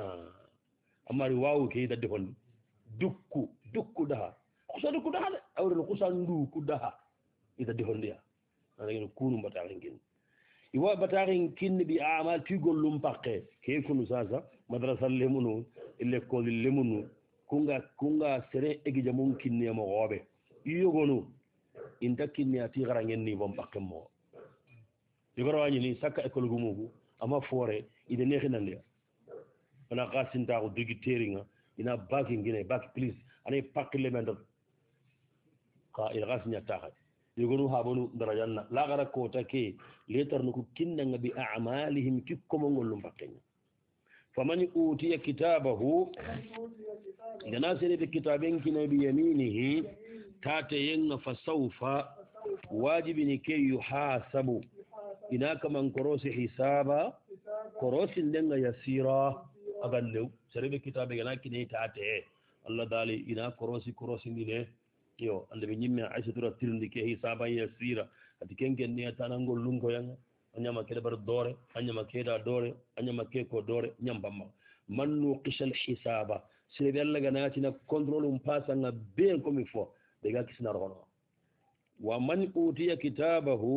amma riwawu ke da defon dukku dukku daha kusa dukku daha awre kusa nduku daha ida defon dia ana ngin kunu batarin kin iwa batarin kin bi amal ti gollum pakke ke kunu sasa madrasa lemunu ille ko lemunu kunga kunga sere egija mun kinni mo gobe yogonu inta kinni ati garangen ni bom pakke mo yogoro wani ni sakka ekol gumugu ama fore ide neexinande ana qasinta ko dugi teringa ina baki ngine baki please ani pakle mendo ka ila qasinya taxa yogonu habonu darajanna la gara ko take letar nuko kinna bi a'malihim kikko mongolum bakkenya faman utiya kitabahu dana sere bi kitaben kina bi yaminihi tate yenga fasawfa wajibi ni ke yuhasabu ina kaman korosi hisaba korosi ndenga yasira agallew serebe kitabe gana kine taate Allah dali ina korosi korosi ndine yo ande be nyimme aisha tura tirndi ke hisaba yasira ati kenken ne tanangol lungo yanga anyama kede bar dore anyama keda dore anyama ke ko dore nyambamma man nuqishal hisaba serebe Allah gana tina control um pasanga bien comme il faut de ga kisna rono wa man utiya kitabahu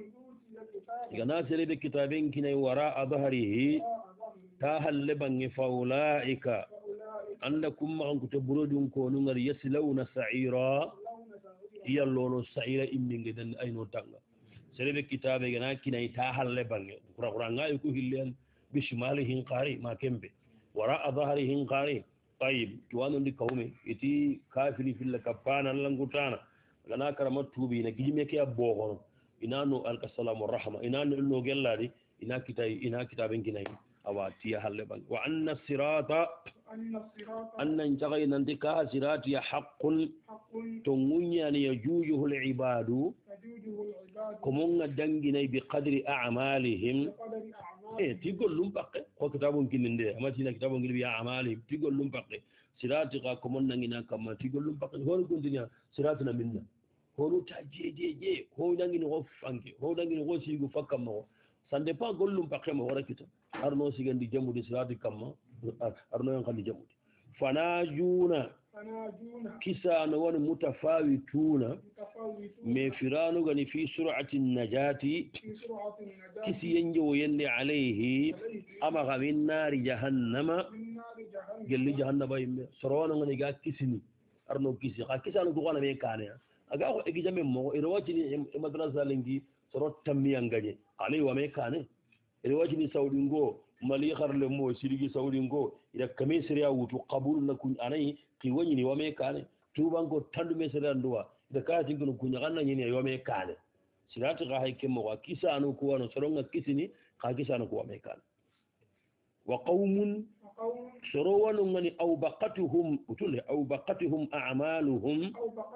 gana serebe kitaben kinay wara adharihi ta halle bangi faulaika annakum ma anku tabrudun ko nungar yaslawna sa'ira yallono sa'ira imminge den ayno tanga serebe kitabe gana kinay ta halle bangi qur'an ngay ko hillen bishmalihin qari ma kembe wara adharihin qari tayyib tuwanu ndi kawme iti kafiri fil kapana langutana gana karama tubi na gijime ke abogono inano alkasalamu rahma inano no gelladi ina kitay ina kitaben kinay awati halle bang wa anna sirata anna jagayna ndika sirati haqqun tungunya ni yajujuhu alibadu kumunga danginay bi qadri a'malihim eh tigollum bakke ko kitabun kininde amatina kitabun gibi a'malihim tigollum bakke sirati ka kumunna ngina kama tigollum bakke hon gondinya sirati na minna hono ta jejeje ho nangini ho fanke ho nangini ho sigu fakkamma sande pa gollum pakema wara kita arno sigandi jamudi sirati kamma arno yan kandi jamudi fanajuna kisa na wani mutafawituna me firanu gani fi sur'ati najati kisi yanje woyende alayhi ama gamin nari jahannama gelli jahannama yimbe sorona ngani ga kisini arno kisi ka kisa no ko na me kane aga ko egi jamme mo ero wacini e madrasa lengi soro tammi angaje alay wa me kane ero wacini saudi ngo mali kharle mo sirigi saudi ngo ida kamisri ya wutu qabul na kun anay ki woni ni wa me kane tubango tandu me sere nduwa ida kati ngono kunya ganna nyini wa me kane sirati ga hay kemo wa kisanu ko wano soronga kisini ka kisanu ko me kan wa qaumun soro wano ngani aw baqatuhum utule aw baqatuhum a'maluhum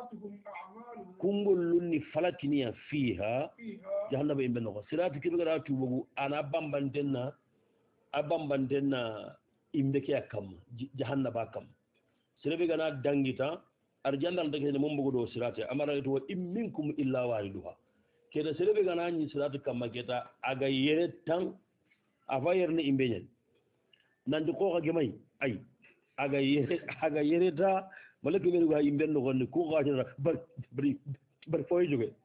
kungullunni falatiniya fiha jahannaba imbe no sirati kibira tubugo ana bambantenna abambantenna imbe ke kam jahannaba kam sirabe gana dangita arjandal dake ne mum bugo do sirati amara to imminkum illa waliduha keda sirabe gana ni sirati kam maketa aga yere tan afayerne imbe nyen nandi ko ga may ay aga yere aga yere ta malaka be go imbe no gonne ko ga jara bar bari bar foy joge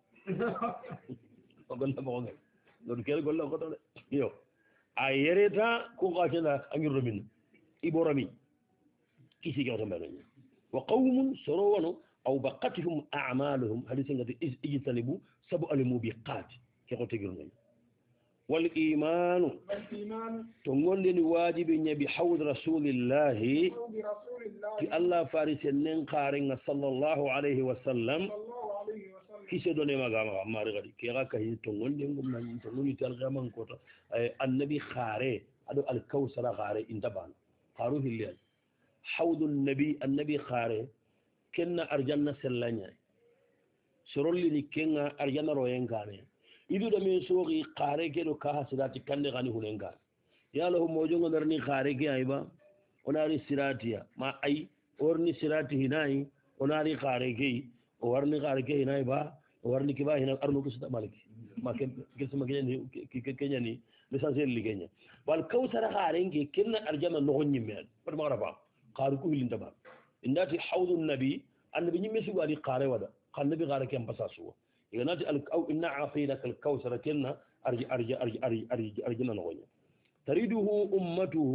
o golla mo ngal non kel golla ko to yo a yere ta ko ga jara angir min iborami kisi ga tan bana wa qaumun sarawanu aw baqatuhum a'maluhum hadith ngati ijtanibu sabu al mubiqat ke ko tegir ngani wal iman to gondeni wajibi nyabi hawd rasulillahi ki allah farisen nen qaringa sallallahu alayhi wa sallam kise done magama mari gadi ke ga kay to gonde ngum nan to nuni tal gaman ko to annabi khare ado al kawsara khare intaban qaru hilal hawd an-nabi annabi khare kenna arjanna sellanya sorolli ni kenga arjanna royengane idu da min sogi qare ke do ka hasidati kande gani hunenga ya lahu mojongo darni qare ke ayba onari siratiya ma ay orni sirati hinai onari qare ke o warni qare ke hinai ba o warni ke ba hina arno ko sita maliki ma ke ke sama ke ni ke kenya ni l'essentiel li kenya wal kawsara qare ke kenna arjana no honni men par ma rafa qaru ko hilinta ba indati hawdun nabi annabi nyimmi su wali qare wada kan nabi qare ke ampasasu ينادي أو إن عطيناك الكوثر كنا أرجع أرجع أرجع أرجع أرجع أرجع نغني تريده أمته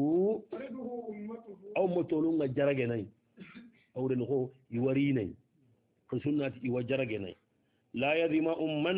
أو متولون جرجناي أو لنقو يوريناي كسنة يوجرجناي لا يذم أمن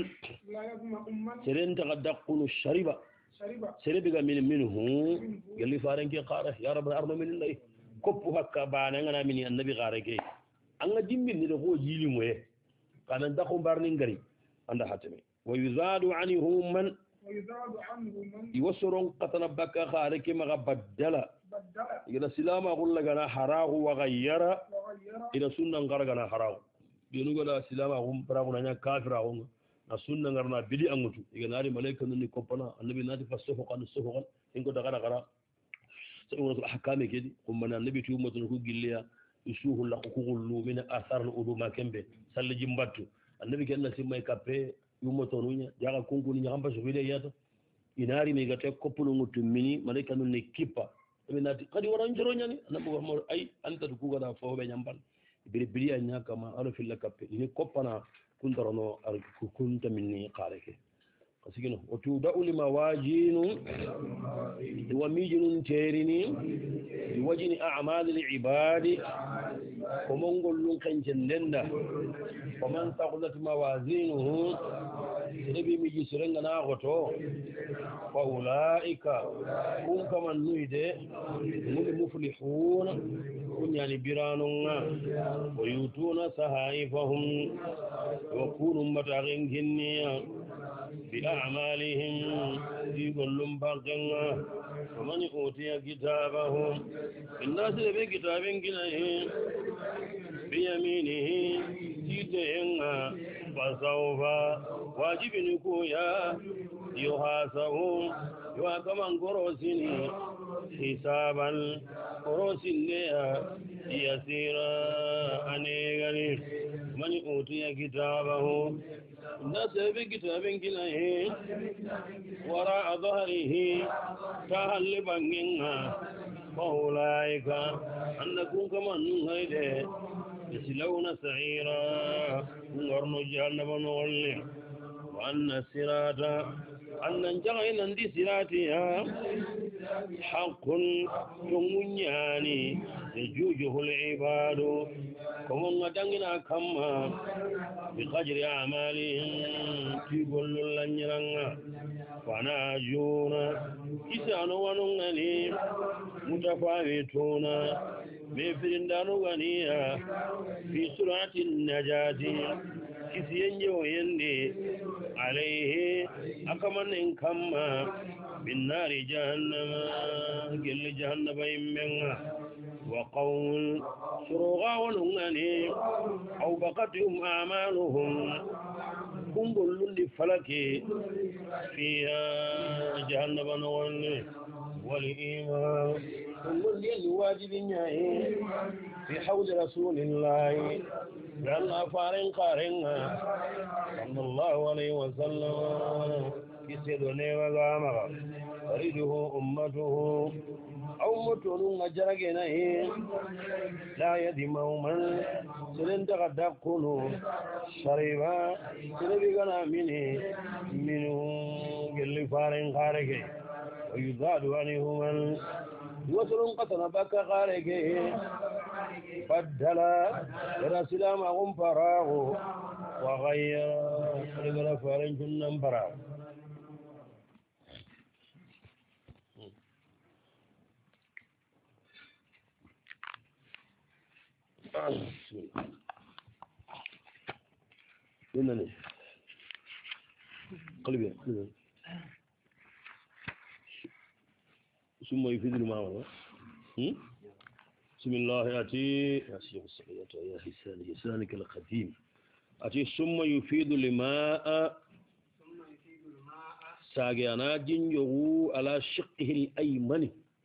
سرين تغدقون الشريبة سريبة من منه يلي فارنك قاره يا رب الأرض من الله كبها كبانا أنا من النبي قارك أنا جيم من هو جيل موه كان دخون بارنين غري عند حاتمي ويزاد عنه من ويزاد عنه من يوسرون قتل بك خارك ما بدل إذا سلام أقول لك أنا حراه وغير إذا سنة غرغنا حراه دينو غدا سلام أقول براغنا نيا كافر أقول نسنة غرنا بدي أنغتو إذا نادي ملائكة نني كوبنا النبي نادي فسوق عن السوق إنكو دغنا غرا سيقول الأحكام كده هم من النبي توما تنكو جليا يسوه الله كوغلو من آثار الأذو ما كمبه سال جمباتو النبي كان سيما يكابي يوم تونوnya jaga kunkuni nyamba shubile yato inari megate kopulu ngutumini malaika nunne kipa eminati kadi wara njoro nyani nabu mo ay anta dukuga da fo be nyambal biri biri anya kama alo fil kappe ni kopana kundarono ar kunta minni qareke kasigino otuda ulima wajinu wa mijinun terini wajini a'mal al-ibadi komongol lun kanjendenda ومن ثقلت موازينه نبي ميجي سرنga na goto فاولئك هم كما نويد من مفلحون كنياني بيرانونغا ويؤتون صحائفهم وكونوا متاغين جنيا بأعمالهم يقولون باقنا ومن أوتي كتابهم الناس اللي بكتابين كناهم بيمينه تيتهن فسوف واجب نكويا يحاسبون وكمان قروسيني حسابا قروسيني يسيرا أنيغني من أوتي كتابه الناس بكتابين كناهم وراء ظهره تهل بانجنها فأولئك أنكم كمان نهيده يسلون سعيرا نغرن جهنم نغلي وأن الصراط أن ننجغي نندي صراطها حق يمنياني يجوجه العباد كمون ندنغنا كما بقدر أعمالهم تقول لنجرنا فناجون إسانو ونغني متفاوتون مفرندانو غنيا في سرعة النجاة كسينجو يندي عليه أكمن إن كما من نار جهنم قل جهنم يمنا وقول سرغا ونغني أو بقتهم أعمالهم كنبل لفلك فيها جهنم نغني والإيمان كنبل لواجب في حوض رسول الله يلا فارن قارن صلى الله عليه وسلم كسدني وغامر تريده أمته أو متون جرجنا لا يدم من سلند غدقلو شريبا سلبيغنا منه منه قل فارن قارن ويزاد عنه من وصل قتل بك قارن بدل رسلا ما هم فراغ وغير رجل فارن جنن فراغ إنني قلبي قلبي ثم يفيد الماء بسم الله أتي يا شيخ الصلاة يا حسان حسانك القديم أتي ثم يفيد الماء ساقيانا جنجو على شقه الأيمن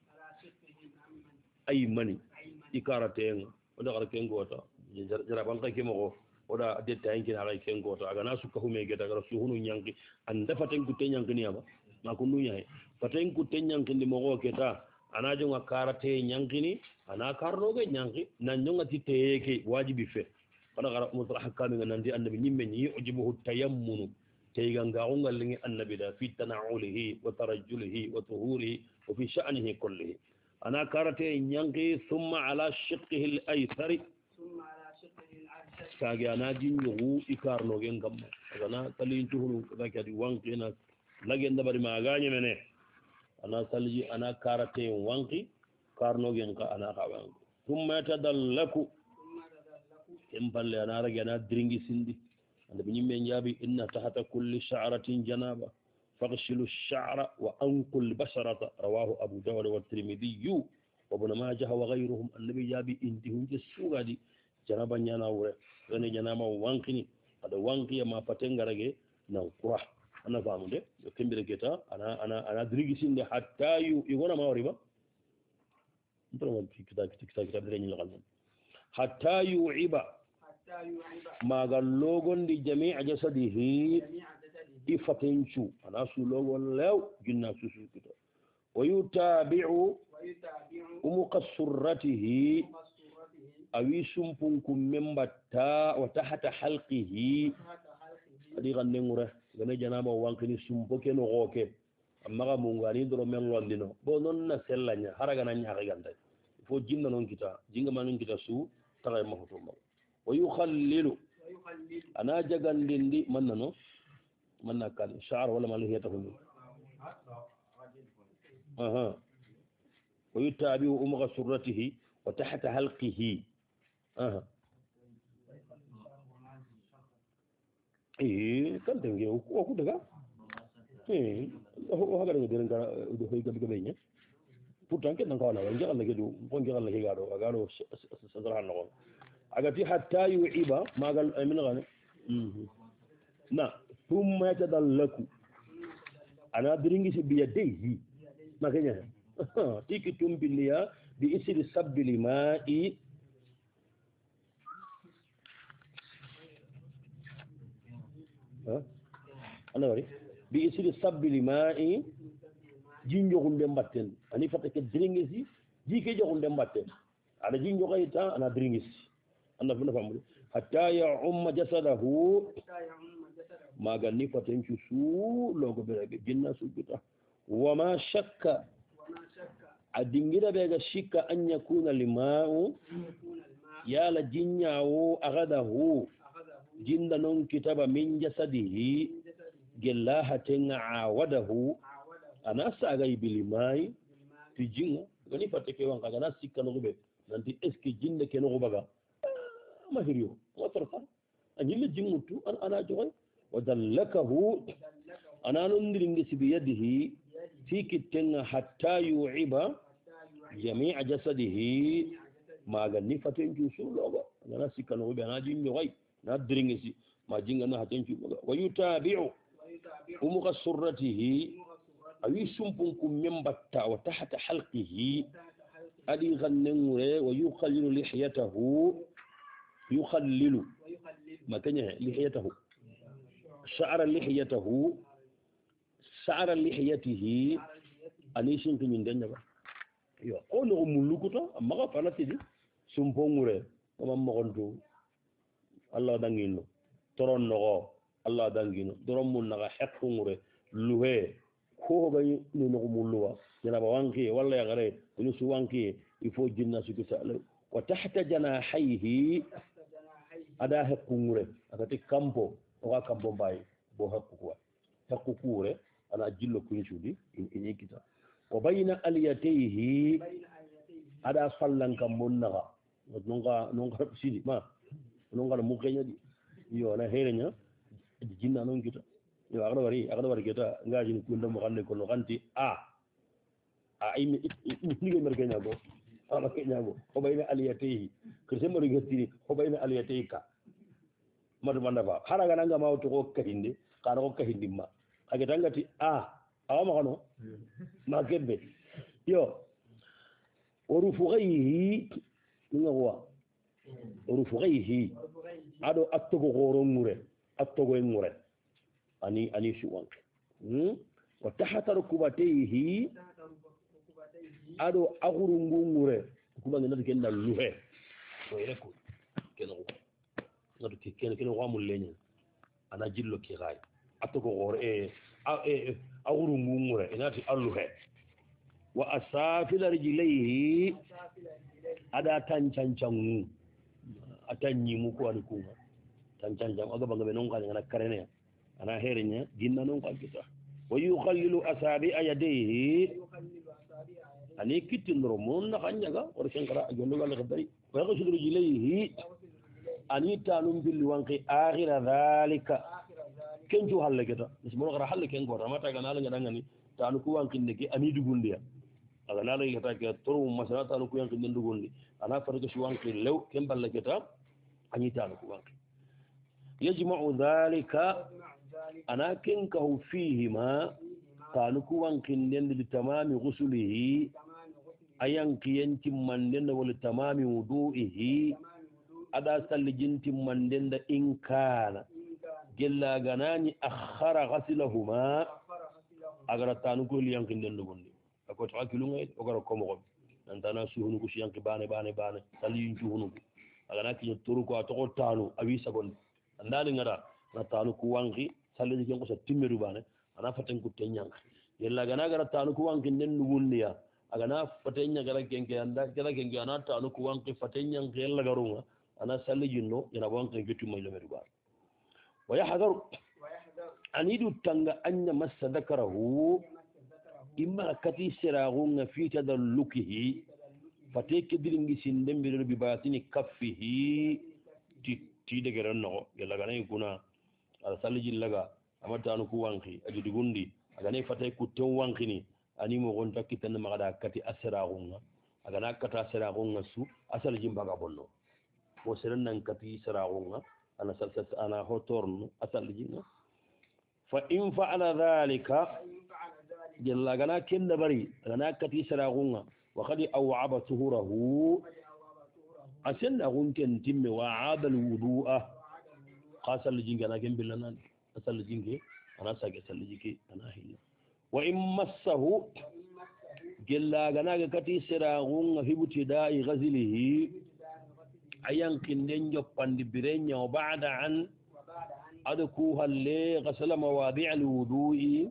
أيمن إكارتين ودا غير كينغوتا جرابان كاي كيمو ودا ديتا ينكي على كينغوتا اغانا سوكو مي غيتا غرا سوهونو نيانكي ان دافاتين كو تينيانكي نياما ما كو نوياي فاتين كو تينيانكي دي مغو كيتا انا جونغا كاراتي نيانكي ني انا كارنوغي نيانكي نانجونغا تي تييكي واجبي في فانا غرا مصلح حكامي ناندي النبي نيمي ني يعجبه التيمم تيغانغا اونغال لي النبي دا في تنعله وترجله وطهوره وفي شأنه كله أنا كارتي نيانكي ثم على شقه الأيسر ثم على شقه الأيسر كاغي أنا جينيو إكارنو جنكم أنا كلين تهلو كذاك دي وانكي أنا لجن دبر ما غاني منه أنا سالجي أنا كارتي وانكي كارنو جنكا أنا كوان ثم يتدلك ثم يتدلك أنا رجع أنا درينجي سندي أنا بني من جابي إن تحت كل شعرة جنابة فاغسلوا الشعر وأنقوا البشرة رواه أبو داود والترمذي وابن ماجه وغيرهم النبي جابي انتهم جسوغا دي جنابا نياناوري غني جنابا وانقني هذا وانقي ما فتنغرغي نانقرا أنا فاهم ده كمبير كيتا أنا أنا أنا دريغي سند حتى يو يغونا ما وريبا انت لو في كتاب كتاب كتاب دريني لغالنا حتى يعيب ما قال لوغون دي جميع جسده ifatencu ana sulowol lew ginna susu kita wayutabi'u umuqassurratihi awi sumpunkum membatta wa tahta halqihi adi ganne ngure gane janaba wankini sumpo ke no goke amma ga mungani dro men londino bo non na sellanya haraga na nyaaka ganda fo jinna non kita jinga manon kita su tagay ma hoto wayukhallilu ana jagandindi mannano من كان شعر ولا ما له يتفهم اها ويتابع امغ سرته وتحت حلقه اها ايه كان تنجي وكو دغا ايه هو هاغا دغ دغ دو هي غبي غبي pourtant ken nanga wala ngal la gedu bon ngal la higado agado sadran no agati hatta yu'iba magal min gane na ثم يتدلك أنا برينجي بيديه ما كنا تيجي توم بالليا بيصير سب الماء ها أنا بري بيصير سب الماء جينجو كندم باتن أنا فتك برينجي جي كي جو كندم باتن أنا جينجو كايتا أنا برينجي أنا فينا فهمي حتى يعم جسده maga ni fatencu su logo berege jinna su kita wama shakka adingira bega shikka an yakuna limau yala jinyawo agadahu jinda non kitaba min jasadihi gellaha tenga awadahu anasa agay bilimai ti jinga gani fateke wan kaga na sikka no be nanti eski jinda ke no baga ma hiriyo watarfa anilla jingutu an ana joy ودلكه أنا نندرنجس بيده في كتن حتى يعيب جميع جسده ما غني فتن جوسو لوغا أنا سيكانو بي أنا جيني غاي ندرنجس ما جينغنا هتن ويتابع أمغ سرته أوي سمبنكم ينبتا وتحت حلقه أدي غننور ويخلل لحيته يخلل ما كان لحيته شعر لحيته شعر لحيته أنيشن كمين دنيا يا أولو ملوكتا أما كفانا تدي سمبنور وما مغنتو الله دانجينو ترون نغو الله دانجينو درون منغا حقنور لوه ko ga ni no mulwa yana ba wanki walla ya gare ni su wanki ifo jinna su kisa wa tahta janahihi ada hakungure akati kampo wa kampo bai bo hakkuwa hakkukure ana jillo kun shudi in kita wa bayna aliyatihi ada sallan kam munnaga nonga nonga sidi ma nonga mu kenya di yo na herenya jinna non kita yo agada wari agada wari kita ngaji ni kunda mo xamne ko no xanti a a imi ni ngi merke nyago ala ke nyago ko bayna aliyatihi ko se mo rigati ko bayna aliyatihi ka madu banda ba hara ga nanga ma to ko kahinde kana ko kahindi ma age tangati a awa ma kono ma kebbe yo orufughayhi ngwa orufughayhi ado attogo goro ngure attogo ngure ani ani shuwan hmm wa tahta rukubatayhi ado agurungu ngure kuba ngena kenda luhe to yeko keno ngado keno keno wa mulenya ana jillo ki gai attogo goro e e agurungu ngure inati alluhe wa asafil rijlayhi ada tancancangu atanyi mu ko ani kuma tancancam aga banga be non ka ngana karene ana herenya ginna non ka kita wa yukhallilu asabi ayadihi ani kitindro mon na kanyaga or shankara ajondo wala kadari wa yaghsilu rijlayhi ani tanum bil wanqi akhira dhalika kenju halle kita bismo gara halle ken gora mata ga nala ngani tanu ku wanqi ne ki ani dugundiya aga nala yata ke toru masala tanu ku yanqi ne dugundi ana farga shi wanqi lew ken balle kita ani tanu ku wanqi yajma'u dhalika ana kinkahu fihima tanu ku wanqi ne li tamami ghusulihi ayan kiyanti manden wal tamami wudu'ihi ada sallijinti manden da in kana gella ganani akhara ghasilahuma agara tanu ko liyan kinden dugondi ko to akilu ngay o garo ko mo nantana suhunu ko siyanki bane bane bane salli suhunu agana ki turu ko to ko tanu awi sagon andani ngara na tanu ko wangi salli ki ko sa timmeru bane ana faten ko tenyang yella gana gara tanu ko wangi nden dugondiya agana fatenya gara kenke anda gara kenke ana tanu ko wangi fatenya yella garunga ana salli jinno ina wangi gitu may lo meru ba wa yahdharu an yidu tanga anya massa dhakarahu imma kati siragunga fi tadallukihi fateke diringi sindembiro bi batini kaffihi ti ti de geranno yalla ganay kuna ala saliji laga amata anu ku wanki ajudi gundi agane fatay ku tew wankini ani mo gon takkitan magada kati asiragunga agana kata asiragunga su asalji mbaga bonno bo seren nan kati siragunga ana salsa ana hotorno asalji fa in fa'ala dhalika jalla gana kenda bari gana kati saragunga wa qad aw'aba tuhurahu asen agunken timme wa aada alwudu'a qasal jingana ken bilanan asal jinge ana sage sal jike ana hinna wa in massahu jalla gana kati saragunga hibuti da'i ghazilihi ayan kinden joppandi birenya wa ba'da an adku halle ghasala mawadi' alwudu'i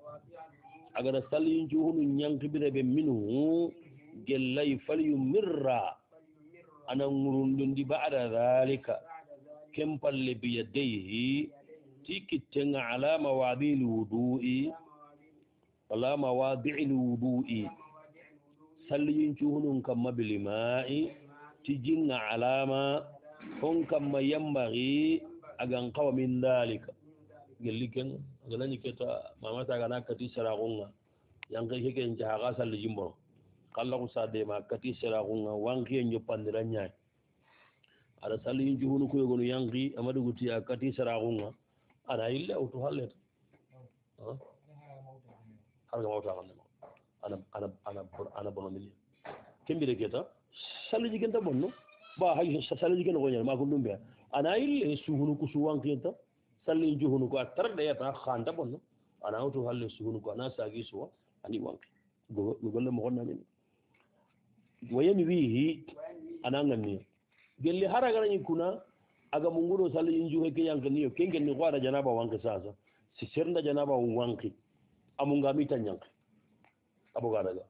agar salin juhunu nyankibire be minhu gellay falyumirra ana ngurundundi ba'da dhalika kempalle bi yadayhi tikitenga ala mawadi' alwudu'i ala mawadi' alwudu'i salin juhunu kamma bil ma'i tijinna alama hon kamma yambaghi agan qawa min dhalika gelli ken galani keta mamata gana kati saragunga yanke keke njaga sal jimbo kala ko sade ma kati saragunga wanki nyo pandira nyaay ada sali juhunu ko yogonu yanki amadu guti kati saragunga ana illa auto halet ha har ga mawta ganna ana ana ana ana bono mili kembire keta sali jigenta bonno ba hay sali jigenta ko nyal ma ko dumbe ana illa suhunu ko su wanki ta sali juhunu ko tar de yata khanda bonno ana auto halle suhunu ko ana sagi suwa ani wanki go golle mo gonna ni wayani wihi ana ngani gelli haraga ni kuna aga munguro sali injuhe ke yanka niyo kengen ni gwada janaba wanki sasa si sernda janaba wanki amunga mita nyanka aboga daga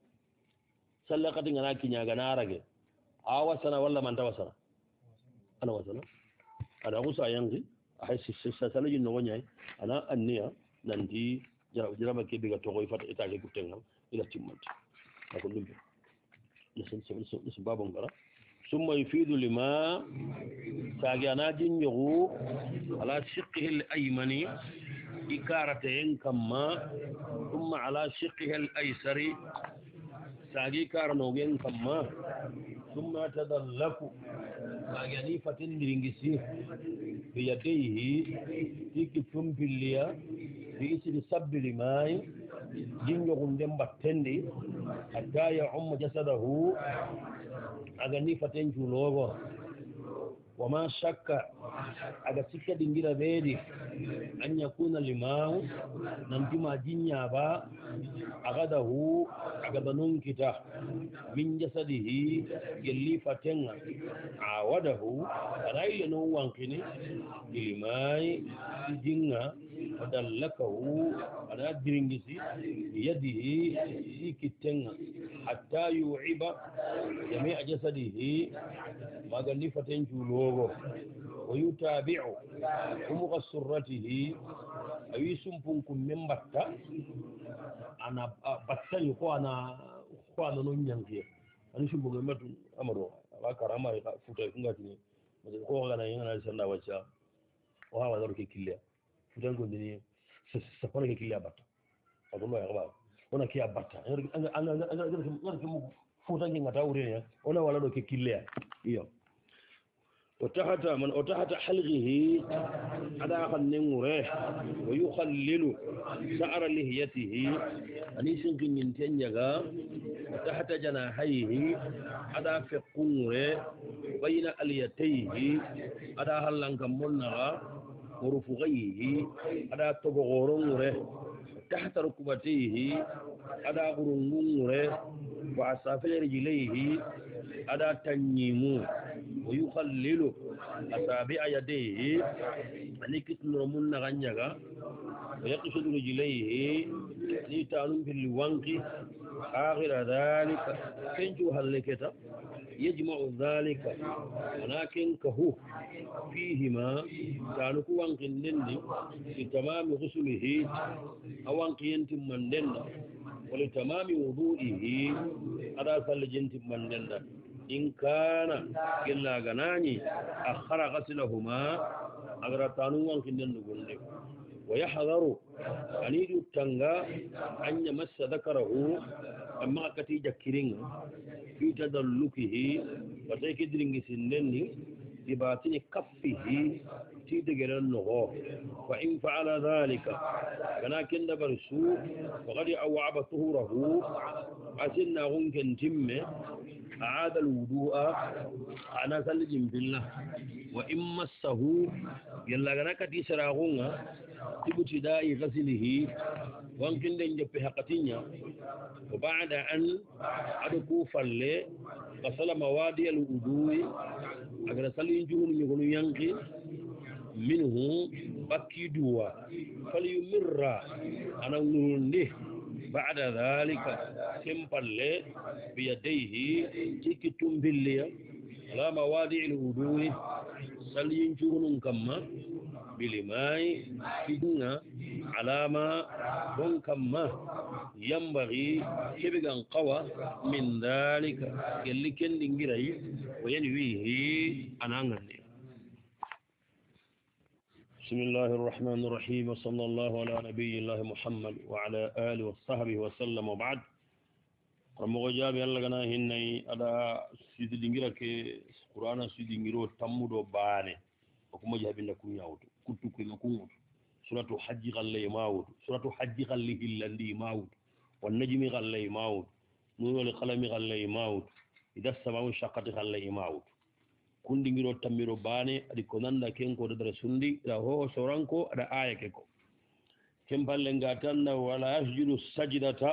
salla kati ngana kinya ga narage awa sana walla man tawasana ana wasana ana gusa yanki ay si sala jinno wonyay ana anniya nanti jara jara ke biga to koy fata itaje kutengal ila timmanti ako lumbe lesen lesen lesen babon gara ثم يفيد لما ساجانا جنجو على شقه الأيمن إكارتين كما ثم على شقه الأيسر ساجي كارنوغين كما ثم تدلك ساجاني فتن درنجسي بيديه تيكي تنبليا بإسر سب لماي جنجو دم باتندي حتى يعم جسده aga ni faten julogo wama shakka aga sikka dingira beedi an yakuna limau nanti ma jinya ba aga dahu aga banun kita min jasadihi gelli fatenga awadahu arai no wankini limai jinga adallakahu ana diringisi yadihi ikitenga hatta yu'iba jami'a jasadihi magani faten julogo ويتابع عمق سرته أي سمبونكم من بطة أنا بطة يقوى أنا يقوى أنا نونيانكي أنا سمبونكم من أمرو وكرامة فوتا يكونغاتني مثل قوة أنا ينغنا لسنا وجه وها ذلك كليا فوتا يكونني سفر كليا بطة أقول له يا غبار أنا كيا بطة أنا أنا أنا أنا فوتا ينغتا وريني أنا ولا ذلك كليا إياه وتحت من وتحت حلقه هذا خننوره ويخلل شعر لحيته اني سنكن ينتنجا وتحت جناحيه هذا فقوره بين اليتيه هذا هلان كمنغا ورفغيه هذا تبغورنوره تحت ركبتيه هذا غرنوره وعصافل رجليه هذا تنيمو ويخلل أصابع يديه أنك تنرمون غنيغا ويقصد رجليه لتعلم في الوانك آخر ذلك كنجو هلكتا يجمع ذلك ولكن كهو فيهما كانوا وانك النندي لتمام غسله أوانك ينتم من دنا ولتمام وضوئه هذا فالجنت من دنا إن كان إلا غناني أخر غسلهما أغرطانو وانك النندي ويحذر أن يجو التنغى أن يمس ذكره أما كتي جكرين في تدلكه وتيكدرين سنني بباطن كفه تيدغل النغو فإن فعل ذلك ولكن برسو وقد أوعب طهوره أسنا غنكن تم أعاد الوضوء أنا سلجم بالله وإن مسه يلا غنكتي سراغونا بابتداء غسله وانكن دنجب حقتينيا وبعد أن أدكو فلي غسل موادي الوضوء أغنى سلين جهون يقولون ينقي منه بكيدوا فليمر أنا نرنده بعد ذلك سمبل بيديه تكتم بالليل على مواضع الوضوء سلين جهون كما بالماء كدنا على ما دون كما ينبغي كبغان قوى من ذلك اللي كان دنجري وينويه أنا أغني بسم الله الرحمن الرحيم وصلى الله على نبي الله محمد وعلى آله وصحبه وسلم وبعد رمو جابي الله غنا هني ادا سيد دينغيرا كي قران سيد دينغيرو تامودو باني وكما جابي نكو نياوتو كوتو كي نكو سوره حج غلي ماوت سوره حج غلي هلندي ماوت والنجم غلي ماوت نور القلم غلي ماوت اذا السماء انشقت غلي ماوت kundingiro tammiro bane adi ko nanda ken ko dara sundi da ho soranko ada aya ke ko ken balle ngatanna wala yasjudu sajdata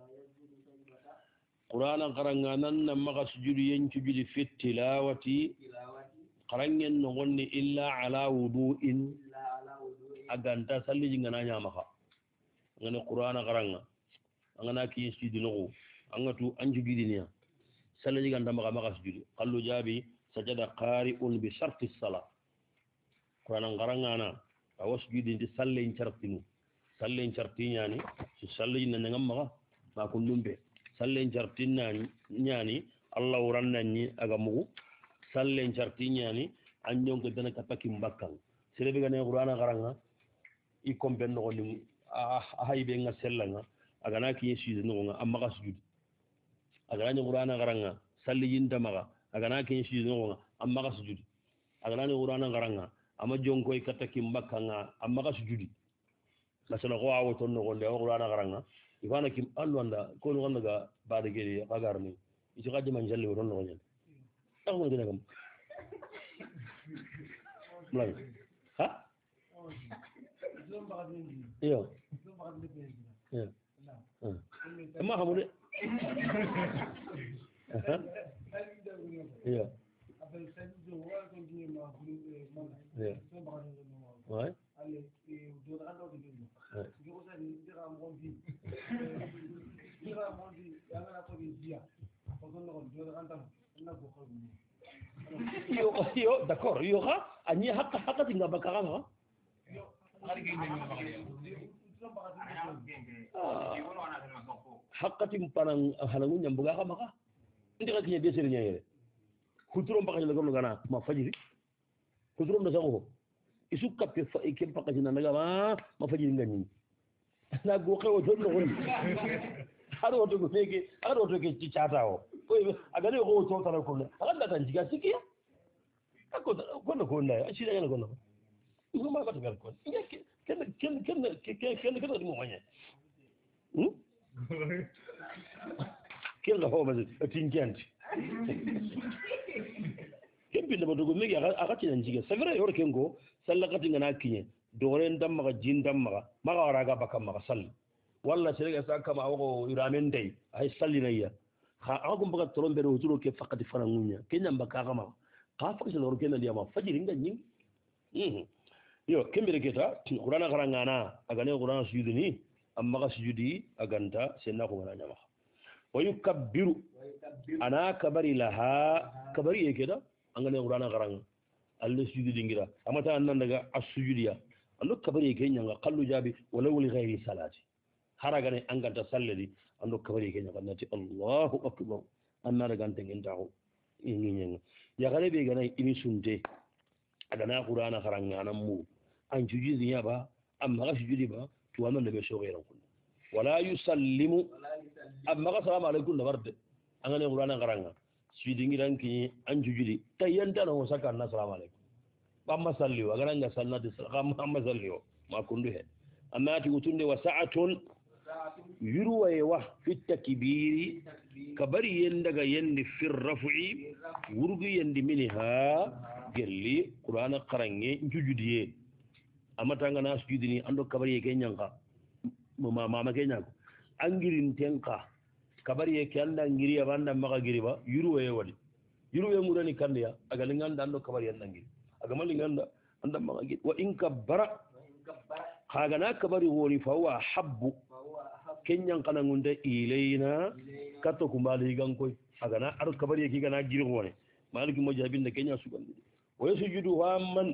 qur'ana qaranga nanna maga sujudu yencu judi fit tilawati qarangen no gonni illa ala wudu'in aganta salli ngana nyama kha ngane qur'ana qaranga ngana ki sujudu no angatu anju gidinya salli ganda maga maga sujudu qallu jabi سجد قارئ بشرط الصلاة قرآن قرآن أوسجد أنت صلي إن شرطينه صلي إن شرطين يعني صلي إن نعمة ما كنتم به صلي إن شرطين يعني الله ورنني أجمعه صلي إن شرطين يعني أن يوم كدنا كتاكيم بكان سلبي كنا قرآن قرآن يكون بيننا قلنا أهاي بيننا سلنا أجانا كي يسجد نعمة أما كسجد أجانا قرآن قرآن صلي إن دمغا agana ken shi no amma ga sujudi agana ni qur'ana garanga amma jonko e kata kimbaka nga amma ga sujudi masala ko awo ton no gonde qur'ana garanga ifana kim allu anda ko no gonda ga baade geli qagarni iti gaddi man jalli ron no nyen taw mo dina gam mlay ha iyo iyo amma hamude iya iya ouais yo yo d'accord yo ha ani hakka hakka tinga bakara ha hakka tim panang halangu nyambuga ka maka ndika kinya besere nyayere kuturo mpaka jela gono gana ma fajiri kuturo ndo sago isu kappe fa ikem paka jina naga ma ma fajiri ngani na go xewo don no woni haro to go fege haro to ke ci chata o ko aga ne ko to tara ko ne aga da tan jiga sikiya ako gono ko na ashi da yana gono ko ma ba to gar ko ken ken ken ken ken ken mo wanya hm ken la homa tinjanti ken bi da dogo megi aga tin jiga c'est vrai yor ken go sallakati ngana kinye doren dam maga jin dam maga maga waraga bakam maga salli walla sirga saka ma wago iramen dai ay salli nayya ha agum baga trombe ro huturo ke fakati farangunya kenya mbaka gama ka fakati lor ken ndiya ma fajiri nganyi mhm yo kembere keta qur'ana garangana aga ne qur'ana sujudi amma ga sujudi aganta senna ko ngana nyama ويكبر أنا كبري لها كبري كده أنا قرانا قران الله سجود دينغرا أما تا أننا نجا السجود يا الله كبري كينيا قالوا جابي ولو لغير صلاة هرجاني أنك تصلي الله كبري كينيا قلنا الله أكبر أنا رجعن تنجنتاهو إنجينيا يا غالي بيجانا إني سنتي أنا قرانا قران أنا مو أن سجود يا با أما سجود با توانا نبي سوغيرا كنا ولا يسلم أما السلام عليكم نبرد أنا نقول أنا قرأنا سيدنا كي أنجودي تيانتا نو سكان السلام عليكم أما سليوا قرأنا سنة السلام أما سليوا ما كنده أما تقولون وساعة يروي وح في التكبير كبري يندق يند في الرفع ورقي يند منها قال لي قرآن قرأني أنجودي أما تانغنا سجدني عندك كبري كينيانكا mama mama kenya ko angirin tenka kabari e kanda ngiri abanda maka giriba yuruwe wadi yuruwe murani kandiya aga linganda ando kabari anda ngiri aga malinganda anda maka giri wa in kabbara kaga na kabari woni fa huwa habbu kenyan kana ngunde ilaina kato kumali gankoy aga na ar kabari e kiga na giri woni maliki mo jabinde kenya sugandi wa sujudu wa man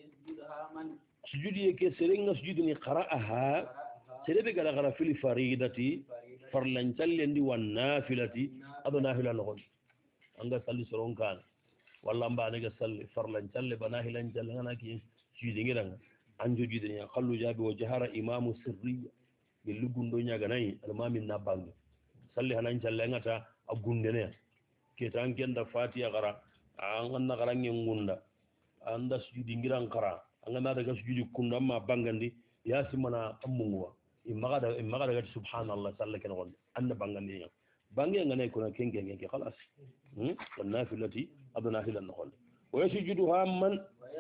sujudi e ke serenga sujudu ni qara'aha سيربي قال غرا في الفريضة فرلن تلندي والنافلة أبو نافلة نقول عند صلي سرون كان والله أم بعد صلي فرلن تل بناهلن جل أنا كي شيء دينغران anjo jidenya qallu jabi wa jahara imamu sirriya bil gundo nyaga nay almamin na bangi salli hanan challe ngata agundene ke tan kenda fatiha qara an ganna qarange ngunda anda sujudi ngiran qara an ganna daga sujudi kunda ma bangandi yasimana amunwa imma da imma da subhanallah sallaka ngon anna bangandi bangi ngane kuna kenge ngeke khalas hmm wanafilati adna hilan ngon wa yasjudu hamman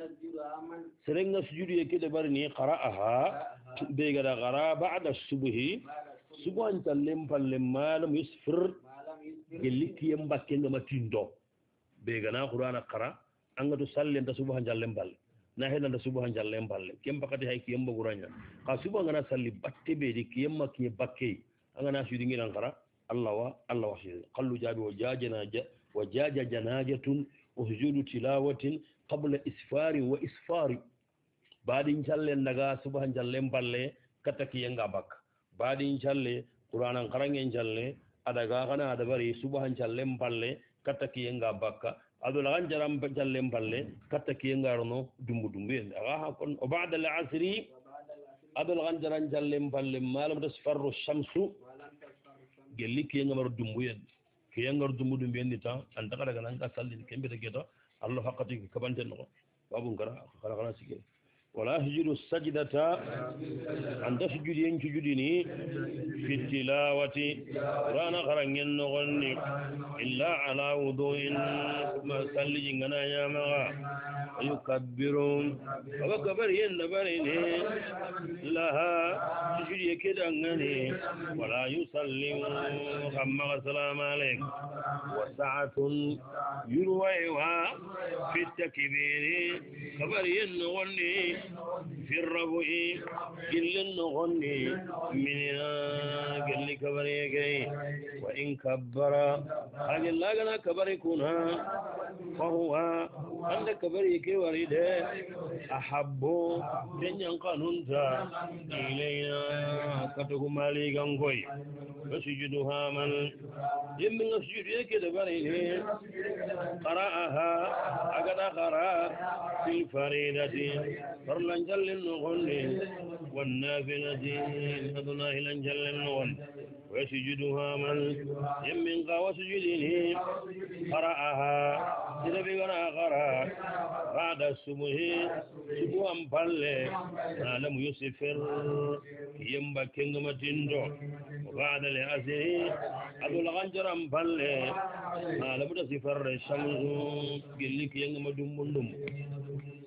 serenga sujudi yake de barni qara'aha be gada qara ba'da subhi subhan tallem pallem malam yusfir geliki yambakke ngama tindo be gana qur'ana qara anga to sallen ta subhan jallem balle na hedan da subhan jallem balle kem bakati hay ki yamba qur'anya ka subhan ngana salli batte be di ki yamma ki bakke anga na sujudi ngiran qara allah wa allah wa qallu jabi wa jajana wa jaja janajatun wa sujudu tilawatin qabla isfari wa isfari baadin challe ndaga subhan jallem balle kataki yanga bak baadin challe qur'anan qarangen challe adaga kana adabari subhan jallem balle kataki yanga bakka adul ganjaram jallem balle kataki yanga rono dumbu dumbu en aga ha kon o ba'da al asri adul ganjaran jallem balle malam tasfarru shamsu gelli ki yanga mar dumbu en ki yanga dumbu dumbu en ta anda kada kana ka sallin kembe de geto Allah haqqati kabante no babun kara kara kara sike wala sujudu sajdata anda sujudi en sujudi ni fi tilawati rana qarangen no gonni illa ala wudu'in ma salli ngana yama yukabbirum wa kabar yen nabari ne laha sujudi yake dangane wala yusallimu khamma assalamu alayk wa sa'atun yurwa fi takbiri kabar yen no gonni في الربع جل النغني من قل كبريكي وإن كبر أجل لا قنا كبريكونا فهو عند كبريكي ورده أحب جنيا قانونتا إلينا كتك مالي غنغوي وسجدها من يمن سجد يكي دبريني قرأها أقدا قرأ في الفريدة فرلن جل النغني والنافلة أدنى إلى جل النغن ويسجدها من يمن قوى سجده قرأها سنبي قرأ قرأ بعد الصبح سبوان بل لم يسفر يمبكين متندو وبعد الأسر أدو لغنجرا بل لم تسفر الشمس قل لك ينم دم دم